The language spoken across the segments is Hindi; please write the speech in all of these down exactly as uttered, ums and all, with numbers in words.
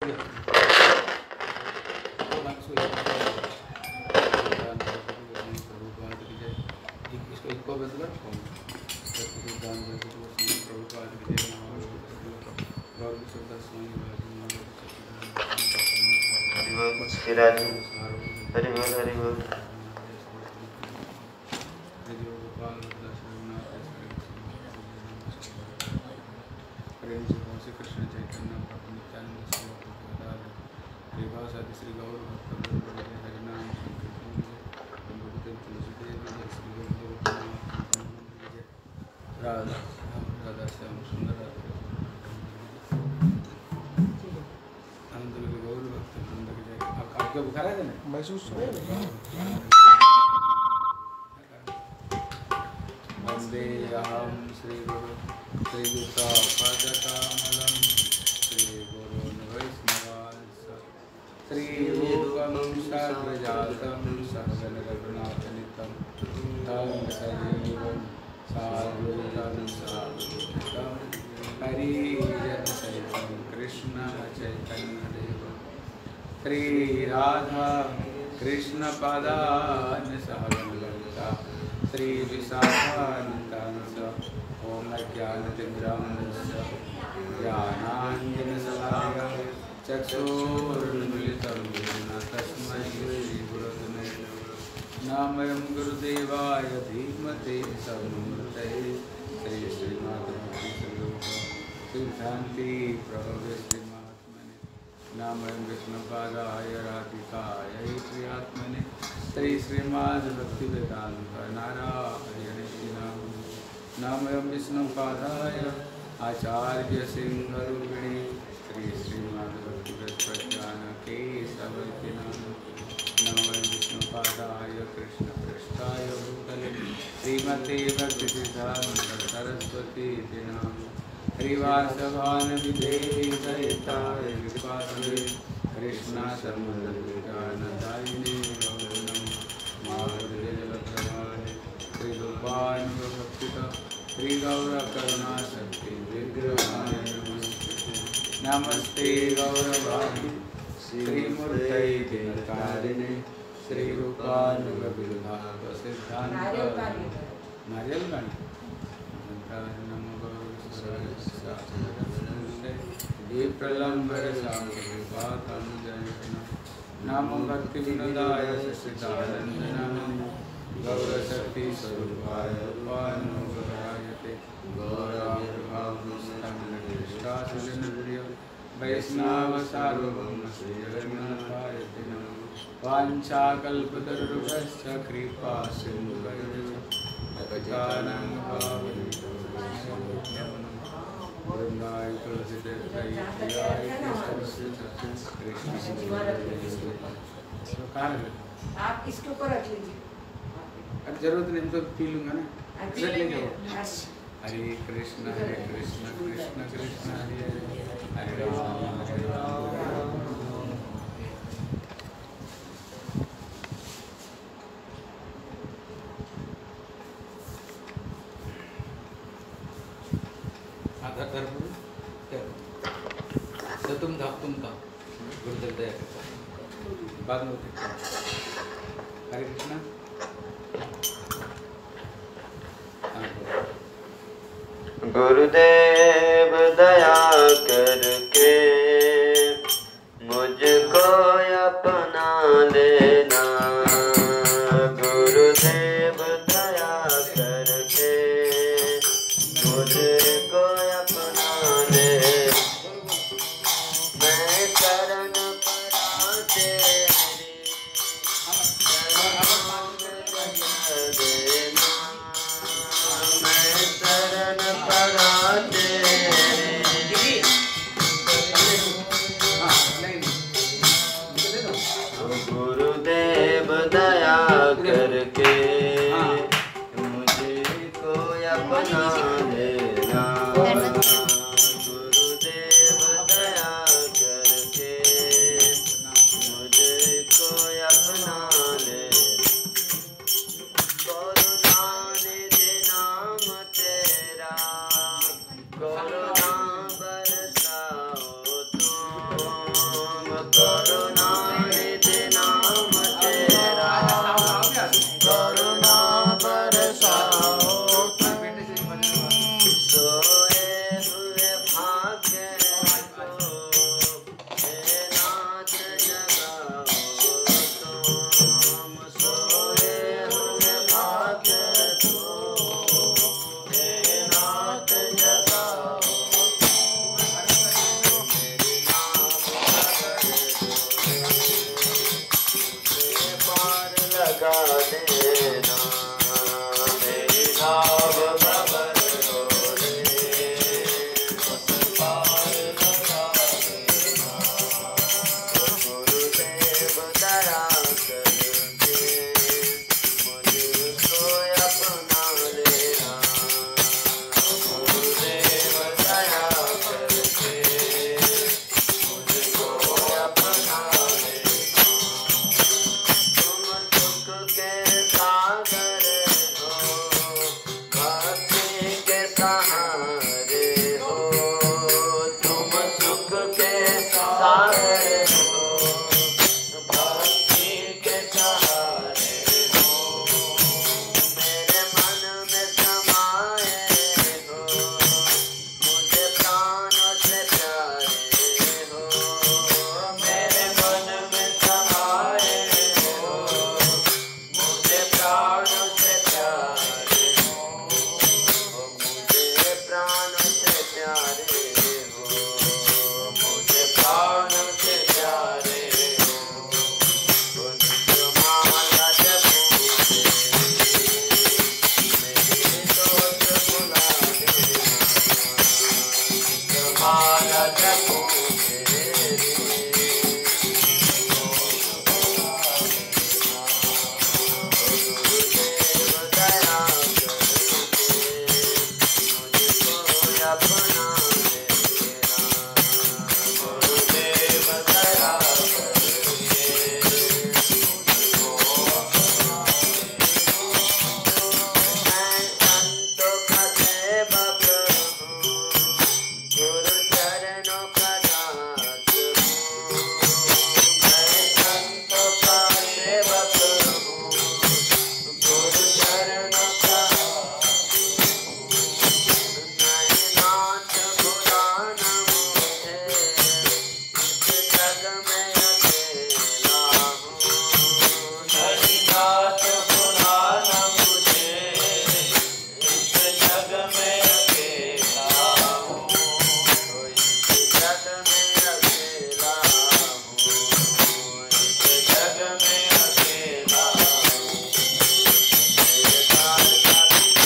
हरि बोल हरि बोल। कृष्ण चैतन्य प्रभु नित्यानंद श्री श्री गौर हरिनाम राधा राधा श्याम सुंदर आनंद गौर भक्त वृंद की जय। आपको बुखार है ना? महसूस हो वंदे अहम श्री गुरु श्री युता पदकमलं श्री गुरु वैष्णवांश श्री रूपं साग्रजातं सहगण रघुनाथनितं तं सजीवं साद्वैतं सावधूतं हरिजनसहितं कृष्ण चैतन्यदेवं श्री राधा कृष्ण पादान सहगण ललिता श्री विशाखान्वितांश ओम अज्ञानतिमिरान्धस्य ज्ञानाञ्जनशलाकया चक्षुरुन्मिलितं येन तस्मै श्रीगुरवे नमः। नामयं गुरुदेवाय धीमते सन्मूर्तये श्री श्रीमाधवती सिद्धान्ति प्रभवे श्रीमात्मने नामयं विष्णुपादाय राधिकायै प्रियात्मने श्री श्रीमद् भक्तिवेदान्त नारायण नामयं विष्णुपादाय आचार्य सिंहरूपिणे श्री श्रीमद् भक्तिवेदान्त केशवति नामयं विष्णुपादाय कृष्ण पृष्ठाय भूतले श्रीमते भक्तिसिद्धान्त सरस्वती नाम श्रीवासभानविदेहि सहिताय विपासवे कृष्णा सर्वदानदायिने माधुर्यजलप्रभावे श्रीरूपानुगभक्तिका श्रीगौरकरुणाशक्ति विग्रहाय नमस्ते गौरवाणी श्रीमूर्तये दिनकारिणे श्रीरूपानुगविरुद्धासिद्धान्त नारियल गाड़ी ये प्रलंबर नाम भक्ति विनोदाय सच्चिदानंद गौरशक्ति स्वरूपाय रूपानुग्रहायते गौराविर्भावमुष्टाशुलिनप्रिय वैष्णव सार्वभौम श्री जगन्नाथायते नमः। वाञ्छाकल्पतरुभ्यश्च कृपा सिन्धुभ्यश्च पतितानां पावनेभ्यो वैष्णवेभ्यो वृंदाय तुलसीदेवाय प्रियाय कृष्ण। आप इसके ऊपर रख लीजिए। अब जरूरत नहीं, तो पी लूंगा ना। रख लेंगे। हरे कृष्ण हरे कृष्ण कृष्ण कृष्ण हरे हरे हरे राम हरे राम। आधा कर तो तुम था तुम था गुरुदेव दया करता बाद में होते। हरे कृष्णा गुरुदेव दया करके मुझको अपना लेना। गुरुदेव दया करके मुझको अपना लेना। मैं शरण पड़ा तेरी देना। मैं शरण पड़ा तेरी गुरुदेव दया करके मुझे को अपना लेना। गुरुदेव दया करके मुझे को अपना लेना। करुणा निधि नाम तेरा करुणा बरसाओ तुम। लगा देना मेरी नाव बबर डोले उस पार लगा देना गुरुदेव दया करके मुझको अपना लेना गुरुदेव दया करके मुझको अपना लेना तुम सुख के सागर हो भक्ति के सहारे हो तुम सुख के सागर हो भक्ति के सहारे हो मेरे मन में समाए हो मुझे प्राणों से प्यारे हो मेरे मन में समाए हो मुझे प्राणों से प्यारे हो मुझे प्राणों से प्यारे हो मुझे प्राणों से प्यारे हो उनको माला जपूंगे मेरी दोस्त बुला देना माला जपूंगे गुरुदेव दया करके मुझको अपना लेना गुरुदेव दया करके मैं संतों का सेवक हूँ गुरु चरणों का दास हूँ मैं संतों का सेवक हूँ गुरु चरणों का नहीं नाथ भुलाना मुझे इस जग में अकेला हूँ नहीं नाथ भुलाना मुझे इस जग में अकेला हूँ इस जग में अकेला हूँ इस जग में अकेला हूँ मेरे काल का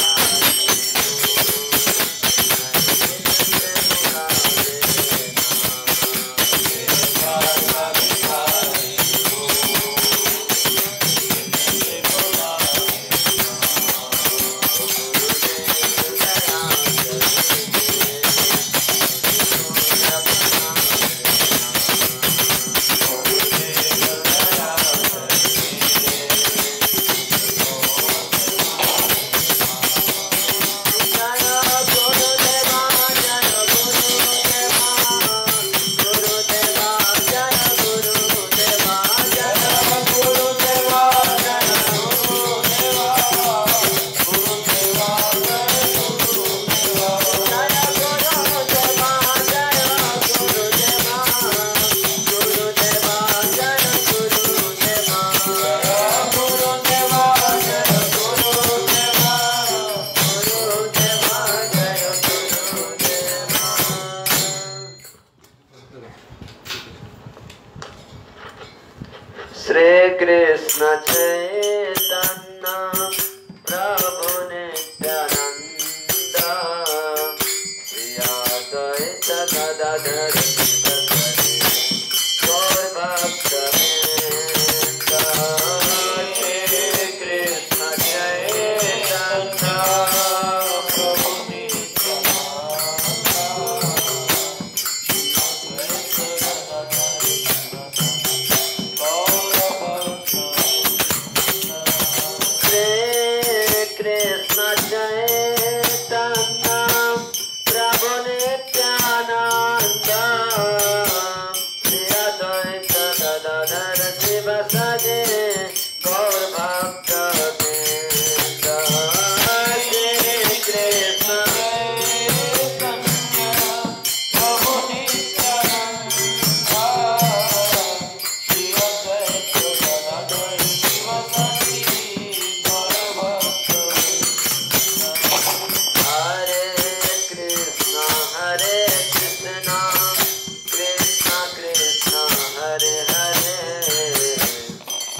श्री कृष्ण चैतन्य प्रभु नित्यानंद श्री अद्वैत गदाधर शिवसरि गौर भक्तवृंद श्री कृष्ण चैतन्य प्रभु कृष्ण चैतन्य प्रभु नित्यानंद श्री अद्वैत गदाधर शिवसरि गौर भक्तवृंद श्री कृष्ण चैतन्य प्रभु नित्यानंद श्री अद्वैत गदाधर शिवसरि गौर भक्तवृंद हरे कृष्ण हरे कृष्ण कृष्ण कृष्ण हरे हरे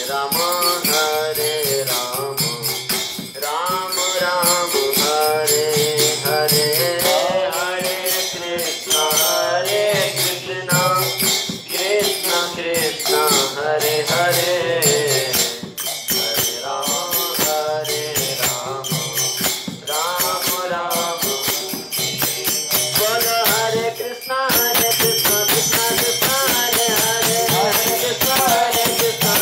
राम हरे राम राम राम हरे हरे हरे कृष्णा हरे कृष्णा कृष्ण कृष्ण हरे हरे हरे राम हरे राम राम राम बोलो हरे कृष्णा हरे कृष्णा कृष्णा कृष्णा हरे हरे हरे कृष्णा हरे कृष्णा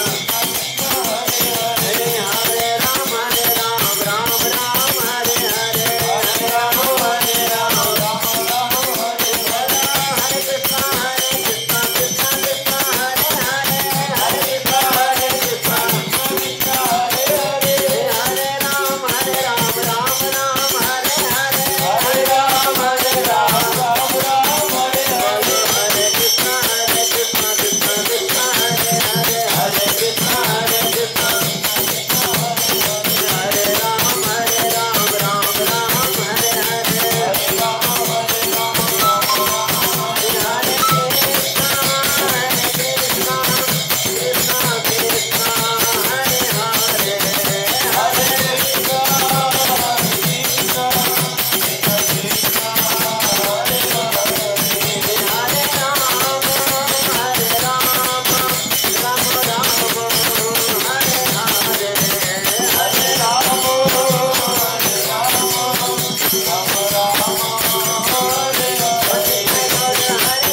हरे हरे राम हरे राम राम राम हरे हरे हरे राम हरे राम राम राम हरे हरे हरे कृष्णा हरे कृष्णा कृष्णा कृष्णा हरे हरे हरे कृष्णा हरे कृष्णा कृष्णा हरे हरे हरे राम हरे राम राम राम हरे हरे हरे राम हरे राम राम राम हरे हरे हरे कृष्णा हरे कृष्णा कृष्णा कृष्णा हरे हरे हरे कृष्णा हरे कृष्णा हरे राम हरे राम राम राम हरे हरे हरे राम हरे राम राम राम हरे हरे कृष्णा हरे कृष्णा कृष्णा कृष्णा हरे हरे हरे कृष्णा हरे राम हरे राम राम राम हरे हरे हरे राम हरे राम राम राम हरे हरे हरे हरे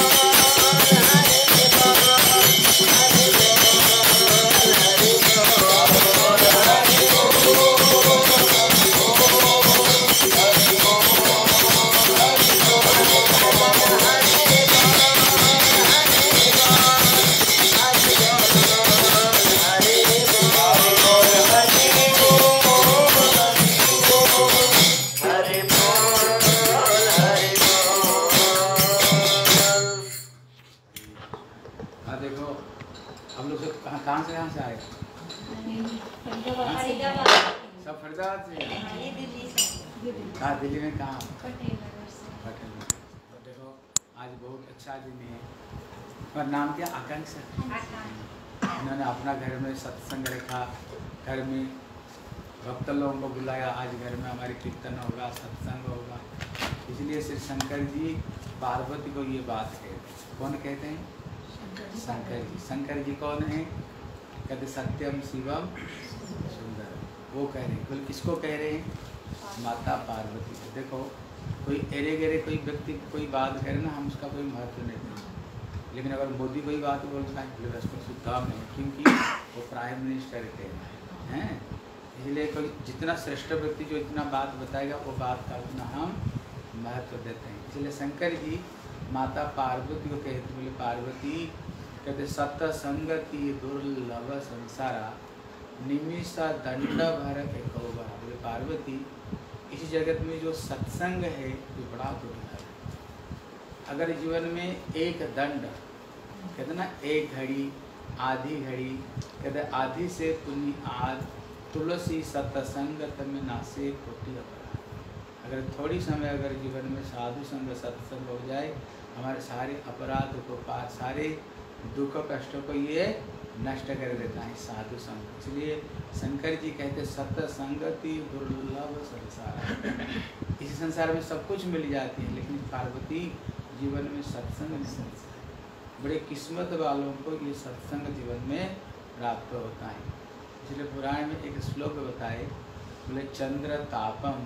हरे बोल हरे बोल हाँ देखो हम लोग सब कहाँ कहाँ से कहाँ से आए? सब फरीदाबाद से हैं? कहाँ दिल्ली में कहाँ? पटेल में। तो देखो आज बहुत अच्छा दिन है। और नाम क्या? आकांक्षा। इन्होंने अपना घर में सत्संग रखा, घर में भक्त लोगों को बुलाया। आज घर में हमारे कीर्तन होगा, सत्संग होगा। इसलिए श्री शंकर जी पार्वती को ये बात कहते हैं। कौन कहते हैं? शंकर जी। शंकर जी कौन है? कहते सत्यम शिवम सुंदर। वो कह रहे हैं। बोल किसको कह रहे हैं? माता पार्वती को। देखो कोई एरे गेरे कोई व्यक्ति कोई बात करे ना, हम उसका कोई महत्व नहीं देते। लेकिन अगर मोदी कोई बात बोलता है तो उसको सुधार नहीं, क्योंकि वो प्राइम मिनिस्टर हैं। इसलिए कोई जितना श्रेष्ठ व्यक्ति जो इतना बात बताएगा वो बात का उतना हम महत्व देते हैं। इसलिए शंकर जी माता पार्वती को कहते बोले पार्वती कहते सत्य संगति दुर्लभ संसारा निमिषा दंड भर एक बोले पार्वती इस जगत में जो सत्संग है वो बड़ा दुर्लभ है। अगर जीवन में एक दंड कहते ना एक घड़ी आधी घड़ी कहते आधी से पुण्य आध तुलसी सत्संगत में नासे कोटि अपराध। अगर थोड़ी समय अगर जीवन में साधु संग सत्संग हो जाए हमारे सारे अपराध को पार सारे दुख कष्टों को ये नष्ट कर देता है साधु संग। इसलिए शंकर जी कहते सत्य संगति दुर्लभ संसार। इस संसार में सब कुछ मिल जाती है लेकिन पार्वती जीवन में सत्संग नहीं मिलता है। बड़े किस्मत वालों को ये सत्संग जीवन में प्राप्त होता है। इसलिए पुराण में एक श्लोक बताए बोले चंद्र तापम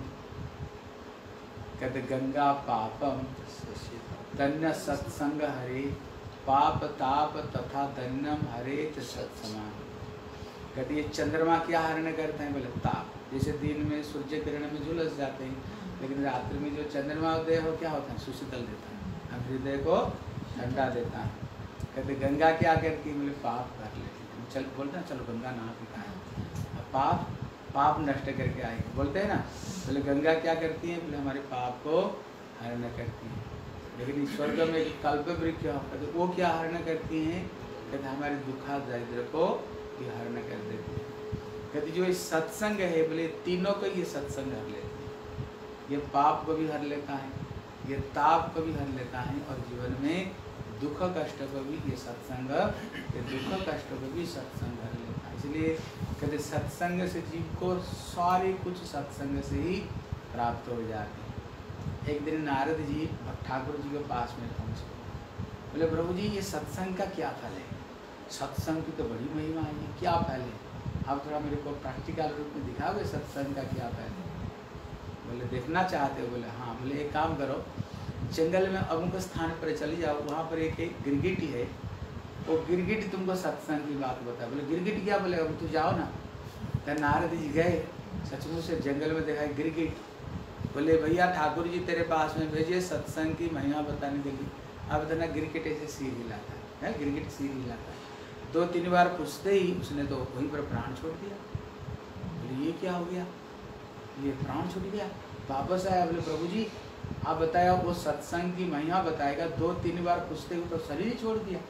कहते गंगा पापम धन्य सत्संग हरे पाप ताप तथा धन्यम हरे सत्समान। कहते ये चंद्रमा क्या हरण करते हैं? बोले ताप। जैसे दिन में सूर्य किरण में झुलस जाते हैं लेकिन रात्रि में जो चंद्रमा उदय हो क्या होता है? सुशीतल देता है, हम हृदय को ठंडा देता है। कहते गंगा क्या करती है? बोले पाप कर लेती है। चल बोलते हैं चलो गंगा नहा के खाए, पाप पाप नष्ट करके आए बोलते हैं ना। बोले गंगा क्या करती है? बोले हमारे पाप को हरण करती है। लेकिन स्वर्ग में एक कल्प वृक्ष होता है वो क्या हरण करती हैं? कहते हमारे दुखा दारिद्र को ये हरण कर देती है। कहते जो ये सत्संग है बोले तीनों को ये सत्संग हर लेती है। ये पाप को भी हर लेता है, ये ताप को भी हर लेता है और जीवन में दुख कष्ट को भी ये सत्संग ये दुख कष्ट को भी सत्संग हर लेता है। इसलिए कहते सत्संग से जीव को सारे कुछ सत्संग से ही प्राप्त हो जाते हैं। एक दिन नारद जी ठाकुर जी के पास में पहुँचे, बोले प्रभु जी ये सत्संग का क्या फल है? सत्संग की तो बड़ी महिमा है, ये क्या फल है? आप थोड़ा मेरे को प्रैक्टिकल रूप में दिखाओगे सत्संग का क्या फल है? बोले देखना चाहते हो? बोले हाँ। बोले एक काम करो, जंगल में अमुक स्थान पर चले जाओ, वहाँ पर एक एक गिरगिटी है, वो गिरगिटी तुमको सत्संग की बात बता। बोले गिरगिट क्या? बोले अब तू जाओ ना। तो नारद जी गए, सचमुच से जंगल में देखा गिरगिट। बोले भैया ठाकुर जी तेरे पास में भेजे सत्संग की महिमा बताने के लिए। अब तो ना गिरगिट ऐसे सिर हिलाता है, गिरगिट सिर हिलाता है। दो तीन बार पूछते ही उसने तो वहीं पर प्राण छोड़ दिया। बोले ये क्या हो गया? ये प्राण छूट गया। वापस आया, बोले प्रभु जी आप बताया वो सत्संग की महिमा बताएगा, दो तीन बार पूछते हुए तो शरीर ही छोड़ दिया।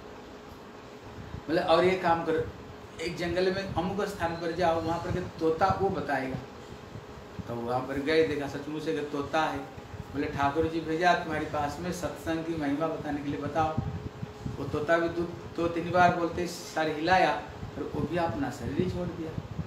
बोले और ये काम करो, एक जंगल में अमुक स्थान पर जाओ, वहाँ पर तोता वो बताएगा। तो वहाँ पर गए, देखा सचमुच से तोता है। बोले ठाकुर जी भेजा तुम्हारे पास में सत्संग की महिमा बताने के लिए, बताओ। वो तोता भी दो, दो तीन बार बोलते सर हिलाया, और वो भी अपना शरीर ही छोड़ दिया।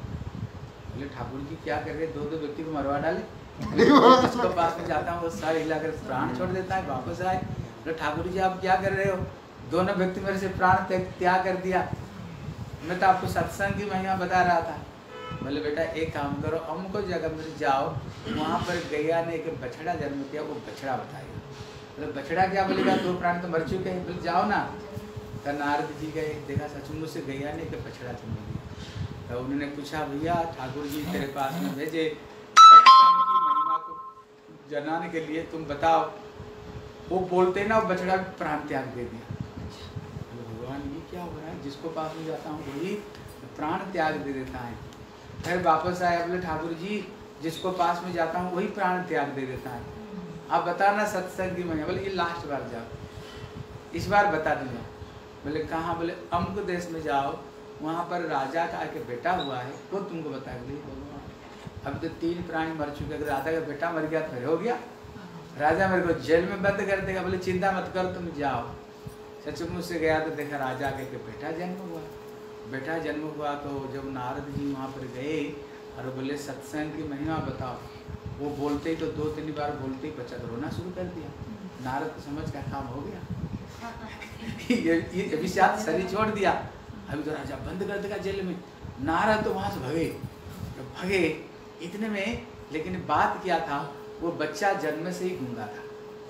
बोले ठाकुर जी क्या कर रहे? दो दो व्यक्ति को मरवा डाले। जिसको पास में जाता हूँ वो सर हिलाकर प्राण छोड़ देता है, वापस आए। बोले ठाकुर जी आप क्या कर रहे हो? दोनों व्यक्ति मेरे से प्राण त्याग कर दिया, मैं तो आपको सत्संग की महिमा बता रहा था। बोले बेटा एक काम करो, अमुक जगह में जाओ, वहाँ पर गैया ने एक बछड़ा जन्म किया, वो बछड़ा बताएगा। बोले बछड़ा क्या बोलेगा? दो प्राण तो मर चुके हैं। बोले जाओ ना। तो नारद जी गए, देखा सचमुच से गैया ने एक बछड़ा जन्म दिया। तो उन्होंने पूछा भैया ठाकुर जी तेरे पास में भेजे सत्संग की महिमा को जनाने के लिए, तुम बताओ। वो बोलते ना वो बछड़ा प्राण त्याग दे दिया। भगवान ये क्या हो रहा है? जिसको पास में जाता हूँ वही प्राण त्याग दे देता है। फिर वापस आया, बोले ठाकुर जी जिसको पास में जाता हूँ वही प्राण त्याग दे देता है, आप बताना सत्संग की महिमा। बोले ये लास्ट बार जाओ, इस बार बता दूंगा। बोले कहाँ? बोले अमुक देश में जाओ, वहाँ पर राजा का एक बेटा हुआ है, वो तुमको बताया। बोले भगवान अब तो तीन प्राणी मर चुके, अगर राजा का बेटा मर गया तो हो गया, राजा मेरे को जेल में बंद कर देगा। बोले चिंता मत करो तुम जाओ। सचमुच से गया तो देखा राजा का एक बेटा जन्म हुआ। बेटा जन्म हुआ तो जब नारद जी वहाँ पर गए और बोले सत्संग की महिमा बताओ, वो बोलते ही तो दो तीन बार बोलते ही बच्चा तो रोना शुरू कर दिया। नारद को समझ का काम हो गया। ये ये अभी शायद शरीर छोड़ दिया, अभी तो राजा बंद कर देगा जेल में। नारद तो वहाँ से भगे, तो भगे इतने में, लेकिन बात क्या था, वो बच्चा जन्म से ही गूंगा था।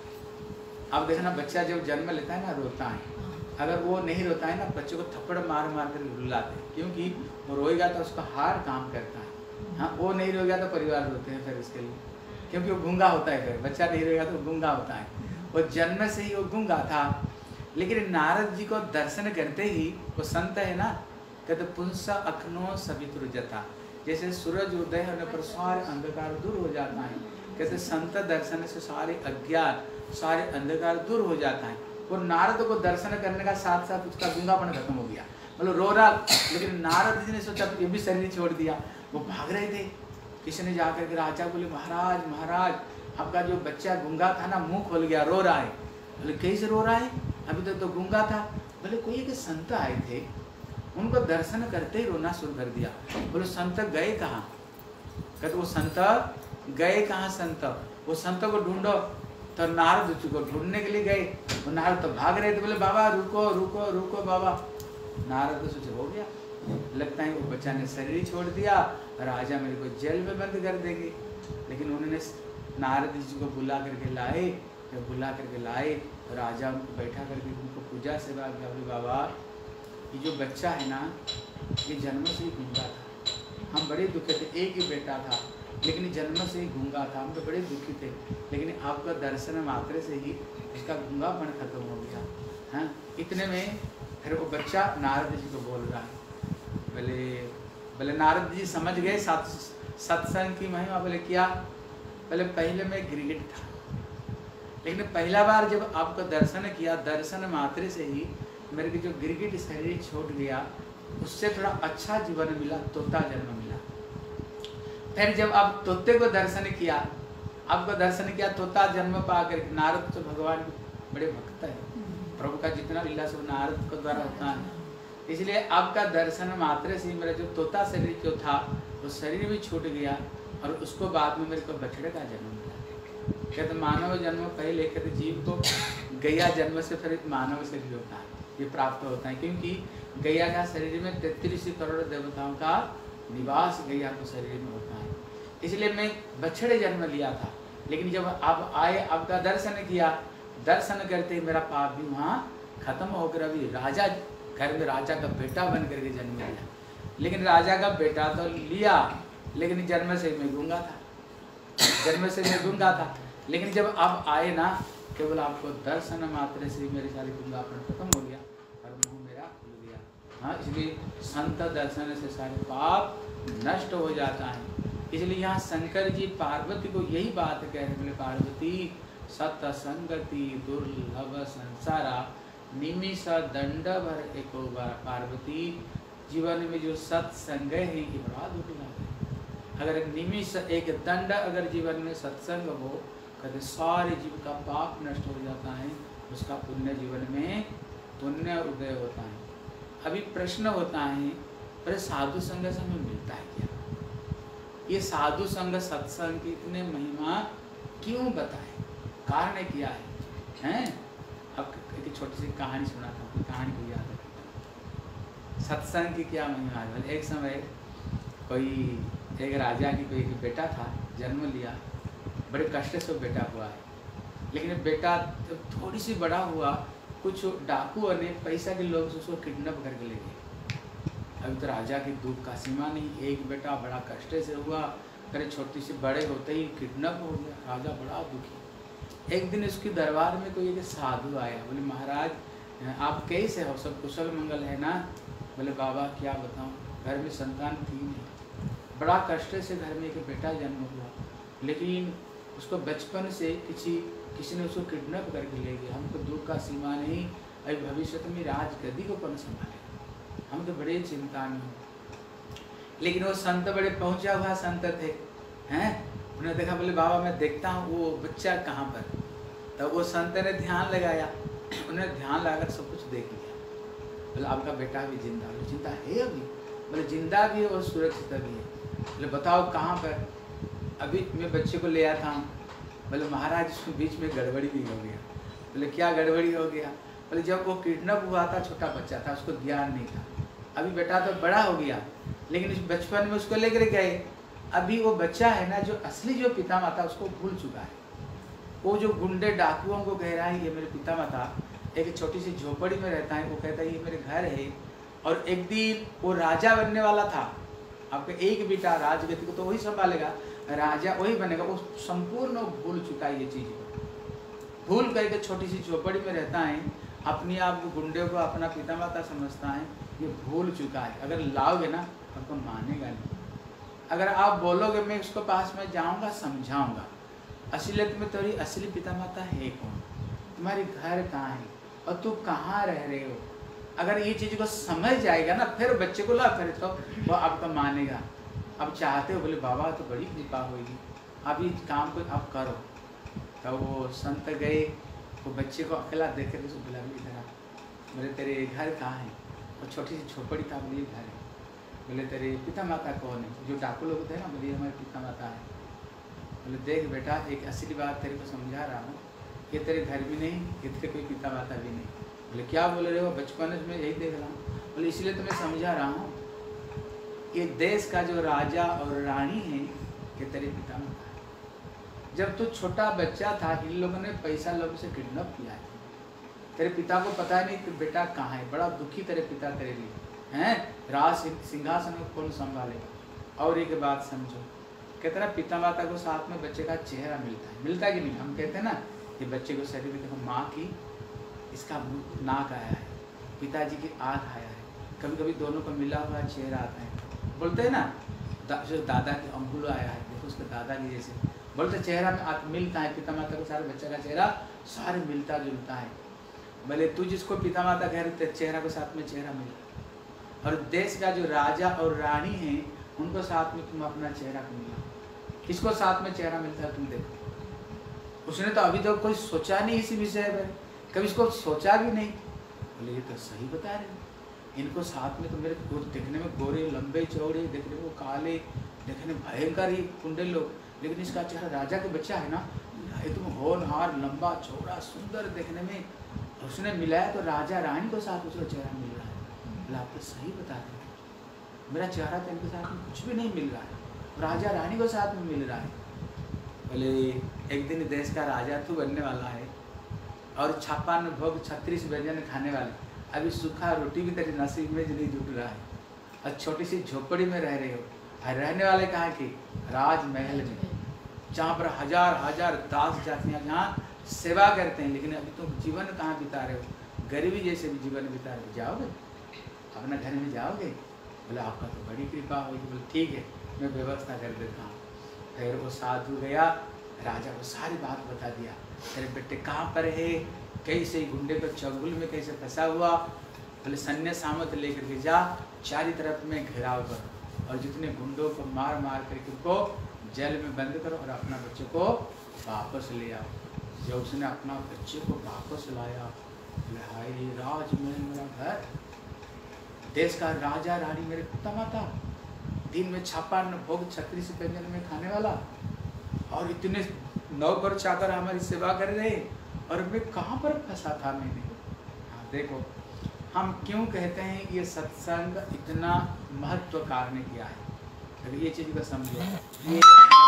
अब देखना बच्चा जब जन्म लेता है ना रोता है, अगर वो नहीं रोता है ना बच्चे को थप्पड़ मार मार कर रुलाते हैं, क्योंकि वो रोएगा तो उसका हार काम करता है। हाँ वो नहीं रोएगा तो परिवार रोते हैं फिर इसके लिए, क्योंकि वो गूंगा होता है। फिर बच्चा नहीं रोएगा तो गूंगा होता है। वो जन्म से ही वो गूंगा था, लेकिन नारद जी को दर्शन करते ही, वो संत है ना, कहते पुंसा अखनो सवितुर जता, जैसे सूरज उदय होने पर सारे अंधकार दूर हो जाता है, कहते संत दर्शन से सारे अज्ञान सारे अंधकार दूर हो जाता है। वो नारद को दर्शन करने का साथ साथ उसका गूंगापन खत्म हो गया, मतलब रो रहा, लेकिन नारद जी ने सोचा ये भी शरीर छोड़ दिया। वो भाग रहे थे, किसी ने जाकर के राजा बोले महाराज महाराज आपका जो बच्चा गूंगा था ना मुंह खोल गया, रो रहा है। बोले कैसे रो रहा है? अभी तक तो, तो गूंगा था। बोले कोई एक संत आए थे, उनको दर्शन करते ही रोना शुरू कर दिया। बोले संत गए कहाँ? कहते वो संत गए कहाँ? संत वो संत को ढूंढो। तो नारद जी को ढूंढने के लिए गए, वो नारद तो भाग रहे थे। बोले बाबा रुको रुको रुको बाबा। नारद तो सोचे हो गया, लगता है वो बच्चा ने शरीर छोड़ दिया, राजा मेरे को जेल में बंद कर देंगे। लेकिन उन्होंने नारद जी को बुला करके लाए, जब बुला करके लाए राजा उनको बैठा करके उनको पूजा सेवा किया। बोले बाबा ये जो बच्चा है ना ये जन्म से ही गूंगा था, हम बड़े दुखी थे, एक ही बेटा था लेकिन जन्म से ही गूंगा था, हम तो बड़े दुखी थे, लेकिन आपका दर्शन मात्र से ही उसका गूंगापन खत्म हो गया। हाँ इतने में फिर वो बच्चा नारद जी को बोल रहा है। बोले बोले नारद जी समझ गए सत्संग की महिमा। बोले क्या? बोले पहले मैं गिरगिट था, लेकिन पहला बार जब आपका दर्शन किया, दर्शन मात्र से ही मेरे को जो गिरगिट शरीर छोड़ गया, उससे थोड़ा अच्छा जीवन मिला, तोता जन्म मिला। फिर जब आप तोते को दर्शन किया, आपको दर्शन किया, तोता जन्म पा कर, नारद तो भगवान बड़े भक्त है, प्रभु का जितना लीला सब नारद के द्वारा होता है। इसलिए आपका दर्शन मात्र से मेरा जो तोता शरीर जो था वो शरीर भी छूट गया और उसको बाद में मेरे को बछड़े का जन्म मिला। कहते मानव जन्म पहले कहते जीव को गैया जन्म से फिर मानव शरीर होता है, ये प्राप्त होता है, क्योंकि गैया का शरीर में तैंतीस करोड़ देवताओं का निवास गैया को शरीर में होता है। इसलिए मैं बछड़े जन्म लिया था, लेकिन जब आप आए आपका दर्शन किया, दर्शन करते मेरा पाप भी वहाँ खत्म होकर अभी राजा घर में राजा का बेटा बन करके जन्म लिया। लेकिन राजा का बेटा तो लिया, लेकिन जन्म से मैं गूंगा था, जन्म से मैं गूंगा था। लेकिन जब आप आए ना, केवल आपको दर्शन मात्र से मेरे सारे गूंगापन खत्म हो गया और मुँह मेरा खुल गया। हाँ, इसलिए संत दर्शन से सारे पाप नष्ट हो जाता है। इसलिए यहाँ शंकर जी पार्वती को यही बात कह रहे, बोले पार्वती सत्संगति दुर्लभ संसारा निमिष दंड भर एको बार। पार्वती जीवन में जो सत्संग है ये बड़ा दुर्लभ है। अगर निमिष एक दंड अगर जीवन में सत्संग हो, कहते सारे जीव का पाप नष्ट हो जाता है, उसका पुण्य जीवन में पुण्य उदय होता है। अभी प्रश्न होता है, अरे साधु संग से हमें मिलता है क्या? ये साधु संग सत्संग की इतने महिमा क्यों बताए? कारण किया है, हैं? अब एक छोटी सी कहानी सुनाता हूँ, कहानी को याद रखना। सत्संग की क्या महिमा है? एक समय कोई एक राजा की कोई बेटा था, जन्म लिया, बड़े कष्ट से बेटा हुआ है। लेकिन बेटा जब थोड़ी सी बड़ा हुआ, कुछ डाकुओं ने पैसा के लोग से उसको किडनैप करके ले गए। अभी तो राजा की दुख का सीमा नहीं, एक बेटा बड़ा कष्ट से हुआ, करे छोटी सी बड़े होते ही किडनैप हो गया। राजा बड़ा दुखी। एक दिन उसके दरबार में कोई एक साधु आया, बोले महाराज आप कैसे हो, सब कुशल मंगल है ना? बोले बाबा क्या बताऊं, घर में संतान थी नहीं, बड़ा कष्ट से घर में एक बेटा जन्म हुआ, लेकिन उसको बचपन से किसी किसी ने उसको किडनैप करके ले गया। हमको दुख का सीमा नहीं, अभी भविष्य में राजगद्दी को कौन संभाले, हम तो बड़े चिंता में। लेकिन वो संत बड़े पहुंचा हुआ संत थे, हैं? उन्होंने देखा, बोले बाबा मैं देखता हूँ वो बच्चा कहाँ पर। तब वो संत ने ध्यान लगाया, उन्होंने ध्यान लगाकर सब कुछ देख लिया। बोले आपका बेटा भी जिंदा? बोले जिंदा है अभी। बोले जिंदा भी है और सुरक्षित भी है। बोले बताओ कहाँ पर? अभी मैं बच्चे को ले आया था। बोले महाराज इसमें बीच में गड़बड़ी भी हो गया। बोले क्या गड़बड़ी हो गया? बोले जब वो किडनैप हुआ था छोटा बच्चा था, उसको ध्यान नहीं था। अभी बेटा तो बड़ा हो गया, लेकिन इस बचपन में उसको लेकर गए, अभी वो बच्चा है ना, जो असली जो पिता माता उसको भूल चुका है। वो जो गुंडे डाकुओं को कह रहा है ये मेरे पिता माता, एक छोटी सी झोपड़ी में रहता है, वो कहता है ये मेरे घर है। और एक दिन वो राजा बनने वाला था, आपका एक बेटा राजगद्दी को तो वही संभालेगा, राजा वही बनेगा। वो संपूर्ण भूल चुका है ये चीज़ को, भूल करके छोटी सी झोपड़ी में रहता है, अपने आप को गुंडे को अपना पिता माता समझता है, ये भूल चुका है। अगर लाओगे ना आपको मानेगा नहीं, अगर आप बोलोगे मैं उसको पास में जाऊंगा समझाऊंगा, असलियत में तेरी असली पिता माता है कौन, तुम्हारे घर कहाँ है और तू कहाँ रह रहे हो, अगर ये चीज़ को समझ जाएगा ना, फिर बच्चे को ला फिर तो वो आपका मानेगा। अब चाहते हो, बोले बाबा तो बड़ी कृपा होगी, आप ये काम को आप करो। तो वो संत गए, वो बच्चे को अकेला देख कर उसको बुला के इधर आ, बोले तेरे घर कहाँ है? और छोटी सी झोपड़ी था, बोले घर है। बोले तेरे पिता माता कौन है? जो डाकू लोग थे ना, बोले हमारे पिता माता है। बोले देख बेटा एक असली बात तेरे को समझा रहा हूँ, ये तेरे घर भी नहीं, ये तेरे कोई पिता माता भी नहीं। बोले क्या बोल रहे हो? बचपन में यही देख रहा हूँ। बोले इसलिए तो मैं समझा रहा हूँ, ये देश का जो राजा और रानी है ये तेरे पिता माता है। जब तू छोटा बच्चा था इन लोगों ने पैसा लोगों से किडनैप किया है, तेरे पिता को पता नहीं कि बेटा कहाँ है, बड़ा दुखी तेरे पिता तेरे लिए हैं, राज सिंहासन को कौन संभाले। और एक बात समझो, कहते ना पिता माता को साथ में बच्चे का चेहरा मिलता है, मिलता है कि नहीं? हम कहते हैं ना ये बच्चे को शरीर में देखो, माँ की इसका नाक आया है, पिताजी की आँख आया है, कभी कभी दोनों को मिला हुआ चेहरा आता है। बोलते हैं ना दा, जो दादा की अंगुल आया है, देखो उसके दादा की जैसे, बोलते चेहरा में मिलता है, पिता माता को सारे बच्चे का चेहरा सारे मिलता जुलता है। भले तू जिसको पिता माता कह रहे चेहरा के साथ में चेहरा मिला, और देश का जो राजा और रानी है उनको साथ में तुम अपना चेहरा को मिला। किसको साथ में चेहरा मिलता है तुम देखो, उसने तो अभी तो कोई सोचा नहीं इसी विषय में, कभी इसको सोचा भी नहीं। बोले ये तो सही बता रहे, इनको साथ में तो मेरे को देखने में गोरे लंबे चौड़े, देखने में काले, देखने में भयंकर ही कुंडल लोग, लेकिन इसका चेहरा राजा का बच्चा है ना, एकदम होनहार, लंबा चौड़ा, सुंदर देखने में। उसने मिलाया तो राजा रानी को साथ उसका चेहरा मिल रहा है। बोला आप तो सही बता रहे हैं, मेरा चेहरा तो इनके साथ में कुछ भी नहीं मिल रहा है, राजा रानी को साथ में मिल रहा है। बोले एक दिन देश का राजा तू बनने वाला है और छप्पन भोग छत्तीस व्यंजन खाने वाले, अभी सूखा रोटी भी तेरे नसीब में नहीं जुट रहा है और छोटी सी झोपड़ी में रह रहे हो। और रहने वाले कहाँ के? राजमहल में, जहाँ पर हजार हजार दास जातियाँ जहाँ सेवा करते हैं, लेकिन अभी तुम जीवन कहाँ बिता रहे हो? गरीबी जैसे भी जीवन बिता रहे हो। जाओगे अपना घर में जाओगे? बोले आपका तो बड़ी कृपा होगी। बोले ठीक है मैं व्यवस्था कर देता हूँ। फिर वो साधु गया, राजा को सारी बात बता दिया, तेरे बेटे कहाँ पर है, कैसे गुंडे को चंगुल में कैसे फंसा हुआ। बोले सैन्य सामत लेकर के जा, चारी तरफ में घेराव करो और जितने गुंडों को मार मार करके उनको जेल में बंद करो और अपना बच्चे को वापस ले आओ। जब उसने अपना बच्चे को वापस लाया, बोले हाय राजमहल मेरा घर, देश का राजा रानी मेरे पिता माता, दिन में छप्पन भोग छत्तीस व्यंजन में खाने वाला, और इतने नौकर चाकर हमारी सेवा कर रहे, और मैं कहाँ पर फंसा था मैंने। हाँ देखो हम क्यों कहते हैं ये सत्संग इतना महत्व कारण किया है, अगर ये चीज़ को समझो, ये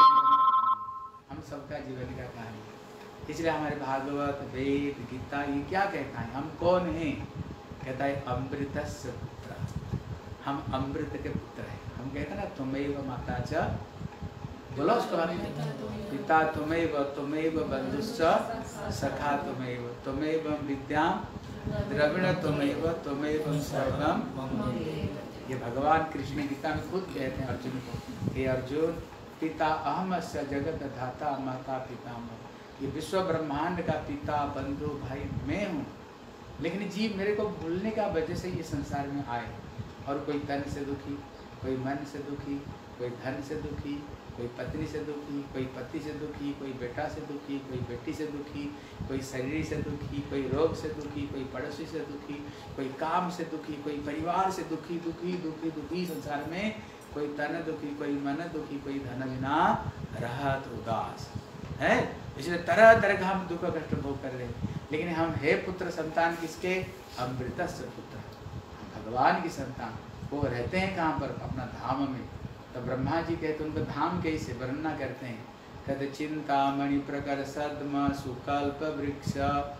हम सबका जीवन का कहानी। इसलिए हमारे भागवत वेद गीता ये क्या कहता है, हम कौन हैं? कहता है अमृतस्य पुत्र, हम अमृत के पुत्र हैं। हम कहते हैं ना तुमैव माता च, बोलो उसको पिता तुमैव, तुमैव बंधुश्च सखा तुमैव, तुमैव विद्याम द्रविण तुमैव, तुमैव सर्वम। ये भगवान कृष्ण गीता में खुद कहते हैं अर्जुन को, हे अर्जुन पिता अहमस्य जगत धाता माता पितामह, ये विश्व ब्रह्मांड का पिता बंधु भाई मैं हूँ। लेकिन जीव मेरे को भूलने का वजह से ये संसार में आए, और कोई तन से दुखी, कोई मन से दुखी, कोई धन से दुखी, कोई पत्नी से दुखी, कोई पति से दुखी, कोई बेटा से दुखी, कोई बेटी से दुखी, कोई शरीर से दुखी, कोई रोग से दुखी, कोई पड़ोसी से दुखी, कोई काम से दुखी, कोई परिवार से दुखी, दुखी दुखी दुखी संसार में, कोई तन दुखी, कोई मन दुखी, कोई धन बिना रहत उदास है। इसलिए तरह तरह का हम दुख कष्ट भोग कर रहे हैं, लेकिन हम है पुत्र संतान किसके? अमृतस्य पुत्र, भगवान की संतान। वो रहते हैं कहाँ पर? अपना धाम में। तो ब्रह्मा जी कहते उनका धाम कैसे वर्णना करते हैं, कहते चिंतामणि प्रकर सद्म सुकल्प वृक्ष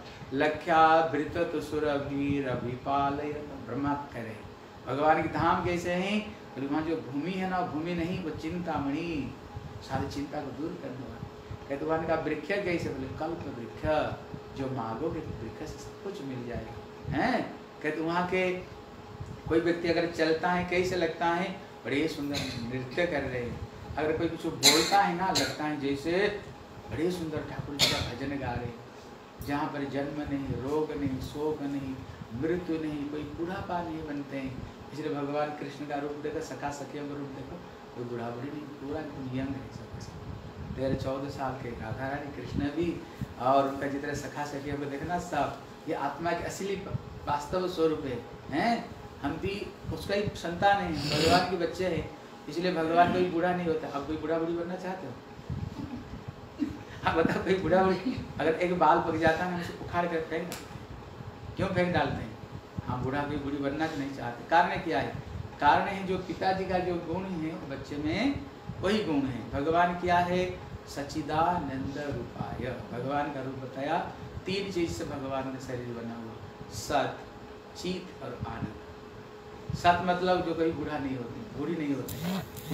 लख्याभृत सुरभीर अभिपालय। ब्रह्मा करे भगवान की धाम कैसे हैं? वहाँ जो भूमि है ना, भूमि नहीं वो चिंतामणि, सारी चिंता को दूर करने वाला। कहते भगवान का वृक्ष कैसे? बोले कल्प वृक्ष, जो मांगोगे वृक्ष से सब कुछ मिल जाएगा हैं। कहते वहाँ के कोई व्यक्ति अगर चलता है कैसे लगता है? बड़े सुंदर नृत्य कर रहे हैं। अगर कोई कुछ बोलता है ना, लगता है जैसे बड़े सुंदर ठाकुर जी का भजन गा रहे हैं। जहाँ पर जन्म नहीं, रोग नहीं, शोक नहीं, मृत्यु नहीं, कोई बुढ़ापा नहीं बनते हैं। इसलिए भगवान कृष्ण का रूप देखो, सखा सखियों का रूप देखो, कोई बुढ़ा बुढ़ी नहीं, पूरा यंग है सब। तेरह चौदह साल के राधा रानी कृष्ण भी, और उनका जितने सखा सखियों को देखना सब, ये आत्मा के असली वास्तव स्वरूप है हैं। हम भी उसका ही संतान है, भगवान के बच्चे हैं। इसलिए भगवान कोई बूढ़ा नहीं होता। अब कोई बूढ़ा बूढ़ी बनना चाहते हो? हाँ बताओ, कोई बूढ़ा बूढ़ी अगर एक बाल पक जाता है ना, उसे उखाड़ कर फेंक, क्यों फेंक डालते हैं? हाँ बूढ़ा कोई बूढ़ी बनना नहीं चाहते। कारण क्या है? कारण है जो पिताजी का जो गुण है बच्चे में वही गुण है। भगवान क्या है? सच्चिदानंद रूपाय, भगवान का रूप बताया। तीन चीज से भगवान का शरीर बना हुआ, सत, चित और आनंद। सत मतलब जो कोई बूढ़ा नहीं होती, बूढ़ी नहीं होती,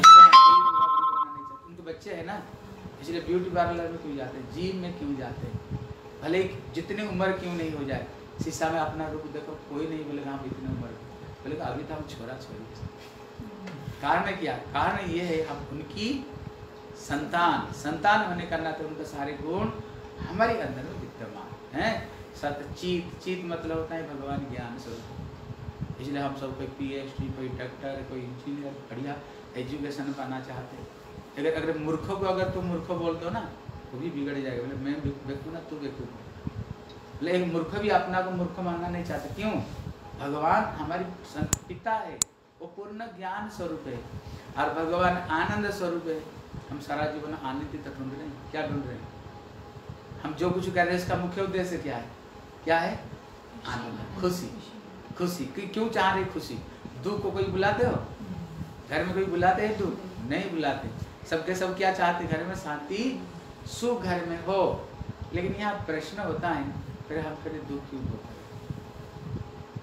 उनके बच्चे है ना। इसलिए ब्यूटी पार्लर में क्यों जाते हैं, जिम में क्यों जाते हैं? भले जितनी उम्र क्यों नहीं हो जाए, शीशा में अपना रूप देखो, कोई नहीं बोलेगा हम इतने उम्र, बोलेगा अभी तो हम छोरा छोरी। कारण क्या? कारण ये है हम उनकी संतान, संतान होने का नाते उनके सारे गुण हमारे अंदर में विद्यमान हैं। सतचित, चित मतलब होता है भगवान ज्ञान स्वरूप। इसलिए हम सब कोई पीएचडी, कोई डॉक्टर, कोई इंजीनियर, बढ़िया एजुकेशन पाना चाहते हैं। अगर अगर मूर्खों को अगर तुम मूर्ख बोल दो ना, वो भी बिगड़ जाएगा। बोले मैं बेवकूफ ना, तू बेवकूफ। बोले एक मूर्ख भी अपना को मूर्ख मानना नहीं चाहते। क्यों? भगवान हमारी पिता है, वो पूर्ण ज्ञान स्वरूप है और भगवान आनंद स्वरूप है। हम सारा जीवन आनंद तक ढूंढ रहे हैं। क्या ढूंढ रहे हैं? हम जो कुछ कर रहे हैं इसका मुख्य उद्देश्य क्या है? क्या है? आनंद, खुशी। खुशी क्यों चाह रहे? खुशी। दुख को कोई बुलाते हो? घर में कोई बुलाते हैं दुख? नहीं बुलाते। सबके सब क्या चाहते? घर में शांति सुख घर में हो। लेकिन यहाँ प्रश्न होता है, फिर हम फिर दुख क्यों भोग कर रहे?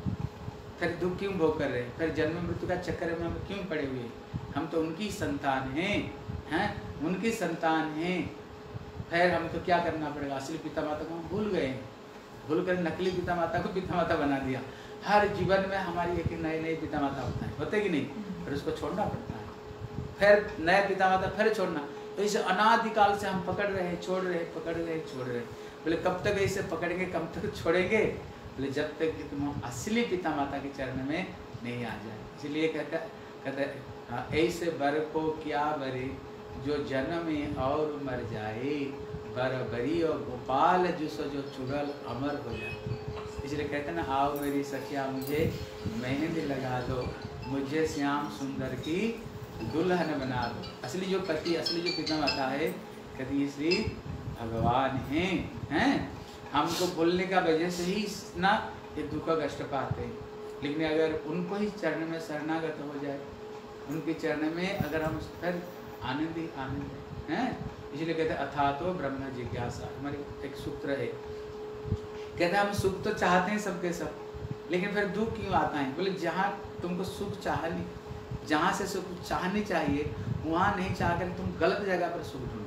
फिर दुख क्यों भोग कर रहे हैं? फिर जन्म मृत्यु का चक्कर में हम क्यों पड़े हुए? हम तो उनकी संतान हैं, हैं? उनकी संतान हैं। फिर हमको क्या करना पड़ेगा? असली पिता माता को हम भूल गए, भूल कर नकली पिता माता को पिता माता बना दिया। हर जीवन में हमारी एक नए नए पिता माता होता है, होते कि नहीं? फिर उसको छोड़ना पड़ता है, फिर नए पिता माता फिर छोड़ना। तो इसे अनादिकाल से हम पकड़ रहे हैं, छोड़ रहे हैं, पकड़ रहे हैं, छोड़ रहे हैं। बोले कब तक ऐसे पकड़ेंगे, कब तक छोड़ेंगे? बोले जब तक कि तुम असली पिता माता के चरण में नहीं आ जाए। इसलिए कहता कहते ऐसे बर को क्या बरे जो जन्म में और मर जाए, बर बरी और गोपाल जुसो जो चुड़ल अमर हो जाए। इसलिए कहते ना, आओ मेरी सखिया मुझे मेहंदी लगा दो, मुझे श्याम सुंदर की दुल्हन बना दो। असली जो पति, असली जो पिता माता है, कहते ये श्री भगवान हैं, हैं? हमको बोलने का वजह से ही ना ये दुख कष्ट पाते हैं। लेकिन अगर उनको ही चरण में शरणागत हो जाए, उनके चरण में अगर हम फिर आनंद ही आनंद हैं। इसलिए कहते हैं अथा तो ब्रह्म जिज्ञासा। हमारे एक सूत्र है, कहते हैं हम सुख तो चाहते हैं सबके सब, लेकिन फिर दुख क्यों आता है? बोले जहाँ तुमको सुख चाहनी, जहाँ से सुख चाहनी चाहिए वहाँ नहीं चाह कर तुम गलत जगह पर सुख ढूंढ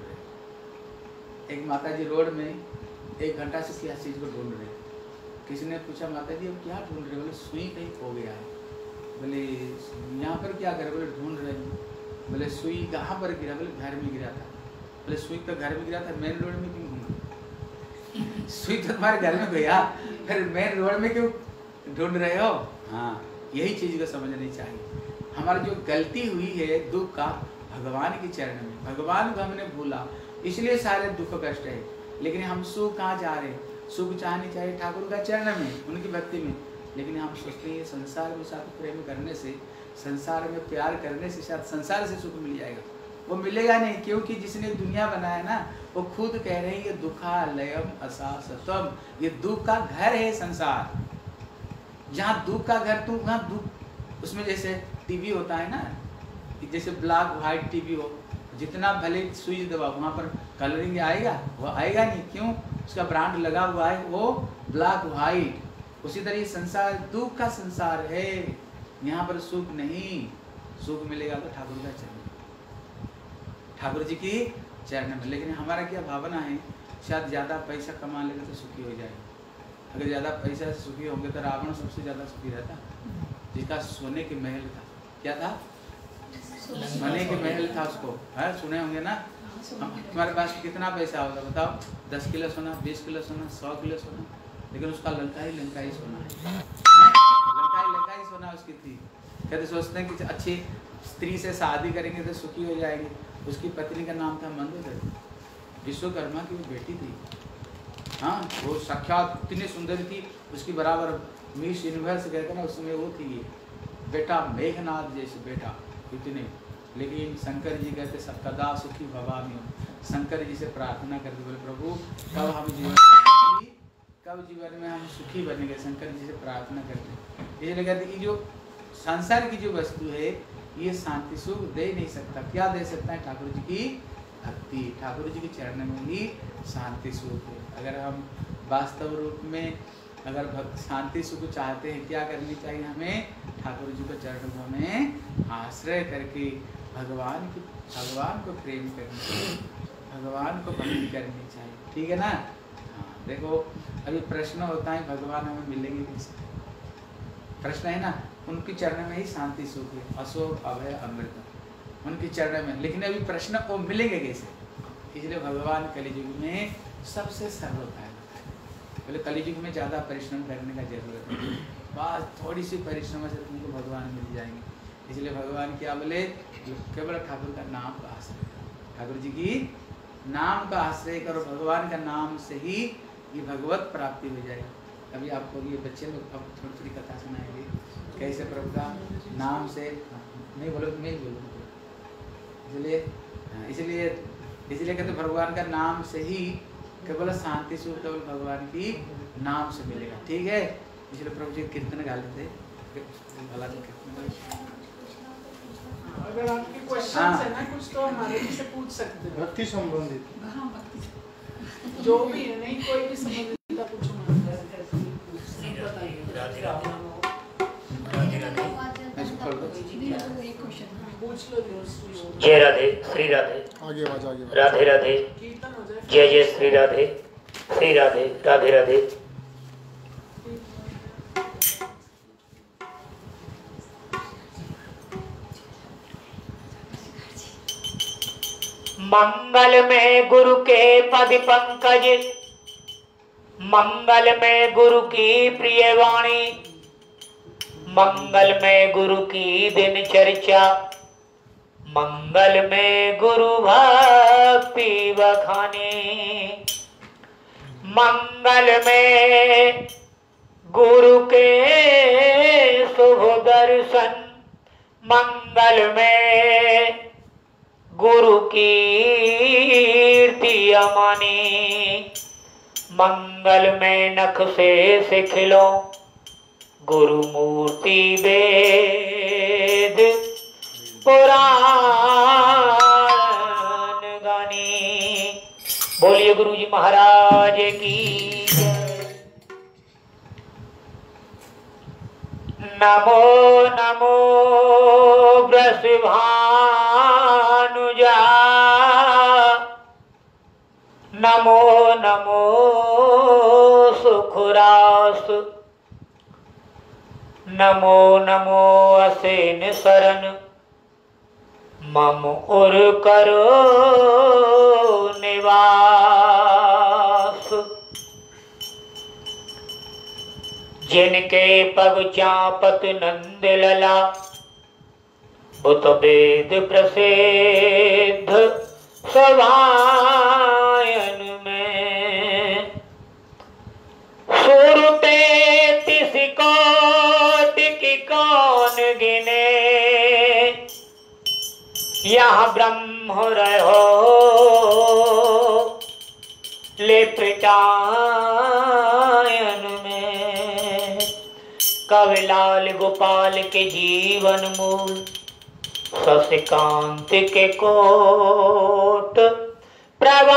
रहे। एक माता जी रोड में एक घंटा से क्या चीज़ को ढूंढ रहे। किसी ने पूछा माता जी अब क्या ढूंढ रहे? बोले सुई कहीं खो गया है। बोले यहाँ पर क्या करे? बोले ढूंढ रहे हैं। बोले सुई कहाँ पर गिरा? बोले घर में गिरा था। बोले सुई तो घर में गिरा था, मेन रोड में क्यों ढूंढ? सुई तो तुम्हारे घर में गया, फिर मेन रोड में क्यों ढूंढ रहे हो? हाँ, यही चीज़ को समझनी चाहिए। हमारी जो गलती हुई है दुख का, भगवान के चरण में, भगवान को हमने भूला, इसलिए सारे दुख कष्ट है। लेकिन हम सुख कहाँ जा रहे हैं? सुख चाहनी चाहिए ठाकुर का चरण में, उनकी भक्ति में। लेकिन हम सोचते हैं संसार में साथ प्रेम करने से, संसार में प्यार करने से शायद संसार से सुख मिल जाएगा। वो मिलेगा नहीं, क्योंकि जिसने दुनिया बनाया ना, वो खुद कह रहे हैं ये दुखालयम असासतम, ये दुख का घर है संसार। जहाँ दुख का घर, तुम वहाँ दुख, उसमें जैसे टीवी होता है ना, जैसे ब्लैक व्हाइट टीवी हो, जितना भले स्विच दबा वहाँ पर कलरिंग आएगा? वो आएगा नहीं। क्यों? उसका ब्रांड लगा हुआ है वो ब्लैक व्हाइट। उसी तरह संसार दुख का संसार है, यहाँ पर सुख नहीं। सुख मिलेगा तो ठाकुर का चरण, ठाकुर जी की चरण में। लेकिन हमारा क्या भावना है, शायद ज़्यादा पैसा कमा लेंगे तो सुखी हो जाएगा। अगर ज़्यादा पैसा से सुखी होंगे तो रावण सबसे ज़्यादा सुखी रहता, जिसका सोने के महल था। क्या था? सोने के महल था उसको, है सुने होंगे ना। तुम्हारे पास कितना पैसा होगा बताओ? दस किलो सोना, बीस किलो सोना, सौ किलो सोना, लेकिन उसका लंका ही लंका ही सोना है, लंका ही लंका ही सोना उसकी थी। कहते सोचते हैं कि अच्छी स्त्री से शादी करेंगे तो सुखी हो जाएगी। उसकी पत्नी का नाम था मंदोदरी, विश्वकर्मा की वो बेटी थी। हाँ, वो साक्षात इतनी सुंदर थी, उसकी बराबर मिस यूनिवर्स कहते ना उसमें वो थी, बेटा मेघनाथ जैसे बेटा इतने। लेकिन शंकर जी कहते सब कदा सुखी भवामी, शंकर जी से प्रार्थना करते बोले प्रभु कब हम जीवन में कब जीवन में हम सुखी बनेंगे। शंकर जी से प्रार्थना करते। इसलिए कहते कि जो संसार की जो वस्तु है ये शांति सुख दे नहीं सकता। क्या दे सकता है? ठाकुर जी की भक्ति, ठाकुर जी के चरण में ही शांति सुख है। अगर हम वास्तव रूप में अगर भक्त शांति सुख चाहते हैं, क्या करनी चाहिए हमें? ठाकुर जी को चरणों में आश्रय करके भगवान की भगवान को प्रेम करनी चाहिए, भगवान को भक्ति करनी चाहिए। ठीक है ना? हाँ, देखो अभी प्रश्न होता है भगवान हमें मिलेंगे कैसे? प्रश्न है ना, उनके चरण में ही शांति सुख है, अशोक अभय अमृत उनके चरण में। लेकिन अभी प्रश्न वो मिलेंगे कैसे? इसलिए भगवान कलियुग में सबसे सरल होता है। बोले कलियुग में ज़्यादा परिश्रम करने का जरूरत है, बस थोड़ी सी परिश्रम से तुमको भगवान मिल जाएंगे। इसलिए भगवान क्या बोले? केवल ठाकुर का नाम का आश्रय करो, ठाकुर जी की नाम का आश्रय करो। भगवान का नाम से ही ये भगवत प्राप्ति हो जाएगी। अभी आपको ये बच्चे लोग अब थोड़ी थोड़ी कथा सुनाएंगे कैसे प्रभु का नाम से नहीं बोलो नहीं बोलो इसलिए इसलिए इसलिए कहते भगवान का नाम से ही केवल शांति सुख केवल भगवान की नाम से मिलेगा। ठीक है, इसलिए प्रभु जी कीर्तन गा लेते भला जी कीर्तन। अगर आपके क्वेश्चन है ना कुछ तो हमारे से पूछ सकते हैं भक्ति संबंधित। हाँ भक्ति जो भी है नहीं कोई भी संबंधित पूछो पूछ लो जो जय राधे श्री राधे आगे आवाज आगे राधे राधे कीर्तन हो जाए जय जय श्री राधे श्री राधे राधे राधे। मंगल में गुरु के पद पंकज, मंगल में गुरु की प्रिय वाणी, मंगल में गुरु की दिन चर्चा, मंगल में गुरु भक्ति बखानी, मंगल में गुरु के शुभ दर्शन, मंगल में गुरु की कीर्ति अमानी, मंगल में नख से सिख लो गुरु मूर्ति वेद पुराण गानी। बोलिए गुरु जी महाराज की जय। नमो नमो वृषभानुजा, नमो नमो सुखरास, नमो नमो असेन शरण, मम उर करो निवास। जिनके पग चापत नंद लला, बुत वेद प्रसिद्ध सवायन में, सुरते तिस कोटि की कौन गिने, यहाँ ब्रह्म रहो लिपटायन में। कविलाल गोपाल के जीवन मूल, शशिकांत के कोट प्रवाहन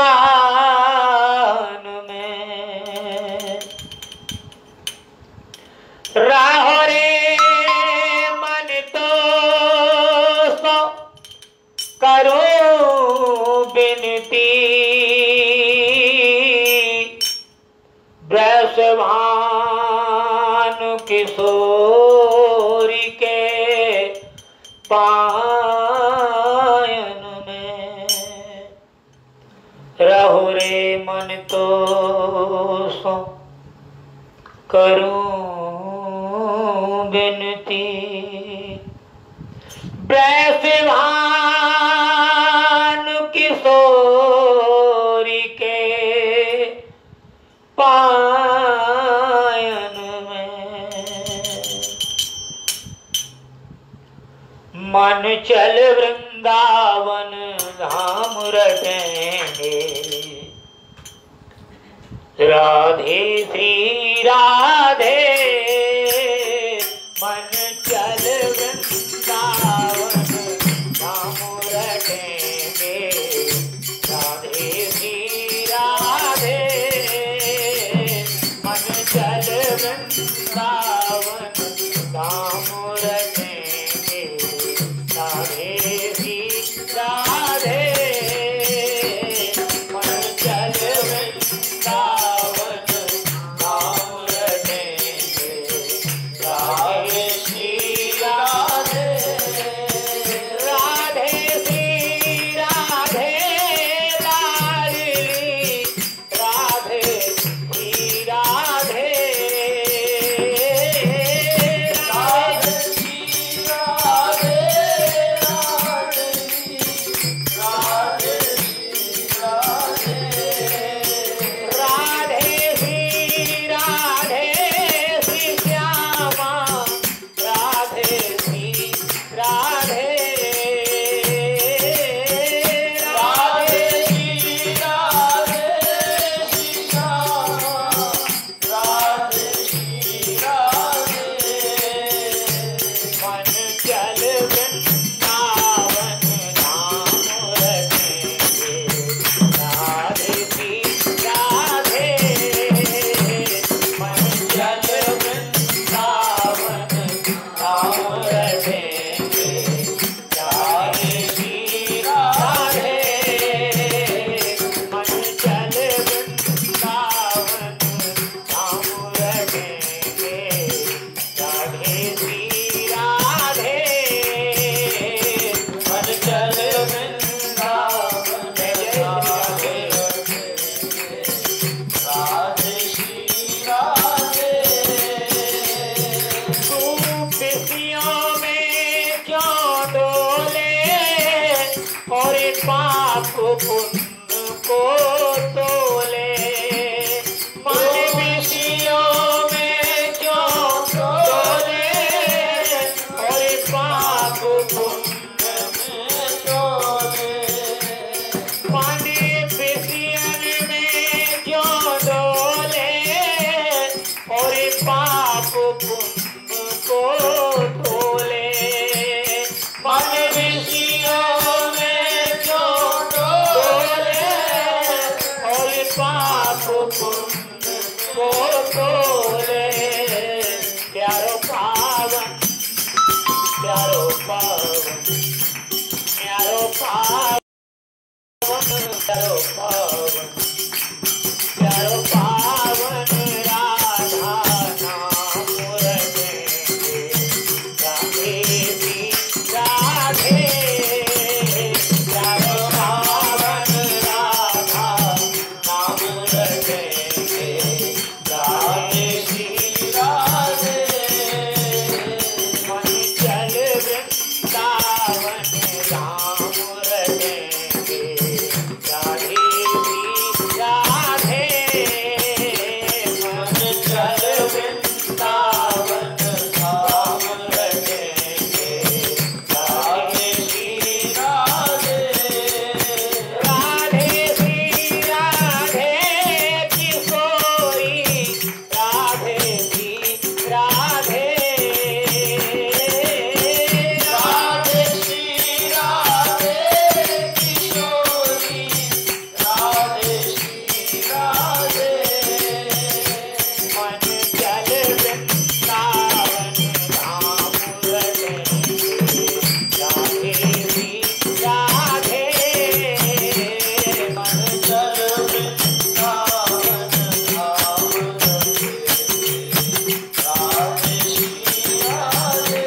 में। राहो रे मन तो सो करो बिनती, वृषभानु किशोरी के पायन में। रहो रे मन तो सो करूं बिनती, वृषभानु किशोरी के पायन में। मन चल वृंदावन धाम रटेंगे, राधे श्री राधे। मन चल वृंदावन धाम रटेंगे, राधे श्री राधे। मन चल वृंदावन धाम रटेंगे, राधे श्री राधे। मन चल वृंदावन धाम रटेंगे, पाप पुण्य को तोले मन विषयों में क्यों तोले और पाप पुण्य में तोले मन विषयों में क्यों तोले और पाप पुण्य को तोले मन विषयों में क्यों तोले और पाप पुण्य को तोले प्यारो पावन प्यारो पावन प्यारो पावन प्यारो पावन प्यारो पावन राधा नाम रखेंगे राधे भी राधे प्यारो पावन राधा नाम रखेंगे राधे श्री राधे मन चल वृंदावन राम रखेंगे राधे श्री राधे मन चल वृंदावन राम रखेंगे राधे श्री राधे राधे श्री राधे किशोरी राधे श्री राधे राधे श्री राधे किशोरी राधे श्री राधे मन चल वृंदावन राम रखेंगे राधे श्री राधे मन चल वृंदावन राम रखेंगे राधे श्री राधे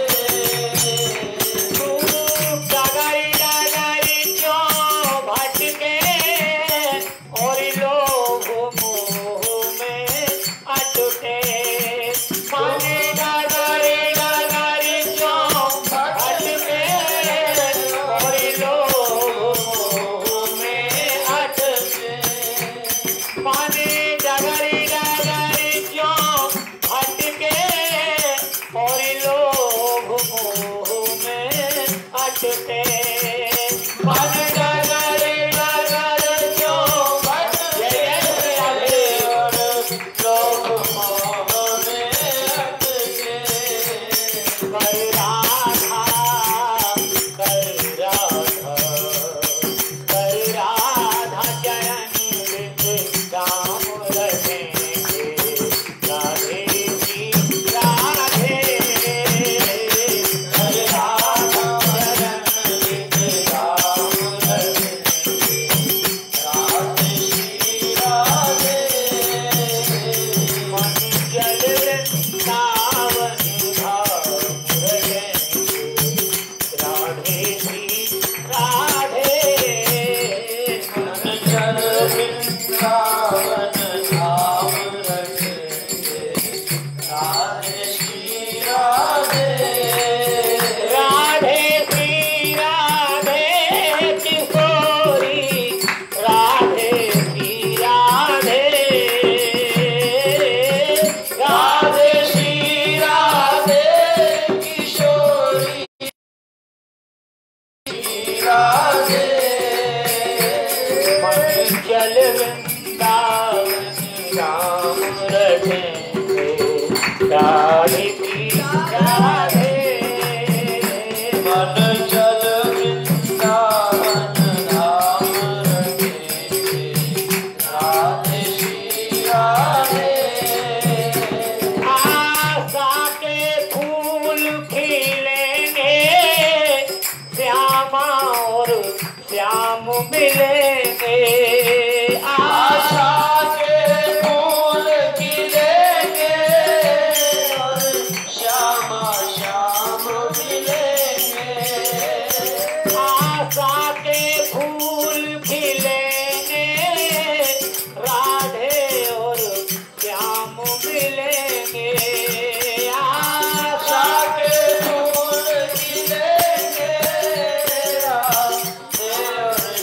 डगरी डगरी क्यों भटके और लोग मोह में अटके मन डगरी डगरी क्यों भटके और लोग मोह में अटके मन डगरी डगरी क्यों भटके और लोग मोह में अटके मन डगरी डगरी क्यों भटके और लोग मोह में अटके कर राधा कर राधा कर राधा चरण वृंद राम रखेंगे राधे श्री राधे कर राधा चरण वृंद राम रखेंगे राधे श्री राधे मन जल वृंदावन धाम रखेंगे राधे श्री राधे मन जल वृंदावन धाम रखेंगे राधे श्री राधे राधे श्री राधे किशोरी राधे श्री राधे राधे श्री राधे किशोरी राधे मन चल वृंदावन राम रखेंगे राधे श्री राधे मन चल वृंदावन राम रखेंगे राधे श्री राधे आशा के फूल खिलेंगे श्यामा और श्याम मिलेंगे आशा के फूल खिलेंगे और श्यामा श्याम मिलेंगे आशा के फूल खिलेंगे राधे और श्याम मिलेंगे आशा के फूल खिलेंगे राधे और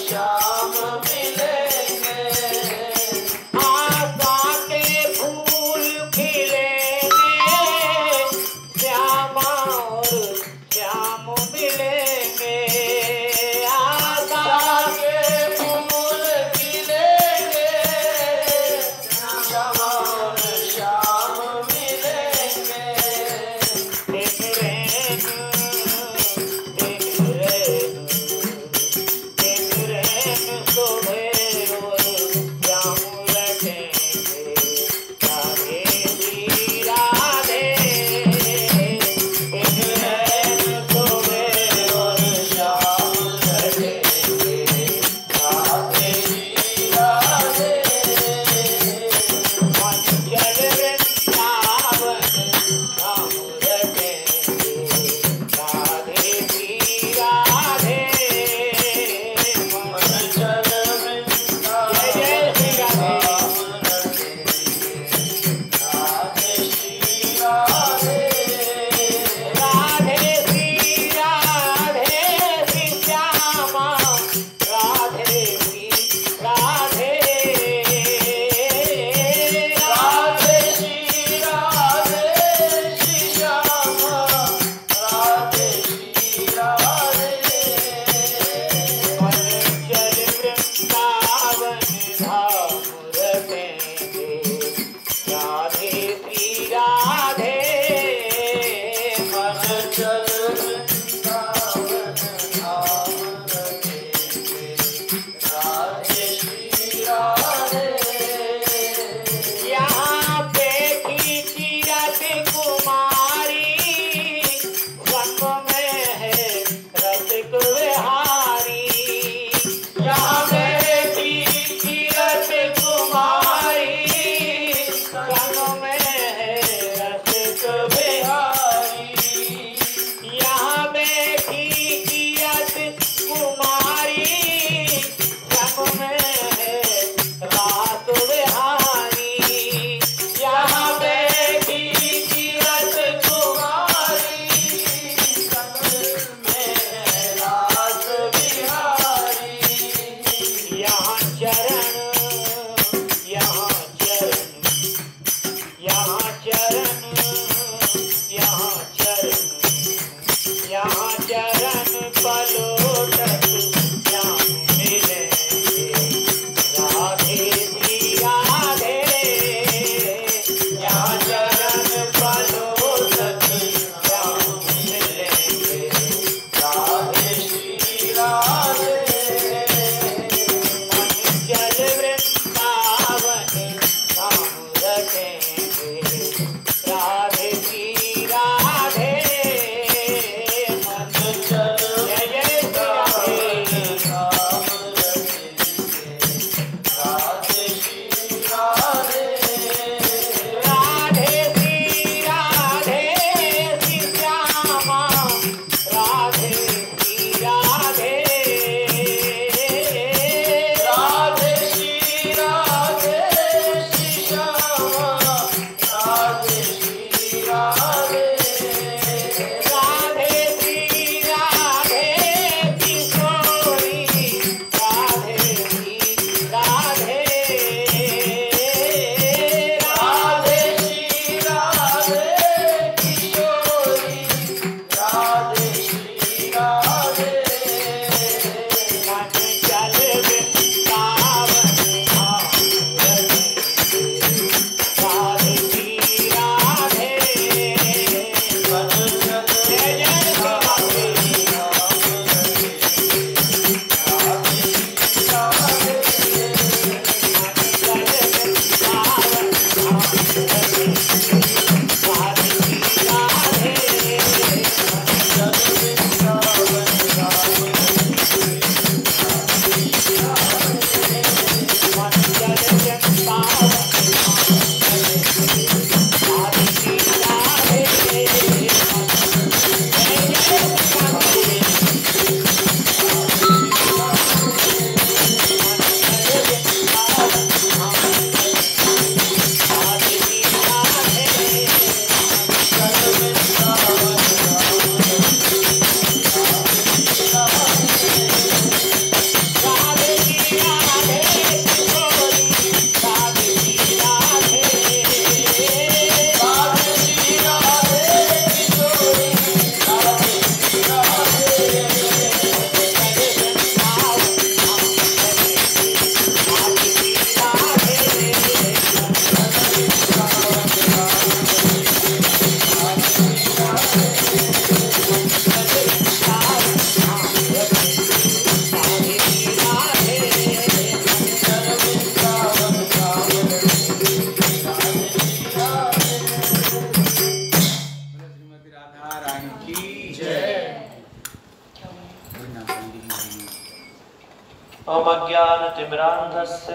अमज्ञानतिमिरान्धस्य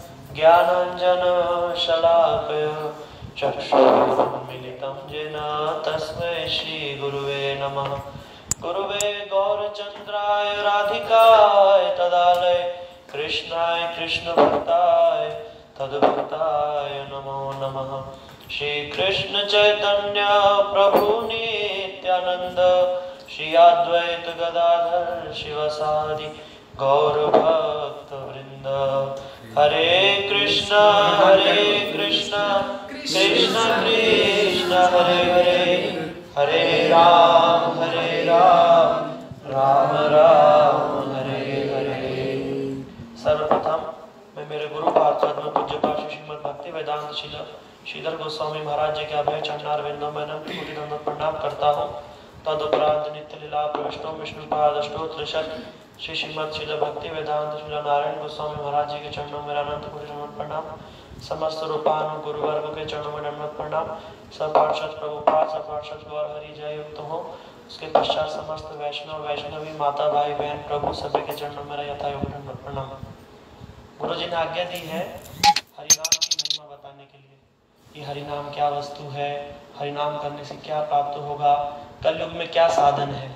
ज्ञानाञ्जनशलाकया चक्षुरुन्मिलितं येन तस्मै श्रीगुरुवे नमः। गुरुवे गौरचन्द्राय राधिकाय तदालय कृष्णाय कृष्णभक्ताय तद्भक्ताय नमो नमः। श्री कृष्ण चैतन्य प्रभु नित्यानंद श्री अद्वैत गदाधर शिवसादि गौर भक्त वृंद। हरे कृष्ण हरे कृष्ण कृष्ण कृष्ण हरे हरे हरे राम हरे राम राम राम हरे हरे। सर्वप्रथम मैं मेरे गुरु पार्षद में पूज्य पार्षद श्रीमद् भक्ति वेदांत शिला श्रीधर गोस्वामी महाराज जी के अभय चरणार विंदों में नमन कोटि दंडवत प्रणाम करता हूँ। तदुपरांत नित्य लीला वैष्णव विष्णु पाद अष्टोत्तर श्री श्रीमद् शिला भक्ति वेदांत शिला नारायण गोस्वामी महाराज जी के चरणों में अनंत कोटि दंडवत प्रणाम। समस्त रूपानु गुरुवर्ग के चरणों में दंडवत प्रणाम। सब पार्षद प्रभुपाद सब पार्षद गौर हरि जय युक्त हो। उसके पश्चात समस्त वैष्णव वैष्णवी माता भाई बहन प्रभु सभी के चरणों में यथायोग दंडवत प्रणाम। गुरु जी ने आज्ञा दी है हरिनाम की महिमा बताने के लिए कि हरिनाम क्या वस्तु है, हरिनाम करने से क्या प्राप्त होगा, कलयुग में क्या साधन है।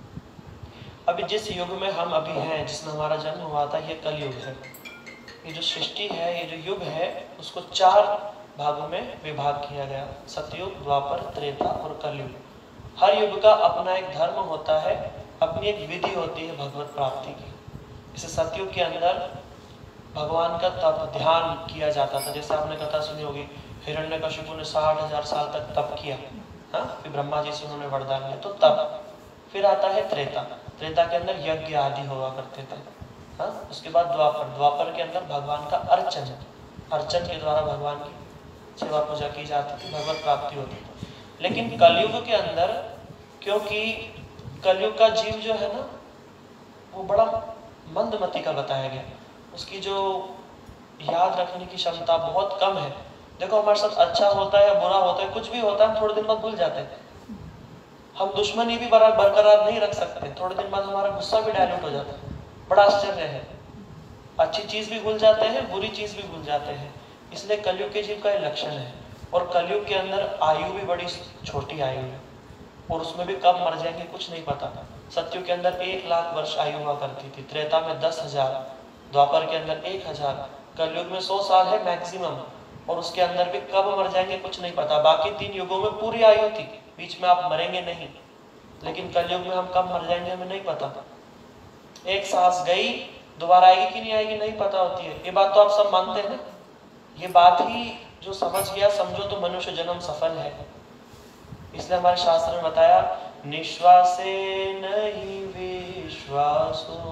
अभी जिस युग में हम अभी हैं, जिसमें हमारा जन्म हुआ था, ये कलयुग है। ये जो सृष्टि है, ये जो युग है, उसको चार भागों में विभाग किया गया, सतयुग, द्वापर, त्रेता और कलयुग। हर युग का अपना एक धर्म होता है, अपनी एक विधि होती है भगवत प्राप्ति की। जैसे सतयुग के अंदर भगवान का तप ध्यान किया जाता था, जैसे आपने कथा सुनी होगी, हिरण्यकशिपु ने साठ हजार साल तक तप किया, हाँ, फिर ब्रह्मा जी से उन्होंने वरदान लिया, तो तप। फिर आता है त्रेता, त्रेता के अंदर यज्ञ आदि हुआ करते थे, हाँ। उसके बाद द्वापर, द्वापर के अंदर भगवान का अर्चन, अर्चन के द्वारा भगवान की सेवा पूजा की जाती थी, भगवत प्राप्ति होती थी। लेकिन कलयुग के अंदर, क्योंकि कलयुग का जीव जो है ना, वो बड़ा मंदमति का बताया गया, उसकी जो याद रखने की क्षमता बहुत कम है। देखो हमारे साथ अच्छा होता है या बुरा होता है, कुछ भी होता है, हम थोड़े दिन बाद भूल जाते हैं। हम दुश्मनी भी बरकरार नहीं रख सकते, थोड़े दिन बाद हमारा गुस्सा भी डायल्यूट हो जाता है। बड़ा आश्चर्य है, अच्छी चीज भी भूल जाते हैं, बुरी चीज भी भूल जाते हैं। इसलिए कलयुग के जीव का ये लक्षण है। और कलयुग के अंदर आयु भी बड़ी छोटी आयु है, और उसमें भी कब मर जाएंगे कुछ नहीं पता। सतयुग के अंदर एक लाख वर्ष आयु हुआ करती थी, त्रेता में दस हजार, द्वापर के अंदर एक हजार, कलयुग में सौ साल है मैक्सिमम, और उसके अंदर भी कब मर जाएंगे कुछ नहीं पता। बाकी तीन युगों में पूरी आयु थी, बीच में आप मरेंगे नहीं, लेकिन कलयुग में हम कब मर जाएंगे हमें नहीं पता। एक सांस गई, दोबारा आएगी कि नहीं आएगी नहीं पता होती है। ये बात तो आप सब मानते हैं ना। ये बात ही जो समझ गया, समझो तो मनुष्य जन्म सफल है। इसलिए हमारे शास्त्र में बताया, निश्वासे नहीं विश्वासो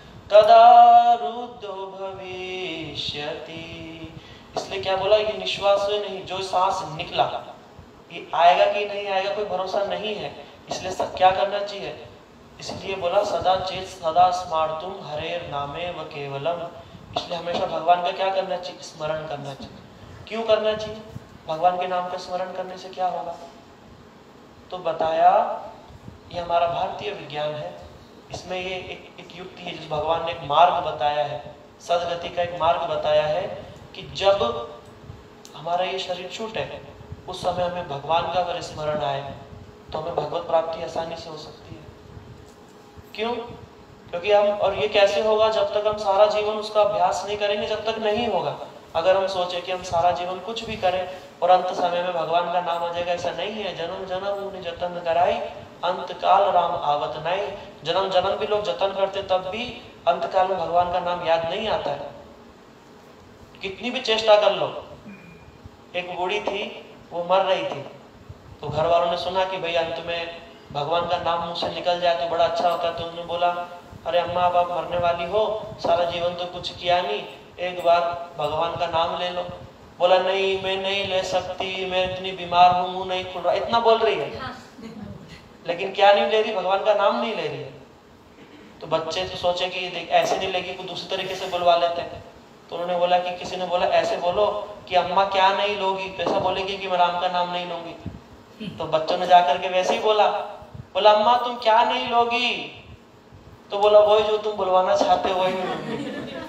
तदा रुद्धो भविष्यति। इसलिए क्या बोला, ये निश्वास नहीं, जो सांस निकला, ये आएगा कि नहीं आएगा कोई भरोसा नहीं है। इसलिए सब क्या करना चाहिए, इसलिए बोला सदा चेत सदा स्मार्तुम हरेर नामे व केवलम। इसलिए हमेशा भगवान का क्या करना चाहिए, स्मरण करना चाहिए। क्यों करना चाहिए, भगवान के नाम का स्मरण करने से क्या होगा, तो बताया ये हमारा भारतीय विज्ञान है। इसमें ये एक, एक युक्ति है, जिस भगवान ने एक मार्ग बताया है, सदगति का एक मार्ग बताया है कि जब हमारा ये शरीर छूटे, उस समय हमें भगवान का अगर स्मरण आए तो हमें भगवत प्राप्ति आसानी से हो सकती है। क्यों, क्योंकि हम, और ये कैसे होगा, जब तक हम सारा जीवन उसका अभ्यास नहीं करेंगे, जब तक नहीं होगा। अगर हम सोचे कि हम सारा जीवन कुछ भी करें और अंत समय में भगवान का नाम आ जाएगा, ऐसा नहीं है। जन्म जन्म उन्हें जतन कराई, अंत काल राम आवत नहीं। जन्म जन्म भी लोग जतन करते, तब भी अंत काल में भगवान का नाम याद नहीं आता है, कितनी भी चेष्टा कर लो। एक बूढ़ी थी, वो मर रही थी, तो घर वालों ने सुना कि भाई अंत में भगवान का नाम मुंह से निकल जाए तो बड़ा अच्छा होता है। तो उन्होंने बोला, अरे अम्मा अब आप मरने वाली हो, सारा जीवन तो कुछ किया नहीं, एक बार भगवान का नाम ले लो। बोला नहीं, मैं नहीं ले सकती, मैं इतनी बीमार हूँ, मुंह नहीं खुल रहा, इतना बोल रही है, लेकिन क्या नहीं ले रही, भगवान का नाम नहीं ले रही है। तो बच्चे तो सोचे कि देख ऐसे नहीं लेगी, कोई दूसरी तरीके से बुलवा लेते हैं। तो उन्होंने बोला कि किसी ने बोला ऐसे बोलो कि अम्मा क्या नहीं लोगी, कैसा बोलेगी कि मैं राम का नाम नहीं लूंगी। तो बच्चों ने जाकर के वैसे ही बोला, बोला अम्मा तुम क्या नहीं लोगी। तो बोला वही जो तुम बुलवाना चाहते हो वही मिलूंगी।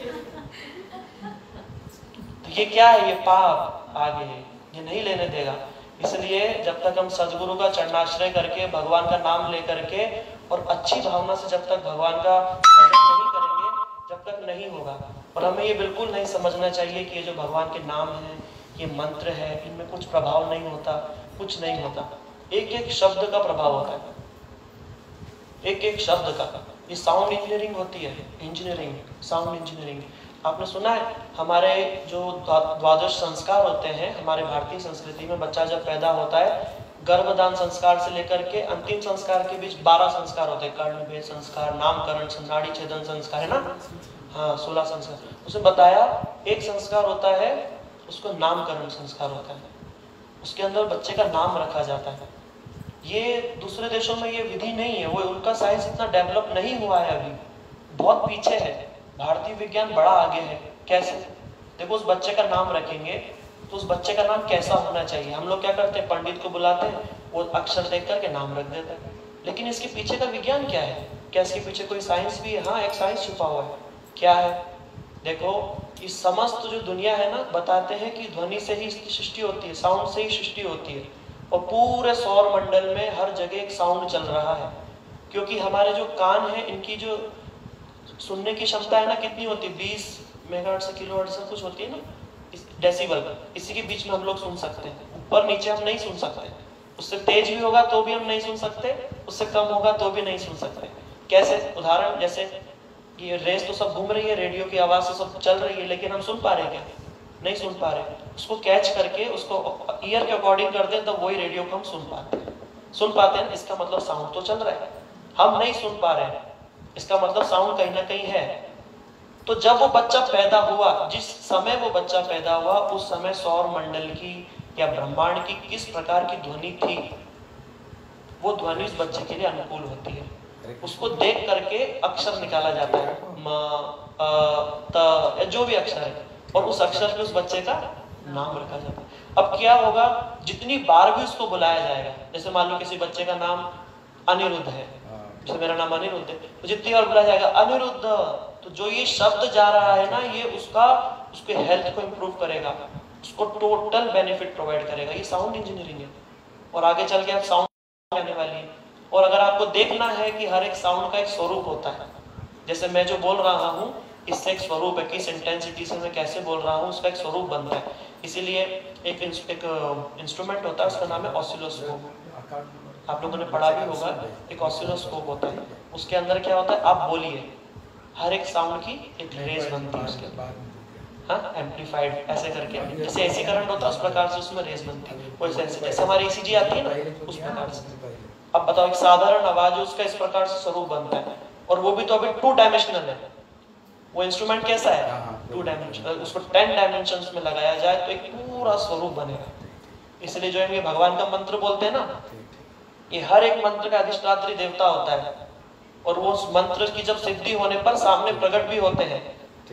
तो ये क्या है? ये पाप आगे है, ये नहीं लेने देगा। इसलिए जब तक हम सदगुरु का चरणाश्रय करके भगवान का नाम लेकर के और अच्छी भावना से जब तक भगवान का भजन नहीं करेंगे, जब तक नहीं होगा। और हमें ये बिल्कुल नहीं समझना चाहिए कि ये जो भगवान के नाम है, ये मंत्र है, इनमें कुछ प्रभाव नहीं होता, कुछ नहीं होता। एक एक शब्द का प्रभाव होता है, एक एक शब्द का। ये साउंड इंजीनियरिंग होती है, इंजीनियरिंग, साउंड इंजीनियरिंग। आपने सुना है हमारे जो द्वादश संस्कार होते हैं हमारे भारतीय संस्कृति में, बच्चा जब पैदा होता है गर्भदान संस्कार से लेकर के अंतिम संस्कार के बीच बारह संस्कार होते हैं। कर्ण भेद संस्कार, नामकरण, नाड़ी छेदन संस्कार, है ना? हाँ, सोलह संस्कार। उसने बताया एक संस्कार होता है, उसको नामकरण संस्कार होता है। उसके अंदर बच्चे का नाम रखा जाता है। ये दूसरे देशों में ये विधि नहीं है, वो उनका साइंस इतना डेवलप नहीं हुआ है, अभी बहुत पीछे है। भारतीय विज्ञान बड़ा आगे है। कैसे? देखो, उस बच्चे का नाम रखेंगे तो उस बच्चे का नाम कैसा होना चाहिए। हम लोग क्या करते हैं, पंडित को बुलाते हैं, वो अक्षर देख करके नाम रख देते हैं। लेकिन इसके पीछे का विज्ञान क्या है? क्या इसके पीछे कोई साइंस भी है? हाँ, एक साइंस छुपा हुआ है। क्या है? देखो, इस समस्त जो दुनिया है ना, बताते हैं कि ध्वनि से ही इसकी सृष्टि होती है, साउंड से ही सृष्टि होती है। और पूरे सौर मंडल में हर जगह एक साउंड चल रहा है, क्योंकि हमारे जो कान है, इनकी जो सुनने की क्षमता है ना, कितनी होती है? बीस मेगाहर्ट्ज से किलोहर्ट्ज से कुछ होती है ना, डेसिबल। इसी के बीच में हम लोग सुन सकते हैं, ऊपर नीचे हम नहीं सुन सकते। उससे तेज भी होगा तो भी हम नहीं सुन सकते, उससे कम होगा तो भी नहीं सुन सकते। कैसे? उदाहरण, जैसे ये रेस तो सब घूम रही है, रेडियो की आवाज से सब चल रही है, लेकिन हम सुन पा रहे हैं क्या? नहीं सुन पा रहे। उसको कैच करके उसको ईयर के अकॉर्डिंग कर दें तब वही रेडियो को हम सुन पाते हैं। सुन पाते हैं, इसका मतलब साउंड तो चल रहा है। हम नहीं सुन पा रहे हैं, इसका मतलब साउंड कहीं ना कहीं है। तो जब वो बच्चा पैदा हुआ, जिस समय वो बच्चा पैदा हुआ, उस समय सौर मंडल की या ब्रह्मांड की किस प्रकार की ध्वनि थी, वो ध्वनि उस बच्चे के लिए अनुकूल होती है। उसको देख करके अक्षर निकाला जाता है, म, अ, त, जो भी अक्षर है, और उस अक्षर पे उस बच्चे का नाम रखा जाता है। अब क्या होगा, जितनी बार भी उसको बुलाया जाएगा, जैसे मान लो किसी बच्चे का नाम अनिरुद्ध है, जैसे मेरा नाम अनिरुद्ध है, तो जितनी बार बुलाया जाएगा अनिरुद्ध, तो जो ये शब्द जा रहा है ना, ये उसका उसके हेल्थ को इम्प्रूव करेगा, उसको टोटल बेनिफिट प्रोवाइड करेगा। ये साउंड इंजीनियरिंग है। और आगे चल के आप साउंड आने वाली है। और अगर आपको देखना है कि हर एक साउंड का एक स्वरूप होता है, जैसे मैं जो बोल रहा हूँ, इससे एक स्वरूप है, किस इंटेंसिटी से मैं कैसे बोल रहा हूँ, उसका एक स्वरूप बनता है। इसीलिए एक इंस्ट्रूमेंट होता है, उसका नाम है ऑसिलोस्कोप। आप लोगों ने पढ़ा भी होगा, एक ऑसिलोस्कोप होता है। उसके अंदर क्या होता है, आप बोलिए, हर एक साउंड की एक रेज बनती है उसके अंदर, हाँ, एम्पलीफाइड ऐसे करके, जैसे एसी करंट होता है उस प्रकार से उसमें रेज बनती है। वैसे ऐसे जैसे हमारी ईसीजी आती है ना, उस प्रकार से। अब बताओ, एक साधारण आवाज उसका इस प्रकार से स्वरूप बनता है, और वो भी तो अभी टू डायमेंशनल है। वो इंस्ट्रूमेंट कैसा है, टू डायमेंशनल। उसको टेन डायमेंशंस में लगाया जाए तो एक पूरा स्वरूप बनेगा। इसलिए जो ये भगवान का मंत्र बोलते हैं ना, ये हर एक मंत्र का अधिष्ठात्री देवता होता है, और वो उस मंत्र की जब सिद्धि होने पर सामने प्रकट भी होते हैं।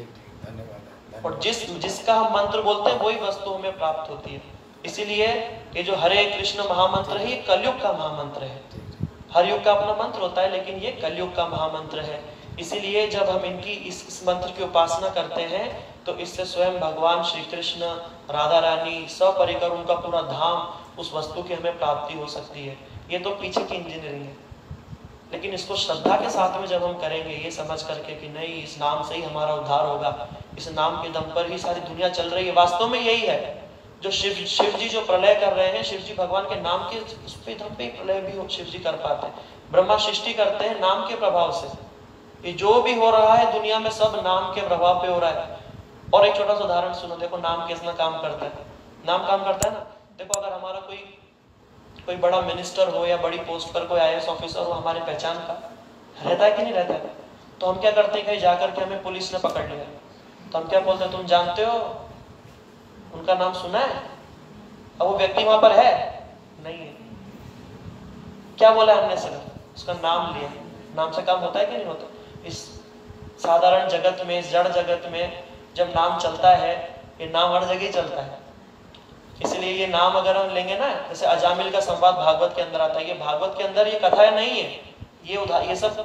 और जिस जिसका हम मंत्र बोलते हैं वही वस्तु हमें प्राप्त होती है। इसीलिए ये जो हरे कृष्ण महामंत्र है, ये कलयुग का महामंत्र है। हर युग का अपना मंत्र होता है, लेकिन ये कलयुग का महामंत्र है। इसीलिए जब हम इनकी इस, इस मंत्र की उपासना करते हैं, तो इससे स्वयं भगवान श्री कृष्ण, राधा रानी, सपरिकर उनका पूरा धाम, उस वस्तु की हमें प्राप्ति हो सकती है। ये तो पीछे की इंजीनियरिंग है, लेकिन इसको श्रद्धा के साथ में जब हम करेंगे, ये समझ करके कि नहीं, इस नाम से ही हमारा उद्धार होगा, इस नाम के दम पर ही सारी दुनिया चल रही है। वास्तव में यही है जो शिव शिव जी जो प्रलय कर रहे हैं, शिव जी भगवान के नाम के उस पे दम पे प्रलय भी शिव जी कर पाते हैं। ब्रह्मा सृष्टि करते हैं नाम के प्रभाव से। ये जो भी हो रहा है दुनिया में, सब नाम के प्रभाव पे हो रहा है। और एक छोटा सा उदाहरण सुनो, देखो नाम कितना काम करता है। नाम काम करता है ना, देखो अगर हमारा कोई कोई बड़ा मिनिस्टर हो या बड़ी पोस्ट पर कोई आई ए एस ऑफिसर हो, हमारी पहचान का रहता है कि नहीं रहता है, तो हम क्या करते हैं, कहीं जाकर के हमें पुलिस ने पकड़ लिया, तो हम क्या बोलते हैं, तुम जानते हो उनका नाम सुना है? अब वो व्यक्ति वहां पर है नहीं है, क्या बोला हमने सिर्फ उसका नाम लिया। नाम से काम होता है कि नहीं होता? इस साधारण जगत में, इस जड़ जगत में जब नाम चलता है, ये नाम हर जगह ही चलता है। इसलिए ये नाम अगर हम लेंगे ना, जैसे अजामिल का संवाद भागवत के अंदर आता है, ये भागवत के अंदर ये कथाएं नहीं है, ये उदाहरण, ये सब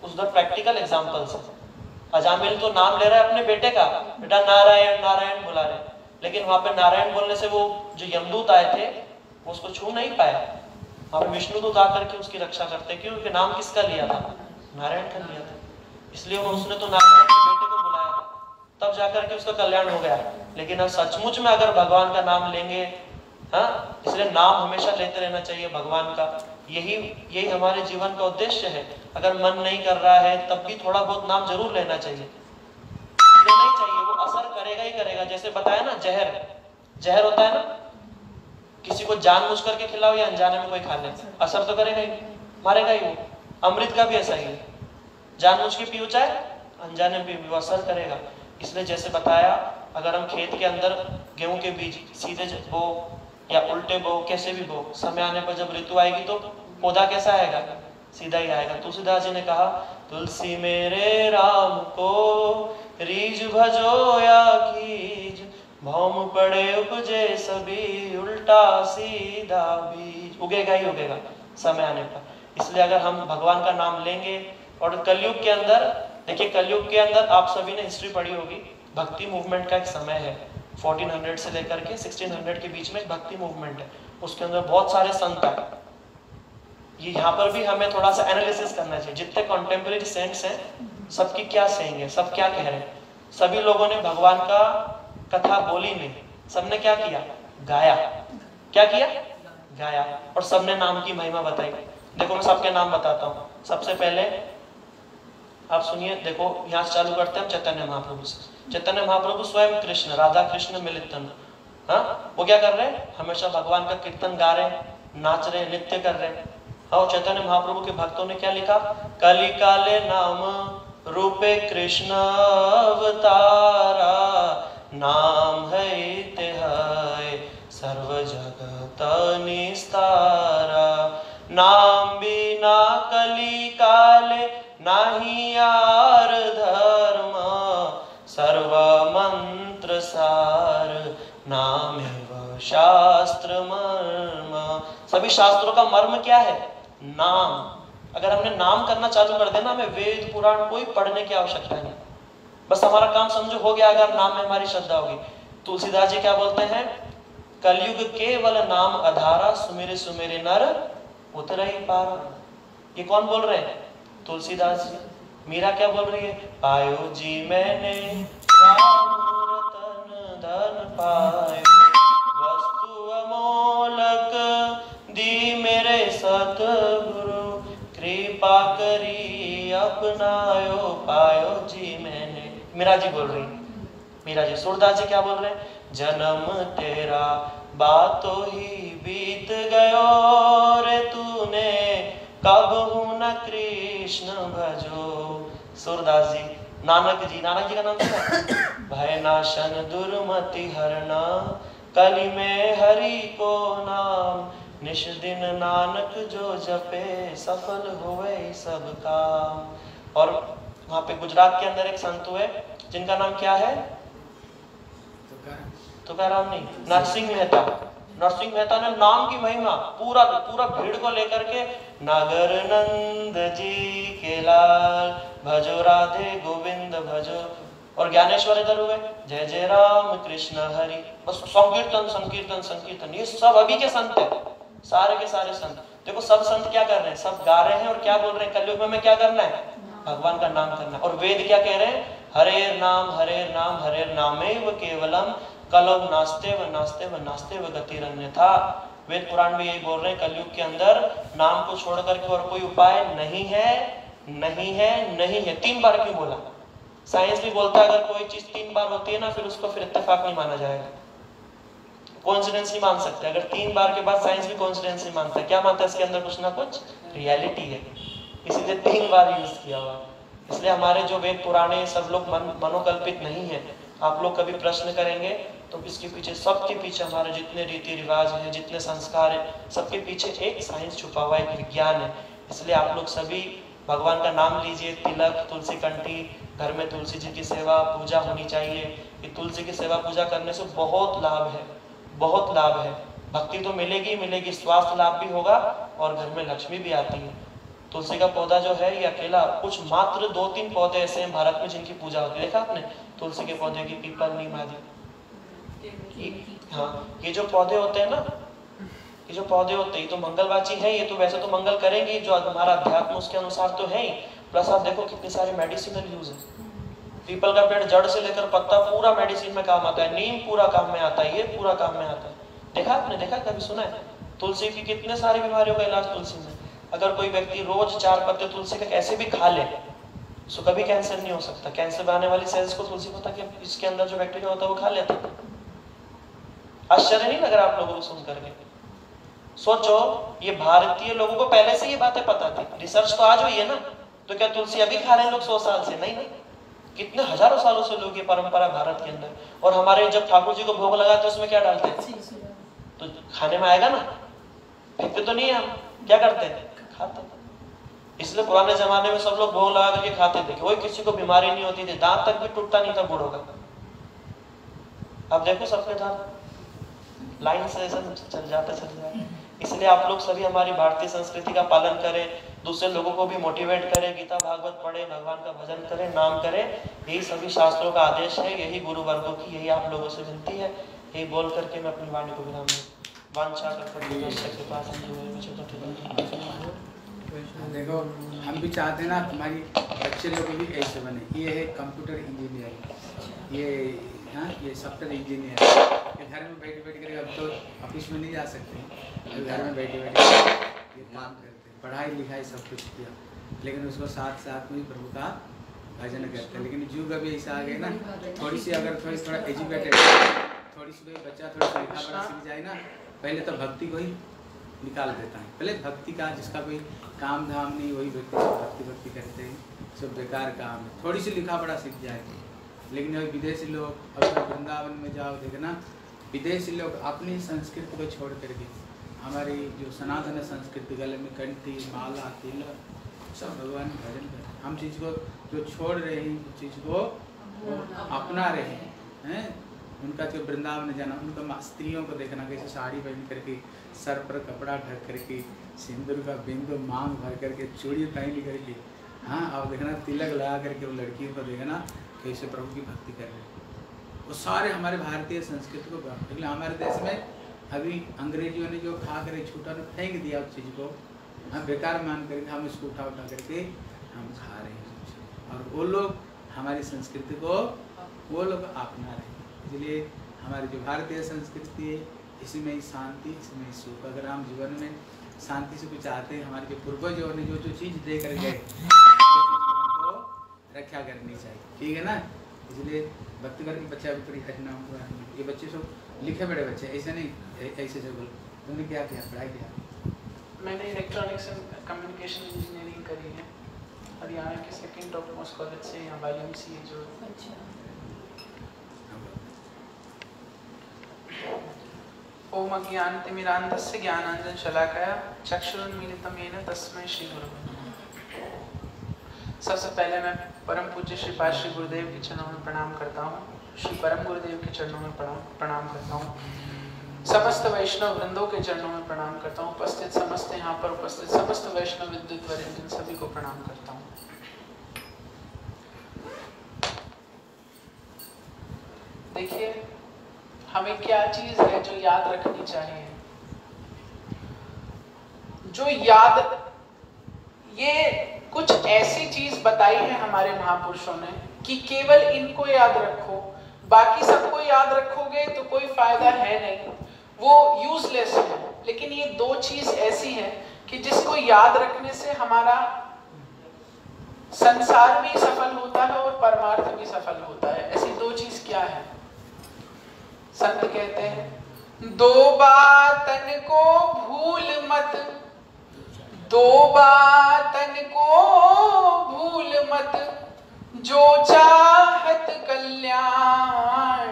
उधर प्रैक्टिकल एग्जाम्पल्स है। अजामिल तो नाम ले रहा है अपने बेटे का, बेटा नारायण नारायण बुला रहे, लेकिन वहां पे नारायण बोलने से वो जो यमदूत आए थे वो उसको छू नहीं पाए। वहां पे विष्णुदूत आकर के उसकी रक्षा करते, क्योंकि नाम किसका लिया था? नारायण का लिया था, इसलिए उसने तो नारायण के बेटे को बुलाया, तब जाकर के उसका कल्याण हो गया। लेकिन अब सचमुच में अगर भगवान का नाम लेंगे, हाँ, इसलिए नाम हमेशा लेते रहना चाहिए भगवान का। यही यही हमारे जीवन का उद्देश्य है। अगर मन नहीं कर रहा है तब भी थोड़ा बहुत नाम जरूर लेना चाहिए, लेना ही चाहिए, वो असर करेगा ही करेगा। जैसे बताया ना, जहर जहर होता है ना, किसी को जानबूझ करके खिलाओ या अनजाने में कोई खा ले, असर तो करेगा ही, मारेगा ही वो। अमृत का भी ऐसा ही है, जानबूझ के पियो चाहे अनजाने में भी वो असर करेगा। इसलिए जैसे बताया, अगर हम खेत के अंदर गेहूं के बीज सीधे बो या उल्टे बो, कैसे भी बो, समय आने पर जब ऋतु आएगी तो पौधा कैसा आएगा? सीधा ही आएगा। तुलसीदास जी ने कहा, तुलसी मेरे राम को रीज भजो या कीज, भौम पड़े उपजे सभी, उल्टा सीधा बीज। उगेगा ही उगेगा समय आने पर। इसलिए अगर हम भगवान का नाम लेंगे, और कलयुग के अंदर देखिए, कलयुग के अंदर आप सभी ने हिस्ट्री पढ़ी होगी, भक्ति मूवमेंट का एक समय है, चौदह सौ से लेकर के सोलह सौ के बीच में एक भक्ति मूवमेंट है। उसके अंदर बहुत सारे संत आए। ये यहाँ पर भी हमें थोड़ा सा एनालिसिस करना चाहिए, जितने कॉन्टेम्परेरी सेंट्स हैं सबकी क्या सेइंग है, सब क्या कह रहे हैं। सभी लोगों ने भगवान का कथा बोली नहीं, सबने क्या किया? गाया। क्या किया? गाया। और सबने नाम की महिमा बताई। देखो मैं सबके नाम बताता हूँ। सबसे पहले आप सुनिए, देखो यहाँ से चालू करते हैं चैतन्य महाप्रभु से। चैतन्य महाप्रभु स्वयं कृष्ण, राधा कृष्ण मिलित तनु, हाँ, वो क्या कर रहे हैं? हमेशा भगवान का कीर्तन गा रहे हैं, नाच रहे हैं, नृत्य कर रहे हैं। और चैतन्य महाप्रभु के भक्तों ने क्या लिखा? कली काले नाम रूपे कृष्ण अवतारा, नाम है तिहाय सर्व जगत निस्तारा, नाम बिना कली काले नाही यार धर्म, सर्व मंत्र सार नाम एव शास्त्र मर्म। सभी शास्त्रों का मर्म क्या है? नाम। अगर हमने नाम करना चालू कर देना, हमें वेद पुराण कोई पढ़ने की आवश्यकता नहीं, बस हमारा काम समझो हो गया अगर नाम में हमारी श्रद्धा होगी। तुलसीदास जी क्या बोलते हैं? कलयुग केवल नाम आधारा, सुमेरे सुमेरे नर उतर ही पारा। ये कौन बोल रहे हैं? तुलसीदास जी। मीरा क्या बोल रही है? पायो जी मैंने राम रतन धन पायो, वस्तु अमोलक दी मेरे सतगुरु, कृपा करी अपनायो, पायो जी मैंने। मीरा जी बोल रही, मीरा जी। सूरदास जी क्या बोल रहे हैं? जन्म तेरा बातों ही बीत गयो रे, तूने कब हूं न कृष्ण भजो। सूरदास जी। नानक जी, नानक जी का नाम क्या है? भय नाशन दुर्मति हरना, कली में हरि को नाम, निश दिन नानक जो जपे, सफल हुए सब काम। और वहां पे गुजरात के अंदर एक संत हुए जिनका नाम क्या है? तुकाराम नहीं, नरसिंह मेहता। नरसिंह मेहता ने नाम की महिमा पूरा पूरा भीड़ को लेकर के, नागर नंद जी के लाल, भजो राधे गोविंद भजो। और ज्ञानेश्वर इधर हुए, जय जय राम कृष्ण हरि, बस संकीर्तन संकीर्तन संकीर्तन। ये सब अभी के संत है, सारे के सारे संत। देखो सब संत क्या कर रहे हैं? सब गा रहे हैं और क्या बोल रहे हैं? कलयुग में हमें क्या करना है? भगवान का नाम करना। और वेद क्या कह रहे हैं? हरे नाम हरे नाम हरे नामेव केवलम, कलौ नास्ते व नास्ते व नास्ते व गतिरन्यथा। वेद पुराण में यही बोल रहे हैं, कलयुग के अंदर नाम को छोड़ करके और कोई उपाय नहीं है, नहीं है, नहीं है। तीन बार क्यों बोला? साइंस भी बोलता है अगर कोई चीज तीन बार होती है ना, फिर उसको फिर इत्तेफाक नहीं माना जाएगा, कोइंसिडेंस नहीं मान सकते। अगर तीन बार के बाद साइंस भी कोइंसिडेंस नहीं मानता, क्या मानता है? इसके अंदर कुछ ना कुछ रियलिटी है, इसीलिए तीन बार यूज किया हुआ। इसलिए हमारे जो वेद पुराने सब लोग मन, मनोकल्पित नहीं है। आप लोग कभी प्रश्न करेंगे तो इसके पीछे, सबके पीछे हमारे जितने रीति रिवाज हैं, जितने संस्कार हैं, सबके पीछे एक साइंस छुपा हुआ, एक विज्ञान है। इसलिए आप लोग सभी भगवान का नाम लीजिए, तिलक, तुलसी कंठी, घर में तुलसी जी की सेवा पूजा होनी चाहिए। ये तुलसी की सेवा पूजा करने से बहुत लाभ है, बहुत लाभ है। भक्ति तो मिलेगी मिलेगी, स्वास्थ्य लाभ भी होगा और घर में लक्ष्मी भी आती है। तुलसी का पौधा जो है ये अकेला, कुछ मात्र दो तीन पौधे ऐसे हैं भारत में जिनकी पूजा होती है। देखा आपने तुलसी के पौधे की, पीपल, नीम आदि। हाँ, ये जो पौधे होते हैं ना, ये जो पौधे होते हैं, ये तो मंगलवाची है, ये तो वैसे तो मंगल करेंगे, जो हमारा अध्यात्म उसके अनुसार तो है ही, प्लस आप देखो कितने सारे मेडिसिनल यूज है। पीपल का पेड़ जड़ से लेकर पत्ता पूरा मेडिसिन में काम आता है, नीम पूरा काम में आता है, ये पूरा काम में आता है। देखा आपने, देखा कभी सुना है? तुलसी की कितने सारी बीमारियों का इलाज तुलसी में। अगर कोई व्यक्ति रोज चार पत्ते तुलसी के कैसे भी खा ले तो कभी कैंसर नहीं हो सकता। कैंसर में आने वाली सेल्स को तुलसी पता कि इसके अंदर जो बैक्टीरिया होता है वो खा लेता है। आश्चर्य नहीं लग रहा आप लोगों को सुन करके? सोचो, ये भारतीय लोगों को पहले से ये बातें पता थी, रिसर्च तो आज हुई है ना। तो क्या तुलसी अभी खा रहे हैं लोग सौ साल से? नहीं नहीं, कितने हजारों सालों से लोग, ये परंपरा भारत के अंदर। और हमारे जब ठाकुर जी को भोग लगाते हैं उसमें क्या डालते हैं? तो खाने में आएगा ना, फेंकते तो नहीं है हम, क्या करते हैं? खाते। इसलिए पुराने जमाने में सब लोग भोग लगा करके खाते थे, कोई किसी को बीमारी नहीं होती थी, दांत तक भी टूटता नहीं था बूढ़ों का। अब देखो सबके दांत लाइन से ऐसा चल जाते चल जाते। इसलिए आप लोग सभी हमारी भारतीय संस्कृति का पालन करें, दूसरे लोगों को भी मोटिवेट करें, गीता भागवत पढ़े, भगवान का भजन करें, नाम करें। यही सभी शास्त्रों का आदेश है, यही गुरु वर्गों की, यही आप लोगों से विनती है। यही बोल करके मैं अपनी वाणी को विराम दूं। वांछा देखो, हम भी चाहते हैं ना हमारी बच्चे लोग भी ऐसे बने। ये है कंप्यूटर इंजीनियर, ये हाँ ये सॉफ्टवेयर इंजीनियर। ये घर में बैठे बैठ कर, अब तो ऑफिस में नहीं जा सकते, घर में बैठे बैठे ये काम करते हैं, पढ़ाई लिखाई सब कुछ किया, लेकिन उसको साथ साथ में प्रभु का भजन करते हैं। लेकिन युग अभी ऐसा आ गया ना, थोड़ी सी अगर थोड़ी थोड़ा एजुकेटेड, थोड़ी सी बच्चा थोड़ी सी लिखा पढ़ा सीख जाए ना, पहले तो भक्ति को ही निकाल देता है। पहले भक्ति का, जिसका कोई काम धाम नहीं, वही व्यक्ति भक्ति भक्ति करते हैं, सब बेकार काम है। थोड़ी सी लिखा पढ़ा सीख जाए। लेकिन अभी विदेशी लोग, अगर वृंदावन में जाओ देखना, विदेशी लोग अपनी संस्कृति को छोड़ करके हमारी जो सनातन संस्कृति, गले में कंठी, माला, तिलक, सब भगवान भजन कर, हम चीज़ को जो छोड़ रहे हैं, उस चीज़ को अपना रहे हैं। उनका जो वृंदावन जाना, उनका स्त्रियों को देखना कैसे साड़ी पहन करके, सर पर कपड़ा ढक करके, सिंदूर का बिंदु मांग भर करके, चूड़ी पहन करके, हाँ, और देखना तिलक लगा करके वो लड़कियों को देखना कैसे प्रभु की भक्ति कर रहे हैं। वो सारे हमारे भारतीय संस्कृति को, लेकिन हमारे देश में अभी अंग्रेजियों ने जो खा कर छूटा फेंक दिया उस चीज़ को, हम बेकार मान करके हम इसको उठा उठा करके हम खा रहे हैं। और वो लोग हमारी संस्कृति को वो लोग अपना रहे हैं। इसलिए हमारी जो भारतीय संस्कृति है, इसी में ही शांति, इसमें सुख। अगर हम जीवन में शांति से कुछ चाहते हैं, हमारे जो पूर्वजों ने जो जो चीज़ दे कर गए हमको रक्षा करनी चाहिए, ठीक है ना। इसलिए भक्ति करके बच्चा भी हटना हुआ। ये बच्चे सब लिखे बड़े बच्चे, ऐसे नहीं ऐसे से बोल। तुमने क्या किया, पढ़ाई किया? मैंने इलेक्ट्रॉनिक्स एंड कम्युनिकेशन इंजीनियरिंग करी है हरियाणा के सेकेंड टॉप मोस्ट कॉलेज से, यहाँ वाई एम सी जो। ओम अज्ञानतिमिरान्धस्य ज्ञानांजन शलाकया चक्षुरुन्मीलितं येन तस्मै श्री गुरुवे नमः। सबसे पहले मैं परम पूज्य श्री पाद श्री गुरुदेव के चरणों में प्रणाम करता हूँ। श्री परम गुरुदेव के चरणों में प्रणाम प्रणाम करता हूँ। समस्त वैष्णव वृंदों के चरणों में प्रणाम करता हूँ। उपस्थित समस्त यहाँ पर उपस्थित समस्त वैष्णव विद्युत वरिष्ठ सभी को प्रणाम करता हूँ। देखिए, हमें क्या चीज है जो याद रखनी चाहिए, जो याद, ये कुछ ऐसी चीज बताई है हमारे महापुरुषों ने कि केवल इनको याद रखो, बाकी सबको याद रखोगे तो कोई फायदा है नहीं, वो यूजलेस है। लेकिन ये दो चीज ऐसी है कि जिसको याद रखने से हमारा संसार भी सफल होता है और परमार्थ भी सफल होता है। ऐसी दो चीज क्या है? संत कहते हैं, दो बातन को भूल मत, दो बातन को भूल मत, जो चाहत कल्याण,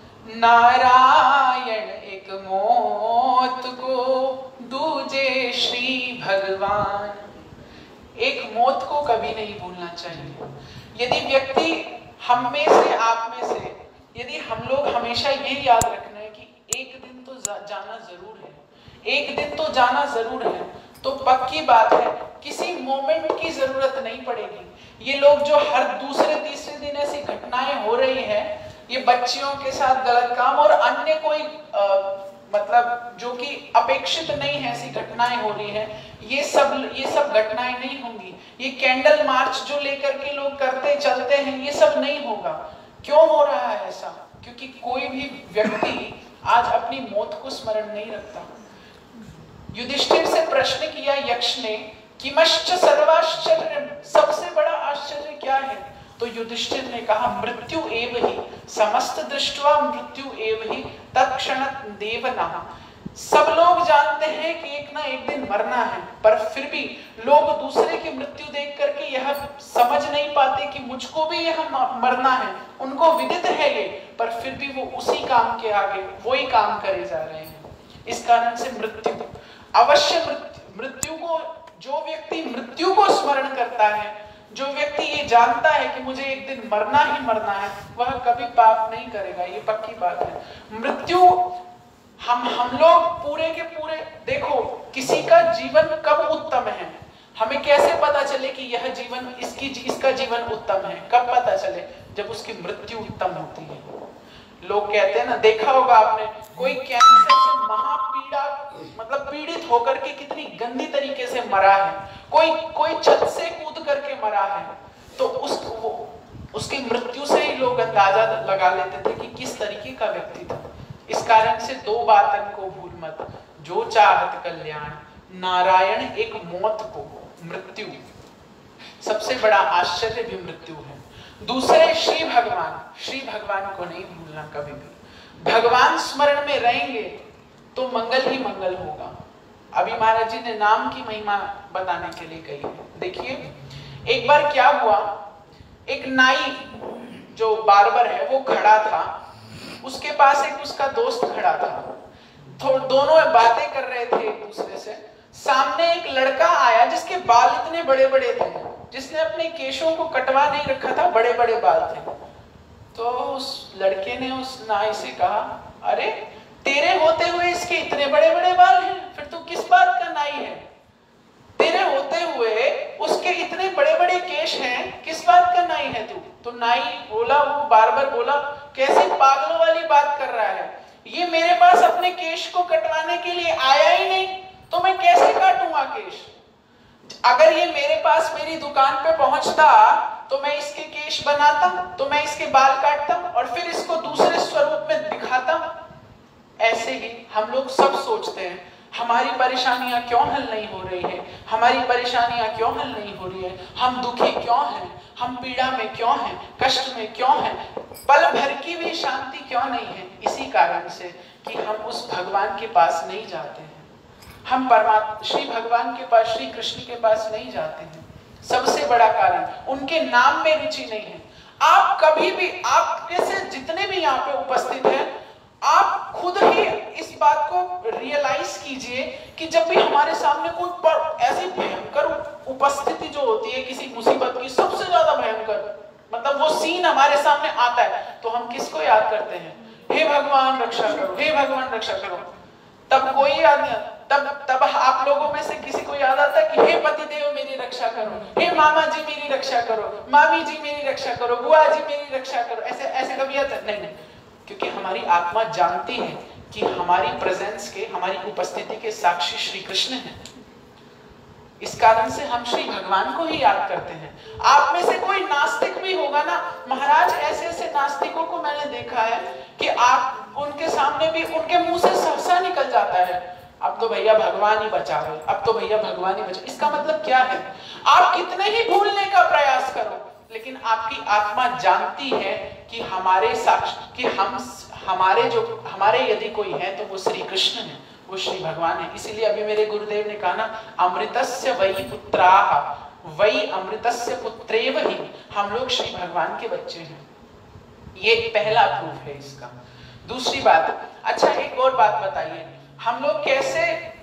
नारायण एक मौत को, दूजे श्री भगवान। एक मौत को कभी नहीं भूलना चाहिए। यदि व्यक्ति हम में से, आप में से, यदि हम लोग हमेशा ये याद रखना है कि एक दिन तो जा, जाना जरूर है, एक दिन तो जाना जरूर है, तो पक्की बात है किसी मोमेंट की जरूरत नहीं पड़ेगी। ये लोग जो हर दूसरे तीसरे दिन ऐसी घटनाएं हो रही हैं, ये बच्चियों के साथ गलत काम और अन्य कोई आ, मतलब जो कि अपेक्षित नहीं है ऐसी घटनाएं हो रही हैं, ये सब ये सब घटनाएं नहीं होंगी। ये कैंडल मार्च जो लेकर के लोग करते चलते हैं, ये सब नहीं होगा। क्यों हो रहा है ऐसा? क्योंकि कोई भी व्यक्ति आज अपनी मौत को स्मरण नहीं रखता। युधिष्ठिर से प्रश्न किया यक्ष ने कि मश्च सर्वाश्चर्य, सबसे बड़ा आश्चर्य क्या है? तो युधिष्ठिर ने कहा मृत्यु एव ही समस्त दृष्टवा मृत्यु एव ही तत्क्षण देव नः। सब लोग जानते हैं कि एक ना एक दिन मरना है, पर फिर भी लोग दूसरे की मृत्यु देख करके यह समझ नहीं पाते कि मुझको भी यह मरना है। उनको विदित है ये, पर फिर भी वो उसी काम के आगे वही काम करे जा रहे हैं। इस कारण से मृत्यु अवश्य मृत्यु मृत्यु को जो व्यक्ति मृत्यु को स्मरण करता है, जो व्यक्ति ये जानता है कि मुझे एक दिन मरना ही मरना है, वह कभी पाप नहीं करेगा। ये पक्की बात है। मृत्यु हम हम लोग पूरे के पूरे देखो, किसी का जीवन कब उत्तम है हमें कैसे पता चले कि यह जीवन इसकी इसका जीवन उत्तम है? कब पता चले? जब उसकी मृत्यु उत्तम होती है। लोग कहते हैं ना, देखा होगा आपने, कोई कैंसर से महापीड़ा मतलब पीड़ित होकर के कितनी गंदी तरीके से मरा है, कोई कोई छत से कूद करके मरा है, तो उस वो, उसकी मृत्यु से ही लोग अंदाजा लगा लेते थे कि किस तरीके का व्यक्ति था। इस कारण से दो बातन को भूल मत, जो चाहत कल्याण, नारायण एक मौत को, मृत्यु सबसे बड़ा आश्चर्य भी मृत्यु है। दूसरे श्री भगवान, श्री भगवान को नहीं भूलना कभी भी। भगवान स्मरण में रहेंगे तो मंगल ही मंगल होगा। अभी महाराज जी ने नाम की महिमा बताने के लिए कही है। देखिए, एक बार क्या हुआ, एक नाई जो बार्बर है वो खड़ा था, उसके पास एक उसका दोस्त खड़ा था। तो दोनों बातें कर रहे थे एक दूसरे से। सामने एक लड़का आया जिसके बाल इतने बड़े बड़े थे, जिसने अपने केशों को कटवा नहीं रखा था, बड़े बड़े बाल थे। तो उस लड़के ने उस नाई से कहा, अरे तेरे होते हुए इसके इतने बड़े बड़े बाल हैं, फिर तू किस बात का नाई है? तेरे होते हुए उसके इतने बड़े बड़े केश हैं, किस बात का नाई है तू? तो नाई बोला, वो बार्बर बोला, कैसे पागलों वाली बात कर रहा है? ये मेरे पास अपने केश को कटवाने के लिए आया ही नहीं, तो मैं कैसे काटूंगा केश? अगर ये मेरे पास मेरी दुकान पे पहुंचता तो मैं इसके केश बनाता, तो मैं इसके बाल काटता और फिर इसको दूसरे स्वरूप में दिखाता। ऐसे ही हम लोग सब सोचते हैं, हमारी परेशानियां क्यों हल नहीं हो रही है, हमारी परेशानियां क्यों हल नहीं हो रही है, हम दुखी क्यों हैं, हम पीड़ा में क्यों हैं, कष्ट में क्यों हैं, पल भर की भी शांति क्यों नहीं है? इसी कारण से कि हम उस भगवान के पास नहीं जाते हैं, हम परमात्मा श्री भगवान के पास, श्री कृष्ण के पास नहीं जाते हैं। सबसे बड़ा कारण उनके नाम में रुचि नहीं है। आप कभी भी, आप जैसे जितने भी यहाँ पे उपस्थित हैं, आप खुद ही इस बात को रियलाइज कीजिए कि जब भी हमारे सामने कोई ऐसी भयंकर उपस्थिति जो होती है किसी मुसीबत की, सबसे ज्यादा भयंकर मतलब वो सीन हमारे सामने आता है, तो हम किसको याद करते हैं? हे भगवान रक्षा करो, हे भगवान रक्षा करो। तब कोई याद नहीं, तब तब आप लोगों में से किसी को याद आता है कि हे पतिदेव मेरी रक्षा करो, हे मामा जी मेरी रक्षा करो, मामी जी मेरी रक्षा करो, बुआ जी मेरी रक्षा करो। ऐसे ऐसे कभी आता है? नहीं नहीं, क्योंकि हमारी आत्मा जानती है कि हमारी प्रेजेंस के, हमारी उपस्थिति के साक्षी श्री कृष्ण हैं। इस कारण से हम श्री भगवान को ही याद करते हैं। आप में से कोई नास्तिक भी होगा ना, महाराज ऐसे ऐसे नास्तिकों को मैंने देखा है कि आप उनके सामने भी उनके मुंह से सहसा निकल जाता है, अब तो भैया भगवान ही बचावे, अब तो भैया भगवान ही बचावे। इसका मतलब क्या है? आप कितने ही भूलने का प्रयास करो, लेकिन आपकी आत्मा जानती है कि हमारे साक्ष कि हम हमारे जो हमारे यदि कोई है तो वो श्री कृष्ण है, वो श्री भगवान है। इसीलिए अभी मेरे गुरुदेव ने कहा ना, अमृतस्य वै पुत्राः वै अमृतस्य पुत्रेव ही, हम लोग श्री भगवान के बच्चे हैं। ये पहला प्रूफ है इसका। दूसरी बात, अच्छा एक और बात बताइए, हम लोग कैसे,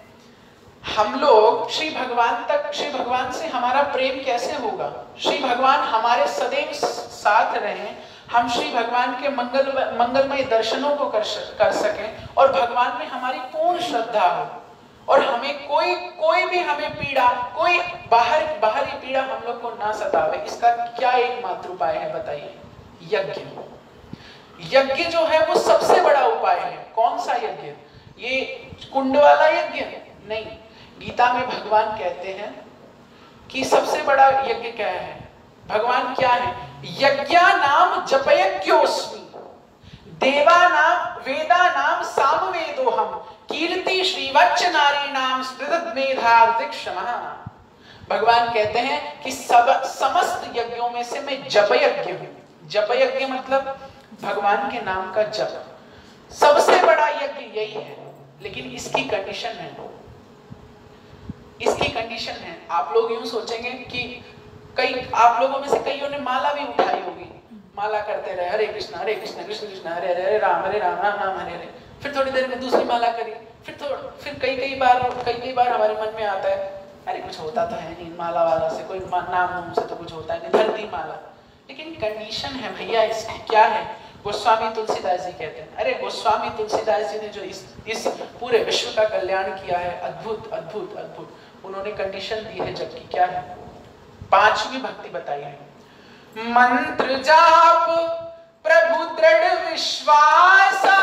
हम लोग श्री भगवान तक, श्री भगवान से हमारा प्रेम कैसे होगा? श्री भगवान हमारे सदैव साथ रहें, हम श्री भगवान के मंगल मंगलमय दर्शनों को कर, कर सकें और भगवान में हमारी पूर्ण श्रद्धा हो। और हमें कोई कोई भी हमें पीड़ा, कोई बाहर बाहरी पीड़ा हम लोग को ना सतावे, इसका क्या एकमात्र उपाय है बताइए? यज्ञ। यज्ञ जो है वो सबसे बड़ा उपाय है। कौन सा यज्ञ? ये कुंड वाला यज्ञ नहीं। गीता में भगवान कहते हैं कि सबसे बड़ा यज्ञ क्या है? भगवान क्या है? यज्ञा नाम जपयज्ञोस्मि देवा नाम वेदा नाम सामवेदो हम कीर्ति श्रीवच्च नारी नाम स्मृत मेधार्थिक क्षमा। भगवान कहते हैं कि सब समस्त यज्ञों में से मैं जप यज्ञ हूं। जप यज्ञ मतलब भगवान के नाम का जप। सबसे बड़ा यज्ञ यही है, लेकिन इसकी कंडीशन है, इसकी कंडीशन है। आप लोग यूं सोचेंगे कि कई आप लोगों में से कईयों ने माला भी उठाई होगी, माला करते रहे हरे कृष्ण हरे कृष्ण कृष्ण कृष्ण हरे हरे हरे राम हरे राम राम राम हरे हरे। फिर थोड़ी देर में दूसरी माला करी, फिर थोड़ा फिर कई कई बार कई कई बार हमारे मन में आता है अरे कुछ होता तो है नहीं माला वाला से, कोई नाम नाम से तो कुछ होता है नहीं, धरती माला। लेकिन कंडीशन है भैया इसकी क्या है? गोस्वामी तुलसीदास जी कहते हैं, अरे गोस्वामी तुलसीदास जी ने जो इस इस पूरे विश्व का कल्याण किया है, अद्भुत अद्भुत अद्भुत, उन्होंने कंडीशन दी है जबकि क्या है? पांचवी भक्ति बताई है। मंत्र जाप प्रभु दृढ़ विश्वासा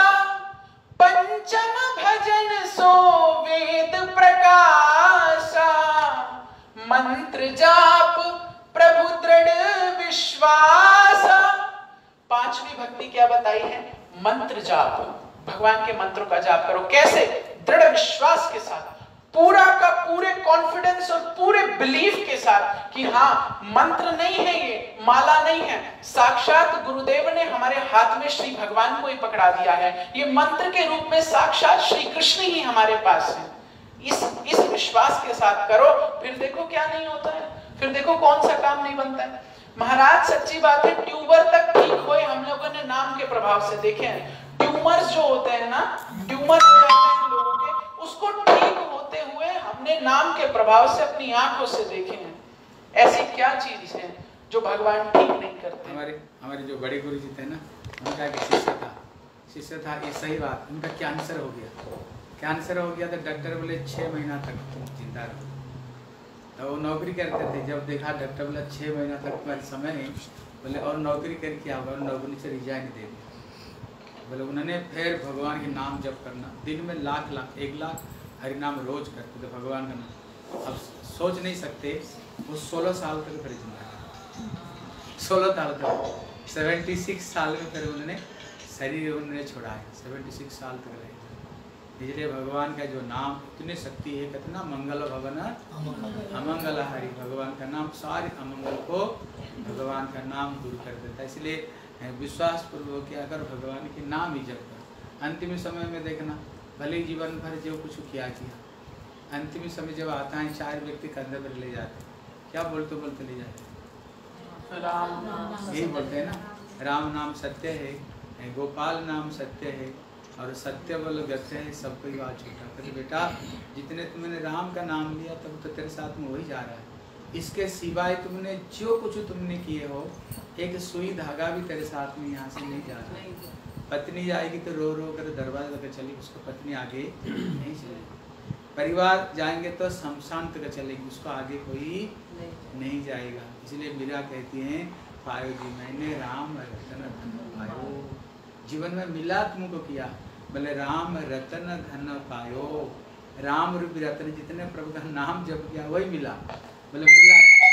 पंचम भजन सो वेद प्रकाशा। मंत्र जाप प्रभु दृढ़ विश्वासा। पांचवी भक्ति क्या बताई है? मंत्र जाप, भगवान के मंत्रों का जाप करो। कैसे? दृढ़ विश्वास के साथ, पूरा का पूरे कॉन्फिडेंस और पूरे बिलीफ के साथ कि हाँ मंत्र नहीं है, ये माला नहीं है, साक्षात गुरुदेव ने हमारे हाथ में श्री भगवान को ही पकड़ा दिया है, ये मंत्र के रूप में साक्षात श्री कृष्ण ही हमारे पास है। इस इस विश्वास के साथ करो, फिर देखो क्या नहीं होता है, फिर देखो कौन सा काम नहीं बनता है। महाराज सच्ची बात है, ट्यूबर तक ठीक हुए हम लोगों ने नाम के प्रभाव से देखे हैं। ट्यूमर्स जो होते हैं ना, ट्यूमर हो जाते हैं लोगों के, उसको ठीक होते हुए हमने नाम के प्रभाव से अपनी आंखों से देखे हैं। ऐसी क्या चीज है जो भगवान ठीक नहीं करते? हमारे हमारे जो बड़े गुरु जी थे ना, उनका एक शिष्य था शिष्य था ये सही बात, उनका कैंसर हो गया कैंसर हो गया तो डॉक्टर बोले छः महीना तक तुम जिंदा रहो। तो वो नौकरी करते थे, जब देखा डॉक्टर बोला छः महीना तक तुम्हारा समय नहीं, बोले और नौकरी करके आओ, नौकरी से रिजाइन दे दिया। बोले उन्होंने फिर भगवान के नाम जप करना, दिन में लाख लाख एक लाख हरि नाम रोज करते थे भगवान का नाम। अब सोच नहीं सकते वो सोलह साल तक फिर जिंदा सोलह साल तक सेवेंटी सिक्स साल में फिर उन्होंने शरीर उन्होंने छोड़ाया, सेवेंटी सिक्स साल तक रहे। इसलिए भगवान का जो नाम इतनी शक्ति है, कितना मंगल भवन अमंगल हरि, भगवान का नाम सारे अमंगल को भगवान का नाम दूर कर देता है। इसलिए विश्वास पूर्वक किया अगर भगवान के नाम ही जप कर, अंतिम समय में देखना भले जीवन भर जो कुछ किया किया, अंतिम समय जब आता है चार व्यक्ति कंधे पर ले जाते, क्या बोलते बोलते ले जाते? राम यही बोलते हैं ना, राम नाम सत्य है, गोपाल नाम सत्य है, और सत्य बोलो गत्य है, सब कोई बात छूटा। तो बेटा जितने तुमने राम का नाम लिया तब तो तेरे साथ में वही जा रहा है, इसके सिवाय तुमने जो कुछ तुमने किए हो एक सुई धागा भी तेरे साथ में यहाँ से नहीं जा रहा। पत्नी जाएगी तो रो रो कर दरवाजा तक चलेगी, उसको पत्नी आगे नहीं चलेगी। परिवार जाएंगे तो शमशान तक चलेगी, उसको आगे कोई नहीं जाएगा। इसलिए मीरा कहती हैं पायो जी मैंने राम रतन धन पायो, जीवन में मिला तुमको किया, बोले राम रतन धन पायो, राम रूपी रतन जितने प्रभु का नाम जप किया वही मिला। बोले मिला,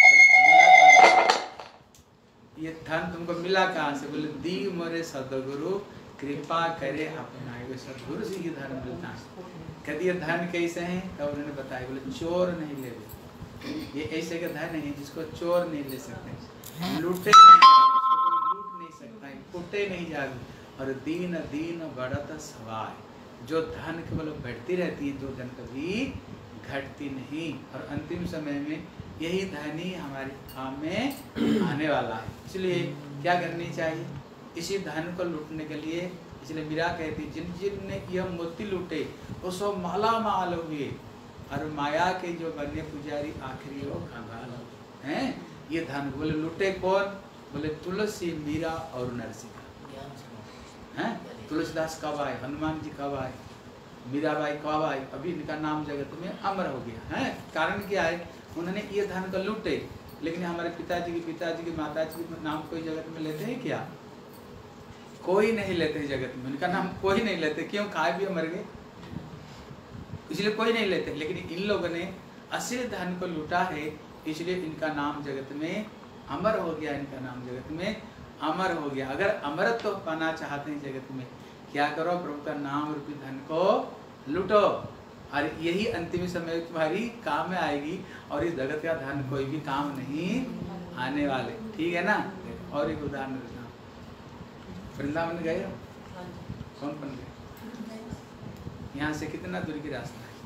मिला ये धन तुमको मिला कहाँ से? बोले दी मोरे सदगुरु कृपा करे अपनाए, सदगुरु से ये धन मिलता है। कभी ये धन कैसे हैं तब उन्होंने बताया, बोले चोर नहीं ले, ये ऐसे का धन है जिसको चोर नहीं ले सकते, लूटे नहीं, लूट नहीं सकता, कुटे नहीं जाते, और दीन दीन बढ़त सवाय, जो धन केवल बढ़ती रहती है, जो धन कभी घटती नहीं। और अंतिम समय में यही धन ही हमारे काम में आने वाला है। इसलिए क्या करनी चाहिए इसी धन को लूटने के लिए? इसलिए मीरा कहती जिन जिन ने यह मोती लूटे वो सब माला माल हुए, और माया के जो बने पुजारी आखिरी हो कंगाल हैं। ये धन बोले लूटे कौन? बोले तुलसी मीरा और नरसिंह हैं। तुलसीदास कब आए? हनुमान जी कब आए? मीराबाई कौबाई, अभी इनका नाम जगत में अमर हो गया है। कारण क्या है, उन्होंने ये धन को लूटे, लेकिन हमारे पिताजी के पिताजी के माताजी के नाम कोई जगत में लेते हैं क्या? कोई नहीं लेते हैं जगत में, उनका नाम कोई नहीं लेते। क्यों? खाए भी मर गए, इसलिए कोई नहीं लेते। लेकिन इन लोगों ने असली धन को लूटा है, इसलिए इनका नाम जगत में अमर हो गया, इनका नाम जगत में अमर हो गया। अगर अमरत्व तो पाना चाहते हैं जगत में, क्या करो? प्रभु का नाम रूपी धन को लूटो, और यही अंतिम समय तुम्हारी काम में आएगी, और इस जगत का धन कोई भी काम नहीं आने वाले। ठीक है ना? और एक उदाहरण देता हूँ, वृंदावन गए हो? कौन कौन गए? यहाँ से कितना दूर की रास्ता है?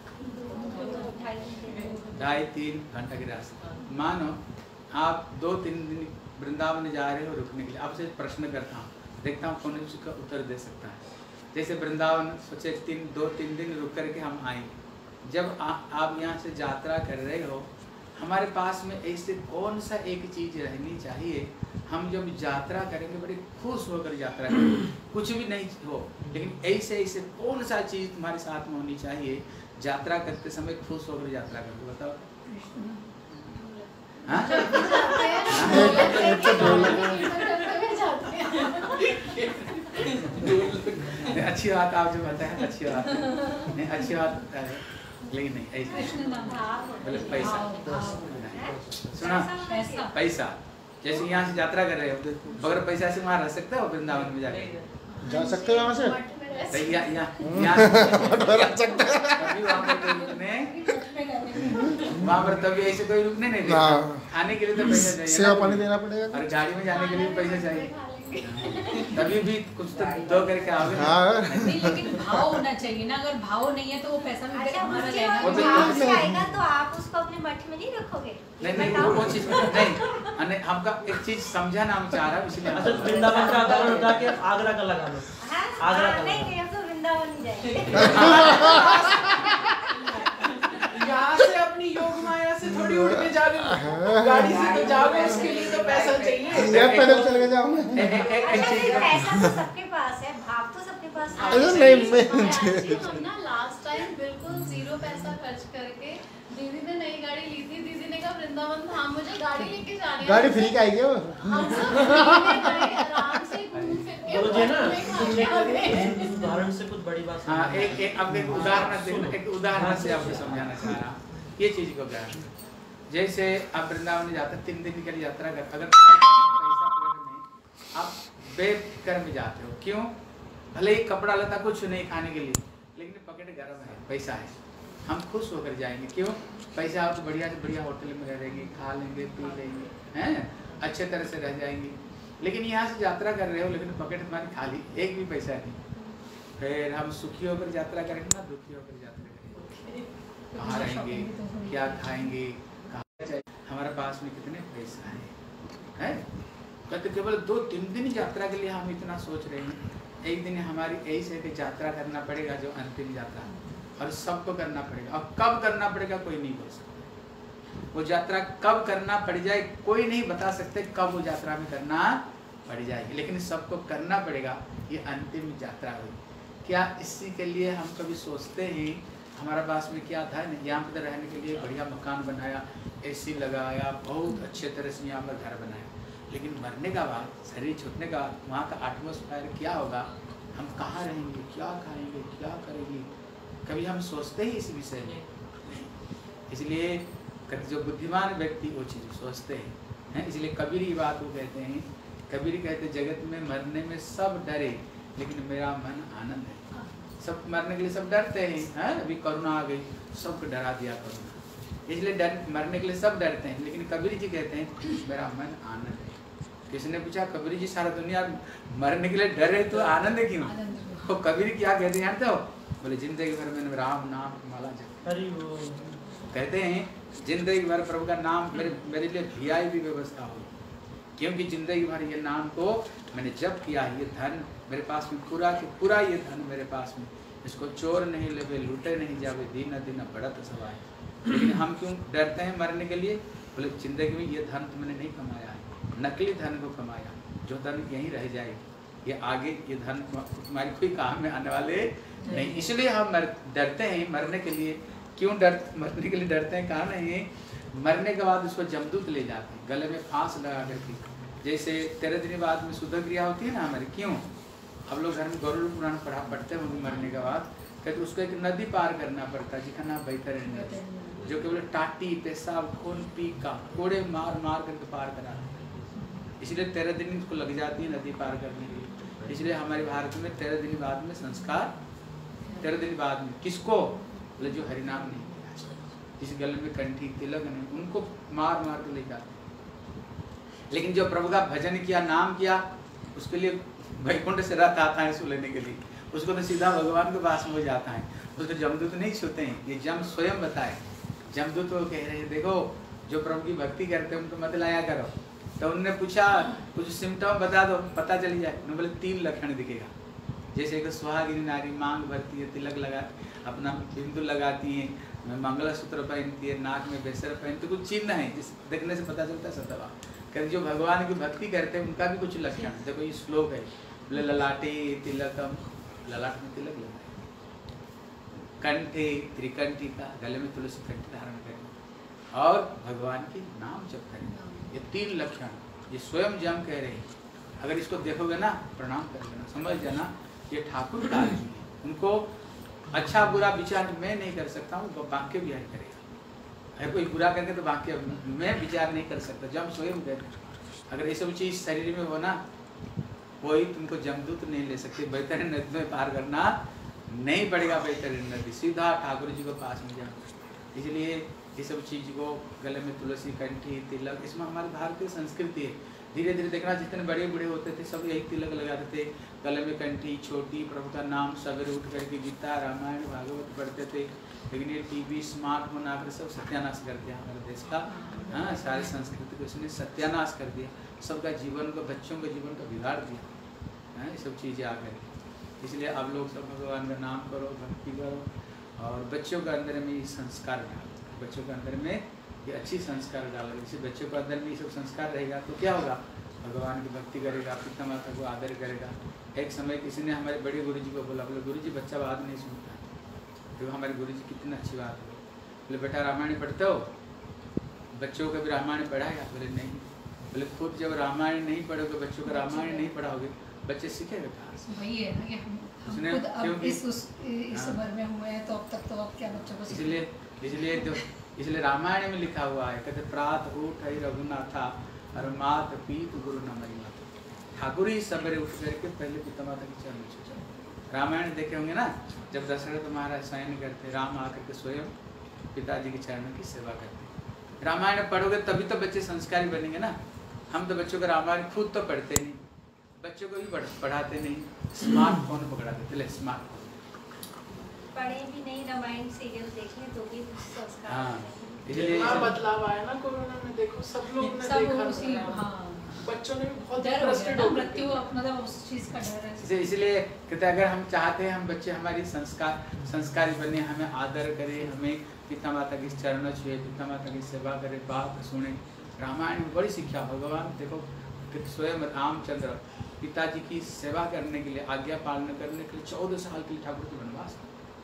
ढाई तीन घंटा की रास्ता। मानो आप दो तीन दिन वृंदावन जा रहे हो रुकने के लिए। आपसे प्रश्न करता हूँ, देखता हूँ कौन उसका उत्तर दे सकता है। जैसे वृंदावन सोचे तीन दो तीन दिन रुक करके हम आएंगे। जब आ, आप यहाँ से यात्रा कर रहे हो, हमारे पास में ऐसे कौन सा एक चीज़ रहनी चाहिए, हम जब यात्रा करेंगे बड़े खुश होकर यात्रा करेंगे, कुछ भी नहीं हो, लेकिन ऐसे ऐसे कौन सा चीज़ तुम्हारे साथ में होनी चाहिए, यात्रा करते समय खुश होकर यात्रा करते? बताओ। हाँ? अच्छी बात आप जो बताए, अच्छी बात है, नहीं अच्छी बात है, लेकिन नहीं ऐसे बोले पैसा। सुना? पैसा। जैसे यहाँ से यात्रा कर रहे हो, बगैर पैसा से वहाँ रह सकते हो? वृंदावन में जाकर जा सकते हो वहाँ से? यहाँ यहाँ रह सकते हो? वहाँ पर तभी ऐसे कोई रुकने नहीं देगा। खाने के लिए तो पैसा चाहिए, सेवा पानी देना पड़ेगा, और गाड़ी में जाने के लिए पैसा चाहिए, तभी भी कुछ तो दो करके आओगे। हाँ। लेकिन भाव होना चाहिए ना, अगर भाव नहीं है तो वो पैसा भी अच्छा, हमारा उसके लेना बाद वो भाव से आएगा तो आप उसको अपने मठ में नहीं रखोगे? नहीं नहीं, वो वो चीज नहीं, अने हमका एक चीज समझाना हम चाह रहा हूँ, इसलिए। अच्छा, वृंदावन का आधार उठा के आगरा का लगा लो। हाँ? आगरा हाँ, का नहीं नहीं, हम तो वृंदावन ही जाएंगे। यहाँ से अपनी योग माया से थोड़ी उड़ के जा रहे हो, गाड़ी से तो जाओगे, उसके लिए तो पैसा चाहिए। ये पैदल चल के जाओ। अच्छा, नहीं, पैसा तो सबके पास है, भाव तो सबके पास है। अरे नहीं, मैं हम ना लास्ट टाइम बिल्कुल जीरो पैसा खर्च करके दीदी ने नई गाड़ी ली थी। दीदी ने कहा वृंदावन धाम मुझे गाड़ी लेके जानी है। गाड़ी फ्री का आएगी वो। हम सब फ्री में गए, आराम से घूम फिर के गुरुजी ना, में कुछ खाने आ गए। एक उदाहरण से कुछ बड़ी बात हाँ, एक एक अब एक उदाहरण देखो, एक उदाहरण से आपको समझाना चाह रहा हूँ ये चीज को। क्या जैसे आप वृंदावन जाते तीन दिन के लिए यात्रा कर, अगर पैसा पॉकेट में, आप बेफिक्र में जाते हो। क्यों? भले ही कपड़ा लता कुछ नहीं खाने के लिए, लेकिन पॉकेट गर्म है, पैसा है, हम खुश होकर जाएंगे। क्यों? पैसा आप तो बढ़िया से बढ़िया होटल में रहेंगे, खा लेंगे, पी लेंगे, हैं, अच्छे तरह से रह जाएंगे। लेकिन यहाँ से यात्रा कर रहे हो, लेकिन पॉकेट तुम्हारी खाली, एक भी पैसा नहीं। फिर हम सुखी होकर यात्रा करेंगे ना दुखी होकर यात्रा करेंगे? कहाँ रहेंगे, क्या खाएंगे, कहाँ, हमारे पास में कितने पैसा है, हैं? कहते केवल दो तीन दिन यात्रा के लिए हम इतना सोच रहे हैं। एक दिन हमारी ऐसे कि यात्रा करना पड़ेगा, जो अंतिम यात्रा, और सबको करना पड़ेगा। और कब करना पड़ेगा कोई नहीं बोल सकता। वो यात्रा कब करना पड़ जाए कोई नहीं बता सकते, कब वो यात्रा में करना पड़ जाएगी, लेकिन सबको करना पड़ेगा। ये अंतिम यात्रा हुई। क्या इसी के लिए हम कभी सोचते हैं हमारा पास में क्या था? यहाँ पर रहने के लिए बढ़िया मकान बनाया, एसी लगाया, बहुत अच्छे तरह से यहाँ पर घर बनाया, लेकिन मरने का बाद, शरीर छूटने का बाद, वहाँ का एटमॉस्फेयर क्या होगा, हम कहाँ रहेंगे, क्या खाएंगे, क्या करेंगे, कभी हम सोचते ही इस विषय में नहीं। इसलिए जो बुद्धिमान व्यक्ति वो चीज़ सोचते हैं, हैं? इसलिए कबीर ये बात वो कहते हैं, कबीर कहते जगत में मरने में सब डरे, लेकिन मेरा मन आनंद है। सब मरने के लिए सब डरते हैं, हैं? अभी कोरोना आ गई, सबको डरा दिया कोरोना, इसलिए डर मरने के लिए सब डरते हैं, लेकिन कबीर जी कहते हैं मेरा मन आनंद है। किसने पूछा कबीर जी सारा दुनिया मरने के लिए डर रहे तो आनंद है क्यों? तो कबीर क्या कहते हैं जानते हो? बोले जिंदगी भर मैंने राम नाम की माला जप। अरे वो कहते हैं जिंदगी भर प्रभु का नाम मेरे मेरे लिए वी आई पी व्यवस्था हुई, क्योंकि जिंदगी भर ये नाम को मैंने जप किया। ये धन मेरे पास में पूरा के पूरा, ये धन मेरे पास में, इसको चोर नहीं लेवे, लूटे नहीं जावे, दिन दिन बढ़त सवाए। लेकिन हम क्यों डरते हैं मरने के लिए? बोले जिंदगी में ये धन तो मैंने नहीं कमाया है, नकली धन को कमाया, जो धन यहीं रह जाए, ये आगे ये धन तुम्हारी कोई काम में आने वाले नहीं। इसलिए हम मर डरते हैं मरने के लिए। क्यों डर मरने के लिए डरते हैं? कारण है मरने के बाद उसको जमदूत ले जाते हैं गले में फांस लगा करके। जैसे तेरह दिन बाद में शुद्ध क्रिया होती है ना हमारी, क्यों हम लोग घर में गौरव पुराण पढ़ा पढ़ते हैं मरने के बाद, कहते उसको एक नदी पार करना पड़ता है जिसका नाम बैतरणी नदी, जो केवल टाटी पेशाब खून पी का कोड़े मार मार करके पार करा। इसलिए तेरह दिन उसको लग जाती है नदी पार करने के लिए। इसलिए हमारे भारत में तेरह दिन बाद में संस्कार, तेरह दिन बाद में किसको बोले जो हरिनाम नहीं किया, जिस गले में कंठी तिलक नहीं, उनको मार मार के ले जाते। लेकिन जो प्रभु का भजन किया, नाम किया, उसके लिए वैकुंठ से रथ आता है इसको लेने के लिए, उसको तो सीधा भगवान के पास में हो जाता है। उसको जमदूत नहीं छूते हैं, ये जम स्वयं बताए। जमदूत वो कह रहे हैं देखो जो प्रभु की भक्ति करते हैं उनको मत लाया करो। तो उन्होंने पूछा कुछ सिम्टम बता दो, पता चल जाए। उन्होंने बोले तीन लक्षण दिखेगा। जैसे एक सुहागिनी नारी मांग भरती है, तिलक लगा अपना बिंदु लगाती है, मंगलसूत्र पहनती है, नाक में बेसर पहनती, कुछ चिन्ह है जिस देखने से पता चलता है सतवा। कहते जो भगवान की भक्ति करते हैं उनका भी कुछ लक्षण। देखो ये श्लोक है, बोले ललाटे तिलकम, ललाट में तिलक लगा, कंठे त्रिकंठी का, गले में तुलसी कंठी धारण करें और भगवान के नाम जप करें। ये तीन लक्षण ये स्वयं जम कह रहे हैं। अगर इसको देखोगे ना प्रणाम कर लेना, समझ जाना ये ठाकुर का आदमी है। उनको अच्छा बुरा विचार मैं नहीं कर सकता हूँ, वो वाक्य विचार करेगा। अगर कोई बुरा करके तो वाक्य मैं विचार नहीं कर सकता, जम स्वयं कहते। अगर ये सब चीज शरीर में हो ना, कोई तुमको जमदूत नहीं ले सकते। बैतरणी नदी में पार करना नहीं पड़ेगा, बैतरणी नदी सीधा ठाकुर जी को पास में जाना। इसलिए ये सब चीज को गले में तुलसी कंठी तिलक, इसमें हमारी भारतीय संस्कृति है। धीरे धीरे देखना जितने बड़े बूढ़े होते थे सब यही तिलक लगाते थे, गले में कंठी छोटी, प्रभु का नाम, सवेरे उठ करके गीता रामायण भागवत पढ़ते थे। लेकिन ये टीवी स्मार्टफोन आकर सब सत्यानाश कर दिया हमारे देश का। हाँ, सारी संस्कृति को इसने सत्यानाश कर दिया, सबका जीवन को, बच्चों के जीवन को बिगाड़ दिया। हाँ, ये सब चीज़ें आ गई। इसलिए आप लोग सब भगवान का नाम करो, भक्ति करो और बच्चों के अंदर में ये संस्कार डालो। बच्चों के अंदर में ये अच्छी संस्कार डालो। जैसे बच्चों के अंदर में ये सब संस्कार रहेगा तो क्या होगा, भगवान की भक्ति करेगा, पिता माता को आदर करेगा। एक समय किसी ने हमारे बड़े गुरु जी को बोला, बोले गुरु जी बच्चा बात नहीं सुनता। तो हमारे गुरु जी कितनी अच्छी बात है। बोले बेटा रामायण पढ़ते हो? बच्चों को भी रामायण पढ़ाएगा? बोले नहीं। बोले खुद जब रामायण नहीं पढ़ोगे, बच्चों को रामायण नहीं पढ़ाओगे, बच्चे सीखेंगे कहाँ से? वही है ना कि हम उसने खुद अब क्योंकि इस उस इस उम्र में हुए हैं तो अब तक तो अब क्या बच्चों को इसलिए इसलिए तो इसलिए रामायण में लिखा हुआ है, कहते प्रात उठ है रघुनाथा और मात पीत गुरु न मरी माता। ठाकुर ही सवेरे उठ करके पहले पिता माता के चरण छूटे। रामायण देखे होंगे ना, जब दशरथ महाराज शयन करते, राम आकर के स्वयं पिताजी के चरणों की सेवा करते। रामायण पढ़ोगे तभी तो बच्चे संस्कारी बनेंगे ना। हम तो बच्चों को रामायण खुद तो पढ़ते नहीं, बच्चों को भी पढ़ाते नहीं, स्मार्टफोन पकड़ा देते। ले स्मार्टफोन पढ़े भी नहीं, रामायण सीरियल देखें तो भी संस्कार। हाँ, इसलिए इतना बदलाव आया ना कोरोना में, देखो सब लोग ने सब देखा उसी ना। हाँ बच्चों ने भी बहुत डर हो गया फ्रस्ट्रेट ना, हो मृत्यु गए। मतलब उस चीज का डर है। इसे- इसलिए कहते हैं अगर हम चाहते हैं हम बच्चे हमारी संस्कार संस्कारी बने, हमें आदर करें, हमें पिता माता की चरणों छुए, पिता माता की सेवा करें, बात सुने। रामायण में बड़ी शिक्षा। भगवान देखो स्वयं रामचंद्र पिताजी की सेवा करने के लिए, आज्ञा पालन करने के लिए चौदह साल के लिए ठाकुर के वनवास।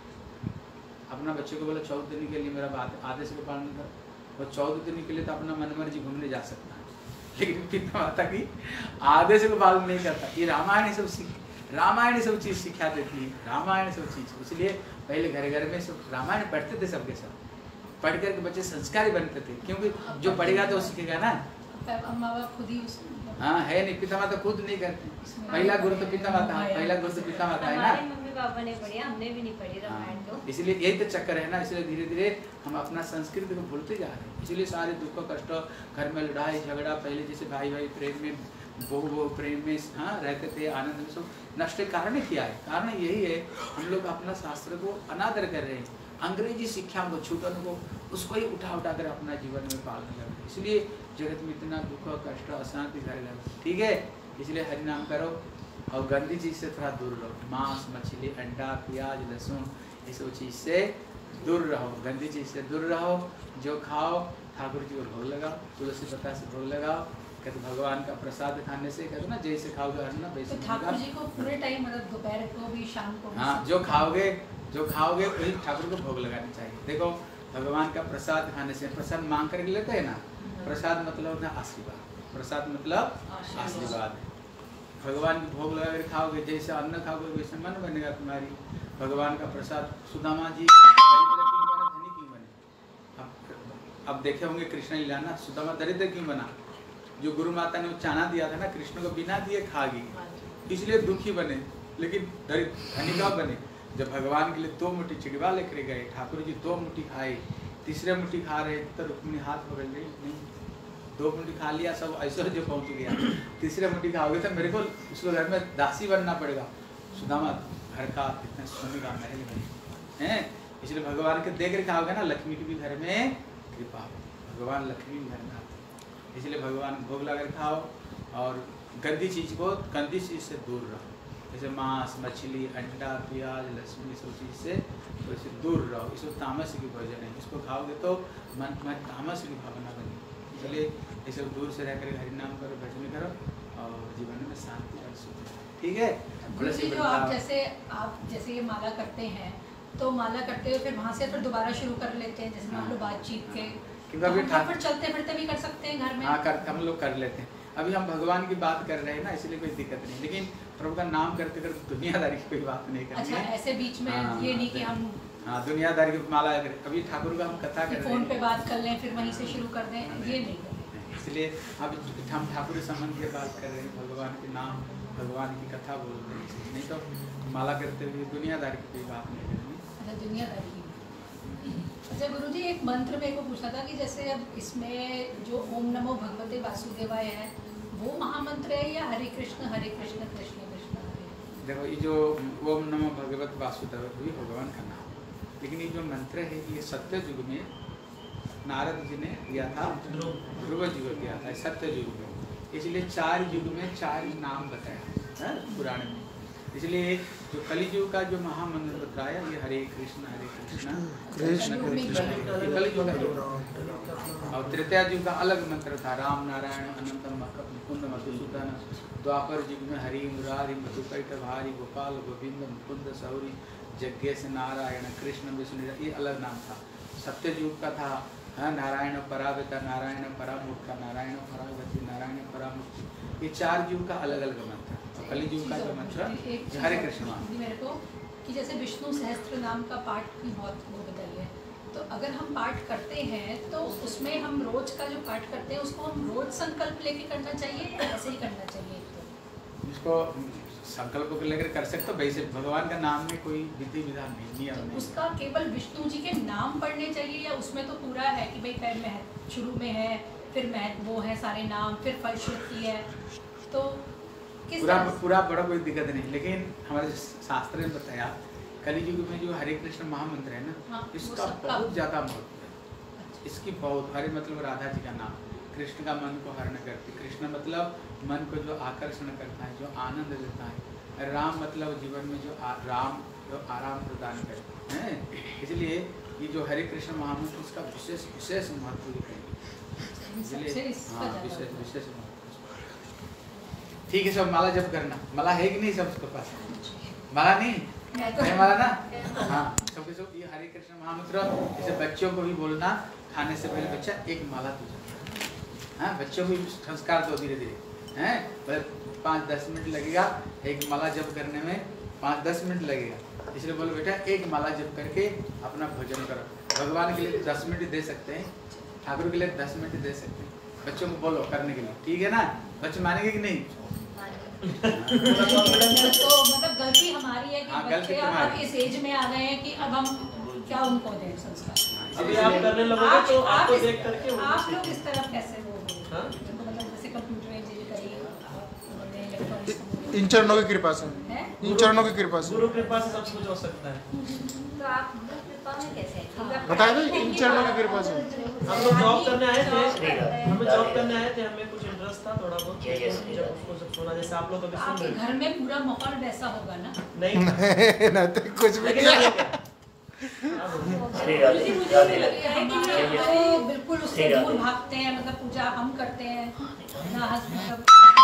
अपना बच्चे को बोला चौदह दिन के लिए मेरा बात आदेश का पालन करो। और चौदह दिन के लिए तो अपना मन मर्जी घूमने जा सकता है, लेकिन पिता माता की आदेश को पालन नहीं करता। ये रामायण सब सीख रामायण सब चीज़ सिखा देती है। रामायण सब चीज़, इसलिए पहले घर घर में सब रामायण पढ़ते थे, सबके सब पढ़ करके बच्चे संस्कारी बनते थे। क्योंकि जो पढ़ेगा तो वो सीखेगा ना। माँ बाप खुद ही उस हाँ है नहीं, पिता माता खुद नहीं करते। पहला गुरु तो पिता माता है, पहला गुरु तो पिता माता है ना। हमारे मम्मी पापा ने पढ़ी, हमने भी नहीं पढ़ी रामायण तो। इसलिए यही तो चक्कर है ना। इसलिए धीरे धीरे हम अपना संस्कृति को भूलते जा रहे हैं। इसलिए सारे दुख कष्ट, घर में लड़ाई झगड़ा, पहले जैसे भाई भाई प्रेम में, बहू बहू प्रेम में हाँ रहते थे, आनंद में, सब नष्ट कारण क्या है? कारण यही है हम लोग अपना शास्त्र को अनादर कर रहे हैं। अंग्रेजी शिक्षा को, छूटन को, उसको ही उठा उठा कर अपना जीवन में पालन कर रहे हैं। इसलिए जगत में इतना दुख कष्ट अशांति घर लगा। ठीक है, इसलिए हरि नाम करो और गंदी चीज़ से थोड़ा दूर रहो। मांस मछली अंडा प्याज लहसुन ये सब चीज़ से दूर रहो, गंदी चीज़ से दूर रहो। जो खाओ ठाकुर जी को भोग लगाओ, तुलसी पत्ता से भोग लगाओ। कहते भगवान का प्रसाद खाने से कहते ना जैसे खाओगे अन्न वैसे तो ठाकुर जी को पूरे टाइम मतलब दोपहर को भी शाम को भी हाँ जो खाओगे जो खाओगे वही ठाकुर को भोग लगानी चाहिए। देखो भगवान का प्रसाद खाने से प्रसाद मांग करके लेते हैं ना, प्रसाद मतलब होता है आशीर्वाद, प्रसाद मतलब आशीर्वाद है। भगवान को भोग लगा कर खाओगे जैसे अन्न खाओगे वैसे मन बनेगा तुम्हारी। भगवान का प्रसाद सुदामा जी दरिद्र क्यों बने धनी क्यों बने? अब अब देखे होंगे कृष्ण लीला ना, सुदामा दरिद्र क्यों बना? जो गुरु माता ने वो चाना दिया था ना कृष्ण को बिना दिए खा गई, इसलिए दुखी बने। लेकिन धनी कब बने? जब भगवान के लिए दो मुट्ठी चिड़वा लेकर गए, ठाकुर जी दो मुट्ठी खाए, तीसरे मुट्ठी खा रहे तो रुक्मिणी हाथ पकड़ गई, नहीं दो मुट्ठी खा लिया सब ऐश्वर्य पहुंच गया, तीसरे मुट्ठी खाओगे तो मेरे को उसको घर में दासी बनना पड़ेगा। सुदामा घर का इतना सोने का महल बने हैं, इसलिए भगवान के देख रहे खाओगे ना लक्ष्मी की भी घर में कृपा, भगवान लक्ष्मी भी घर में आते, इसलिए भगवान भोग लगाकर खाओ। और गंदी चीज को गंदी चीज से दूर रहो, जैसे मांस मछली अंडा प्याज लहसुन सब चीज से तो इससे दूर रहो। इसको तामस की भोजन है, इसको खाओगे तो मन में तामस की भावना बनेगी, इसलिए इसे दूर से रहकर हरि नाम करो भजन करो और जीवन में शांति और सुख। ठीक है गुरु जी जो आप जैसे आप जैसे ये माला करते हैं तो माला करते हुए फिर वहाँ से फिर दोबारा शुरू कर लेते हैं, जैसे मान लो बातचीत के क्योंकि फिर चलते फिरते भी कर सकते हैं घर में। हाँ कर हम लोग कर लेते हैं। अभी हम भगवान की बात कर रहे हैं ना इसलिए कोई दिक्कत नहीं, लेकिन प्रभु का नाम करते करते दुनियादारी की कोई बात नहीं करनी अच्छा, है। ऐसे बीच में हाँ, ये नहीं कि हम हाँ दुनियादारी की माला करें। अभी ठाकुर का हम कथा कर रहे हैं, फोन पे बात कर लें फिर वहीं से शुरू कर दें, ये नहीं करें। इसलिए अब हम ठाकुर संबंध की बात कर रहे हैं, भगवान के नाम भगवान की कथा बोल रहे हैं, नहीं तो माला करते हुए दुनियादारी की कोई बात नहीं करनी। अच्छा दुनियादारी की। अच्छा गुरु जी एक मंत्र मेरे को पूछना था कि जैसे अब इसमें जो ओम नमो भगवते वासुदेवाय है वो महामंत्र है या हरे कृष्ण हरे कृष्ण कृष्ण कृष्ण हरे? देखो ये जो ओम नमो भगवत वासुदेव भी भगवान का नाम, लेकिन ये जो मंत्र है ये सत्य युग में नारद जी ने दिया था, ध्रुव जी को दिया था सत्य युग में, इसलिए चार युग में चार नाम बताया है पुराण में। इसलिए जो कली युग का जो महामंत्र बताया ये हरे कृष्ण हरे कृष्ण कृष्ण कृष्ण हरे, ये कली युग का युग। और त्रेता युग का अलग मंत्र था राम नारायण अनंतम मुकुंद मधुसूदन, द्वापर युग में हरि मुरारी मधुकैट भारी गोपाल गोविंद मुकुंद सौरी जग्गेश नारायण कृष्ण विष्णु, ये अलग नाम था। सत्य युग का था हाँ नारायण परावता नारायण परामुक्ता नारायण परागति नारायण परामुक्ति, ये चार युग का अलग अलग मंत्र। कली युग का जो मंत्र हरे कृष्ण मेरे को कि जैसे विष्णु सहस्त्र नाम का पाठ की बहुत वो बताई है, तो अगर हम पाठ करते हैं तो उसमें हम रोज का जो पाठ करते हैं उसको हम रोज संकल्प लेके करना चाहिए या ऐसे ही करना चाहिए? तो इसको संकल्प को लेकर कर सकते हो, वैसे भगवान का नाम में कोई विधि विधान नहीं नियम तो नहीं। उसका केवल विष्णु जी के नाम पढ़ने चाहिए या उसमें तो पूरा है कि भाई पहले महत्व शुरू में है फिर महत्व वो है सारे नाम फिर फलश्रुति है, तो किस पूरा तरह? पूरा बड़ा कोई दिक्कत नहीं, लेकिन हमारे शास्त्र ने बताया कली युग में जो हरे कृष्ण महामंत्र है ना हाँ, वो इसका सबका- बहुत ज्यादा महत्व है। इसकी बहुत हरे मतलब राधा जी का नाम, कृष्ण का मन को हरण करती, कृष्ण मतलब मन को जो आकर्षण करता है जो आनंद देता है, राम मतलब जीवन में जो आ, राम जो आराम प्रदान करते हैं, इसलिए ये जो हरे कृष्ण महामंत्र इसका विशेष विशेष महत्व दिखाएंगे, सबसे इसलिए इसका हाँ ज्यादा विशेष विशेष महत्व। ठीक है सब माला जप करना, माला है कि नहीं सबके पास? माला नहीं मैं तो है माला ना? हाँ सबके सब ये हरे कृष्ण महामंत्र जैसे बच्चों को भी बोलना, खाने से पहले बच्चा एक माला तो जप, हाँ बच्चों को भी संस्कार दो धीरे धीरे हैं, पाँच दस मिनट लगेगा एक माला जप करने में, पाँच दस मिनट लगेगा, इसलिए बोलो बेटा एक माला जप करके अपना भोजन करो। भगवान के लिए दस मिनट दे सकते हैं, ठाकुर के लिए दस मिनट दे सकते हैं, बच्चों को बोलो करने के लिए, ठीक है ना? बच्चे मानेंगे कि नहीं? तो मतलब गलती हमारी है कि हाँ, गलती बच्चे अब तुम्हारी। इस एज में आ गए हैं कि अब हम क्या उनको दें संस्कार। अभी आप करने लगोगे आप- तो आप आपको इस- देख करके वो आप सीखेंगे। लोग इस तरफ कैसे वो हो? हाँ? मतलब जैसे कंप्यूटर इंजीनियरिंग करी इलेक्ट्रॉनिक्स इन चरणों की कृपा से, है इन चरणों की कृपा से गुरु कृपा से सब कुछ हो सकता है। तो आप गुरु कृपा में कैसे? बताए दो इन चरणों की कृपा से। हम लोग जॉब करने आए थे, है। हमें जॉब करने आए थे, हमें कुछ इंटरेस्ट था थोड़ा बहुत, Yes, yes, जब उसको सब सुना जैसे आप लोग अभी सुन आपके रहे घर में पूरा माहौल वैसा होगा ना? नहीं नहीं ना तो कुछ भी लेकिन नहीं। ठीक है। श्री राधे राधे राधे तो बिल्कुल उससे श्री दूर राधे। भागते हैं, मतलब पूजा हम करते हैं ना हंस मतलब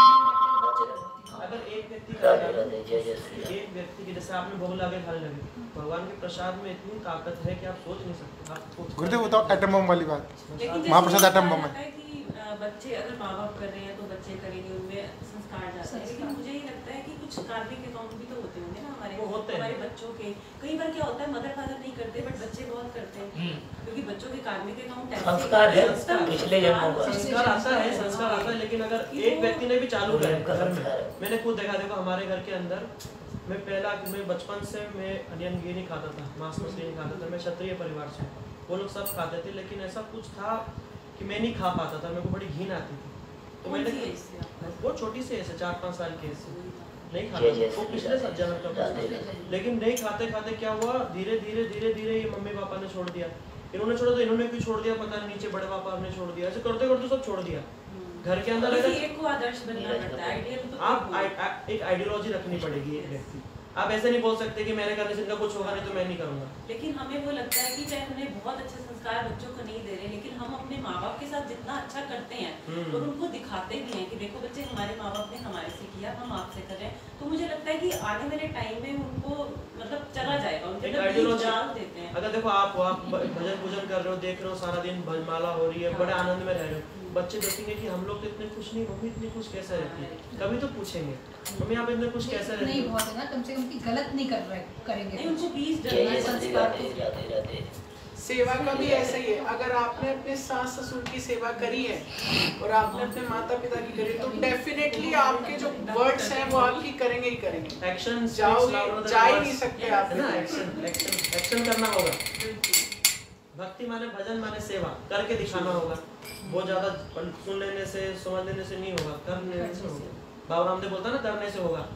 अगर एक व्यक्ति राधे राधे जय जय श्री राधे। एक व्यक्ति की जैसे आपने भोग लगे खाने लगे, भगवान के प्रसाद में इतनी ताकत है कि आप सोच नहीं सकते। आप गुरुदेव वो तो एटम बम वाली बात। लेकिन जैसे महाप्रसाद वो एटम क्या बम होता है कि अ, बच्चे अगर माँ बाप कर रहे हैं तो बच्चे करेंगे, उनमें संस्कार जाते हैं। लेकिन मुझे ये लगता है कि कुछ कार्मिक अकाउंट भी तो होते होंगे ना हमारे वो होते हैं। हमारे बच्चों के। कई बार क्या होता है मदर फादर नहीं करते बट बच्चे बहुत करते हैं, क्योंकि बच्चों के कार्मिक अकाउंट संस्कार है, पिछले जन्मों का। संस्कार आता है, संस्कार आता है, लेकिन अगर एक व्यक्ति ने भी चालू किया उनका घर में, संस्कार है। मैंने खुद देखा, देखो हमारे घर के अंदर मैं पहला मैं बचपन से मैं अनियन घी नहीं खाता था, मांस मछली नहीं खाता था, मैं क्षत्रिय परिवार से, वो लोग सब खाते थे, लेकिन ऐसा कुछ था कि मैं नहीं खा पाता था, मेरे को बड़ी घिन आती थी। तो कौन मैंने सी एज से आपका? वो छोटी से ऐसे चार पाँच साल के ऐसे नहीं खाता जय जय था, वो श्री पिछले राधे। जन्म का राधे था। राधे। लेकिन नहीं खाते खाते क्या हुआ, धीरे धीरे धीरे धीरे ये मम्मी पापा ने छोड़ दिया, इन्होंने छोड़ा तो इन्होंने क्यों छोड़ दिया पता नहीं, नीचे बड़े पापा ने छोड़ दिया, ऐसे करते करते सब छोड़ दिया। घर के अंदर किसी अगर एक को आदर्श बनना पड़ता है, आइडियल तो आप आई- आ- एक आइडियोलॉजी रखनी पड़ेगी एक व्यक्ति। आप ऐसे नहीं बोल सकते कि मेरे करने से इनका कुछ होगा नहीं तो मैं नहीं करूंगा। लेकिन हमें वो लगता है कि चाहे हमें बहुत अच्छे संस्कार बच्चों को नहीं दे रहे, लेकिन हम अपने माँ बाप के साथ जितना अच्छा करते हैं हम्म। और उनको दिखाते भी हैं कि देखो बच्चे हमारे माँ बाप ने हमारे से किया, हम आपसे कर रहे हैं, तो मुझे लगता है कि आने वाले टाइम में उनको मतलब चला जाएगा, उनके एक अंदर बीज आइडियोलॉजी डाल देते हैं। अगर देखो आप आप भजन पूजन कर रहे हो, देख रहे हो सारा दिन भजमाला हो रही है, बड़े आनंद में रह रहे हो, बच्चे देखेंगे कि हम लोग तो इतने खुश नहीं, मम्मी इतनी खुश कैसे रहती है, कभी तो पूछेंगे मम्मी आप इतने खुश कैसे रहती नहीं हो। बहुत है ना, कम से कम की गलत नहीं कर रहे करेंगे नहीं, उनको बीज जय डालना जय है श्री संस्कार राधे को। राधे राधे। सेवा का भी ऐसा ही है, अगर आपने अपने सास ससुर की सेवा करी है और आपने अपने माता पिता की करी तो डेफिनेटली आपके जो वर्ड्स हैं वो आपकी करेंगे ही करेंगे। एक्शन जाओगे जा ही नहीं सकते आप है ना, एक्शन एक्शन एक्शन करना होगा। भक्ति माने भजन माने सेवा, करके दिखाना होगा। बहुत ज्यादा सुन लेने से समझ लेने से नहीं होगा, करने से होगा। बाबा रामदेव बोलता ना करने से होगा,